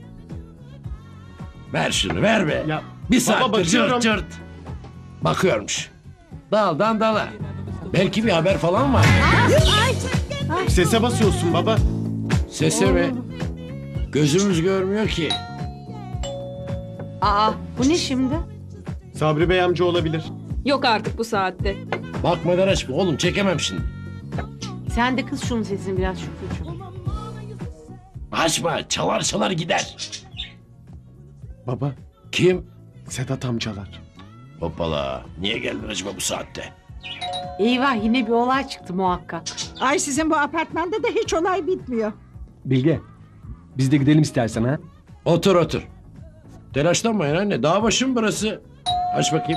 Ver şunu ver be. Ya, bir baba, saattir bakıyorum. cırt cırt. Bakıyormuş. Daldan dala. Belki bir haber falan var. Sese basıyorsun baba. Sese mi? Gözümüz görmüyor ki. Aa bu ne şimdi? Sabri Bey amca olabilir. Yok artık bu saatte. Bakmadan açma oğlum çekemem şimdi. Sen de kız şunun sesini biraz Şükrücüğüm. Açma çalar çalar gider. Baba. Kim? Sedat amcalar. Hoppala. Niye geldin acaba bu saatte? Eyvah yine bir olay çıktı muhakkak. Ay sizin bu apartmanda da hiç olay bitmiyor. Bilge. Biz de gidelim istersen ha. Otur otur. Telaşlanmayın anne. Dağ başı mı burası? Aç bakayım.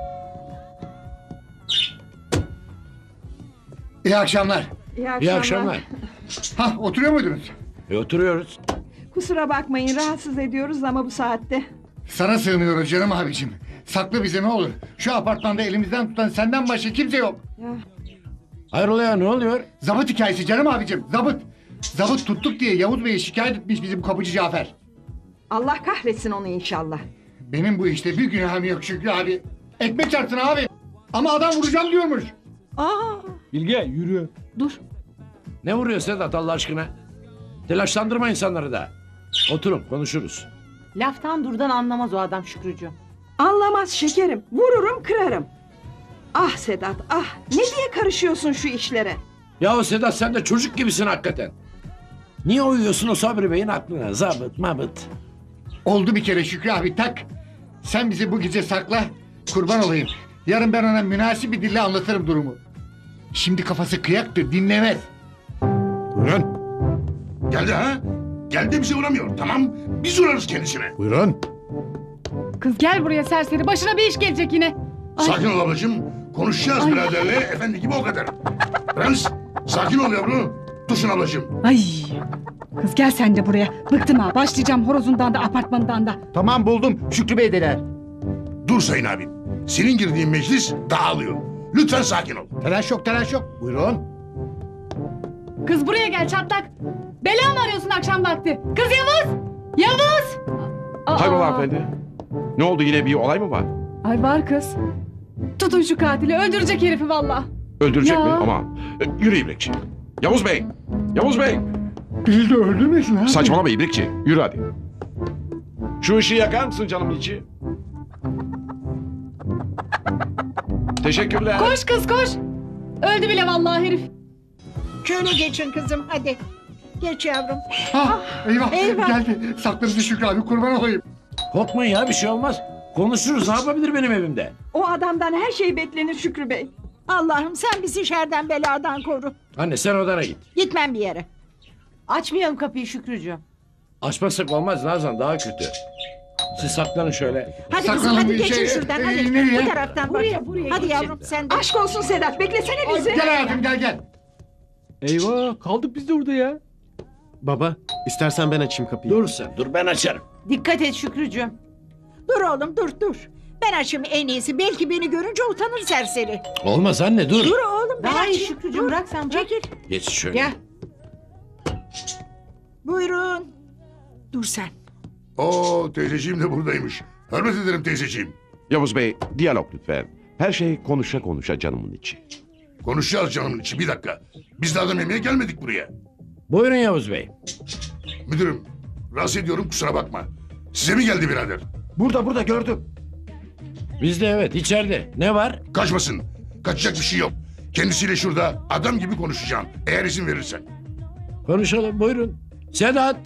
İyi akşamlar. İyi akşamlar. Hah oturuyor muydunuz? Oturuyoruz. Kusura bakmayın rahatsız ediyoruz ama bu saatte. Sana sığınıyoruz canım abicim. Saklı bizi ne olur. Şu apartmanda elimizden tutan senden başka kimse yok. Hayrola ya ne oluyor? Zabıt hikayesi canım abicim. Zabıt. Zabıt tuttuk diye Yavuz Bey'e şikayet etmiş bizim kapıcı Cafer. Allah kahretsin onu inşallah. Benim bu işte bir günahım yok Şükrü abi. Ekmek çarpsın abi. Ama adam vuracağım diyormuş. Bilge yürü. Dur. Ne vuruyor Sedat Allah aşkına? Telaşlandırma insanları da. Oturun konuşuruz. Laftan durdan anlamaz o adam Şükrücüğüm. Anlamaz şekerim. Vururum kırarım. Ah Sedat ah ne diye karışıyorsun şu işlere? Yahu Sedat sen de çocuk gibisin hakikaten. Niye uyuyorsun o Sabri Bey'in aklına? Zabıt mabıt. Oldu bir kere Şükrü abi tak. Sen bizi bu gece sakla. Kurban olayım. Yarın ben ona münasip bir dille anlatırım durumu. Şimdi kafası kıyaktır dinlemez. Buyurun. Geldi ha? Geldi bize uğramıyor. Tamam biz uğrarız kendisine. Buyurun. Kız gel buraya serseri. Başına bir iş gelecek yine. Sakin ol ablacığım. Konuşacağız biraderle. Efendi gibi o kadar. Prens sakin ol yavrum. Dursun ablacığım. Ay. Kız gel sen de buraya. Bıktım ha. Başlayacağım horozundan da apartmanından da. Tamam buldum. Şükrü Bey dediler. Dur sayın abim. Senin girdiğin meclis dağılıyor. Lütfen sakin ol. Telaş yok telaş yok. Buyurun. Kız buraya gel çatlak. Bela mı arıyorsun akşam vakti? Kız Yavuz! Yavuz! Hayrola hanımefendi? Ne oldu, yine bir olay mı var? Ay var kız. Tutun şu katili. Öldürecek herifi valla. Öldürecek Ya. mi? Ama yürü İbrikçi. Yavuz Bey! Yavuz Bey! Bizi de öldürmesin ha. Saçmalama İbrikçi. Yürü hadi. Şu ışığı yakar mısın canımın içi? Teşekkürler. Koş kız koş. Öldü bile vallahi herif. Şöyle geçin kızım hadi. Geç yavrum. Eyvah, Eyvah. geldi. Sakla bizi Şükrü abi kurban olayım. Korkmayın ya, bir şey olmaz. Konuşuruz, ne yapabilir benim evimde? O adamdan her şey beklenir Şükrü Bey. Allah'ım sen bizi şerden beladan koru. Anne sen odana git. Gitmem bir yere. Açmayalım kapıyı Şükrücüğüm. Açmazsak olmaz Nazan, daha kötü. Siz saklanın şöyle. Hadi kızım Saklanın hadi bir geçin şey, şuradan hadi. nereye? Bu taraftan buraya, buraya. Hadi yavrum sen de. Aşk olsun Sedat beklesene bizi. Gel hayatım gel gel. Eyvah, kaldık biz de orada ya. Baba istersen ben açayım kapıyı. Dur sen, dur ben açarım. Dikkat et Şükrücüğüm. Dur oğlum dur. Ben açayım en iyisi. Belki beni görünce utanır serseri. Olmaz anne, dur. Dur oğlum ben açayım. Şükrücüğüm bırak sen bırak. Çekil. Geç şöyle. Gel. Buyurun. Dur sen. Oo teyzeciğim de buradaymış. Hürmet ederim teyzeciğim. Yavuz Bey, diyalog lütfen. Her şey konuşa konuşa canımın içi. Konuşacağız canımın içi, bir dakika. Biz de adam yemeğe gelmedik buraya. Buyurun Yavuz Bey. Müdürüm, rahatsız ediyorum kusura bakma. Size mi geldi birader? Burada gördüm. Bizde evet, içeride. Ne var? Kaçmasın. Kaçacak bir şey yok. Kendisiyle şurada adam gibi konuşacağım. Eğer izin verirsen. Konuşalım, buyurun. Sedat.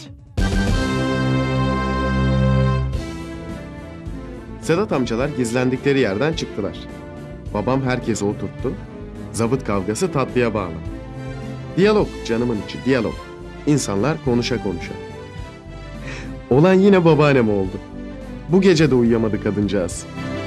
Sedat amcalar gizlendikleri yerden çıktılar. Babam herkesi oturttu. Zabıt kavgası tatlıya bağlı. Diyalog canımın içi, diyalog. İnsanlar konuşa konuşa. Olan yine babaannem oldu. Bu gece de uyuyamadı kadıncağız.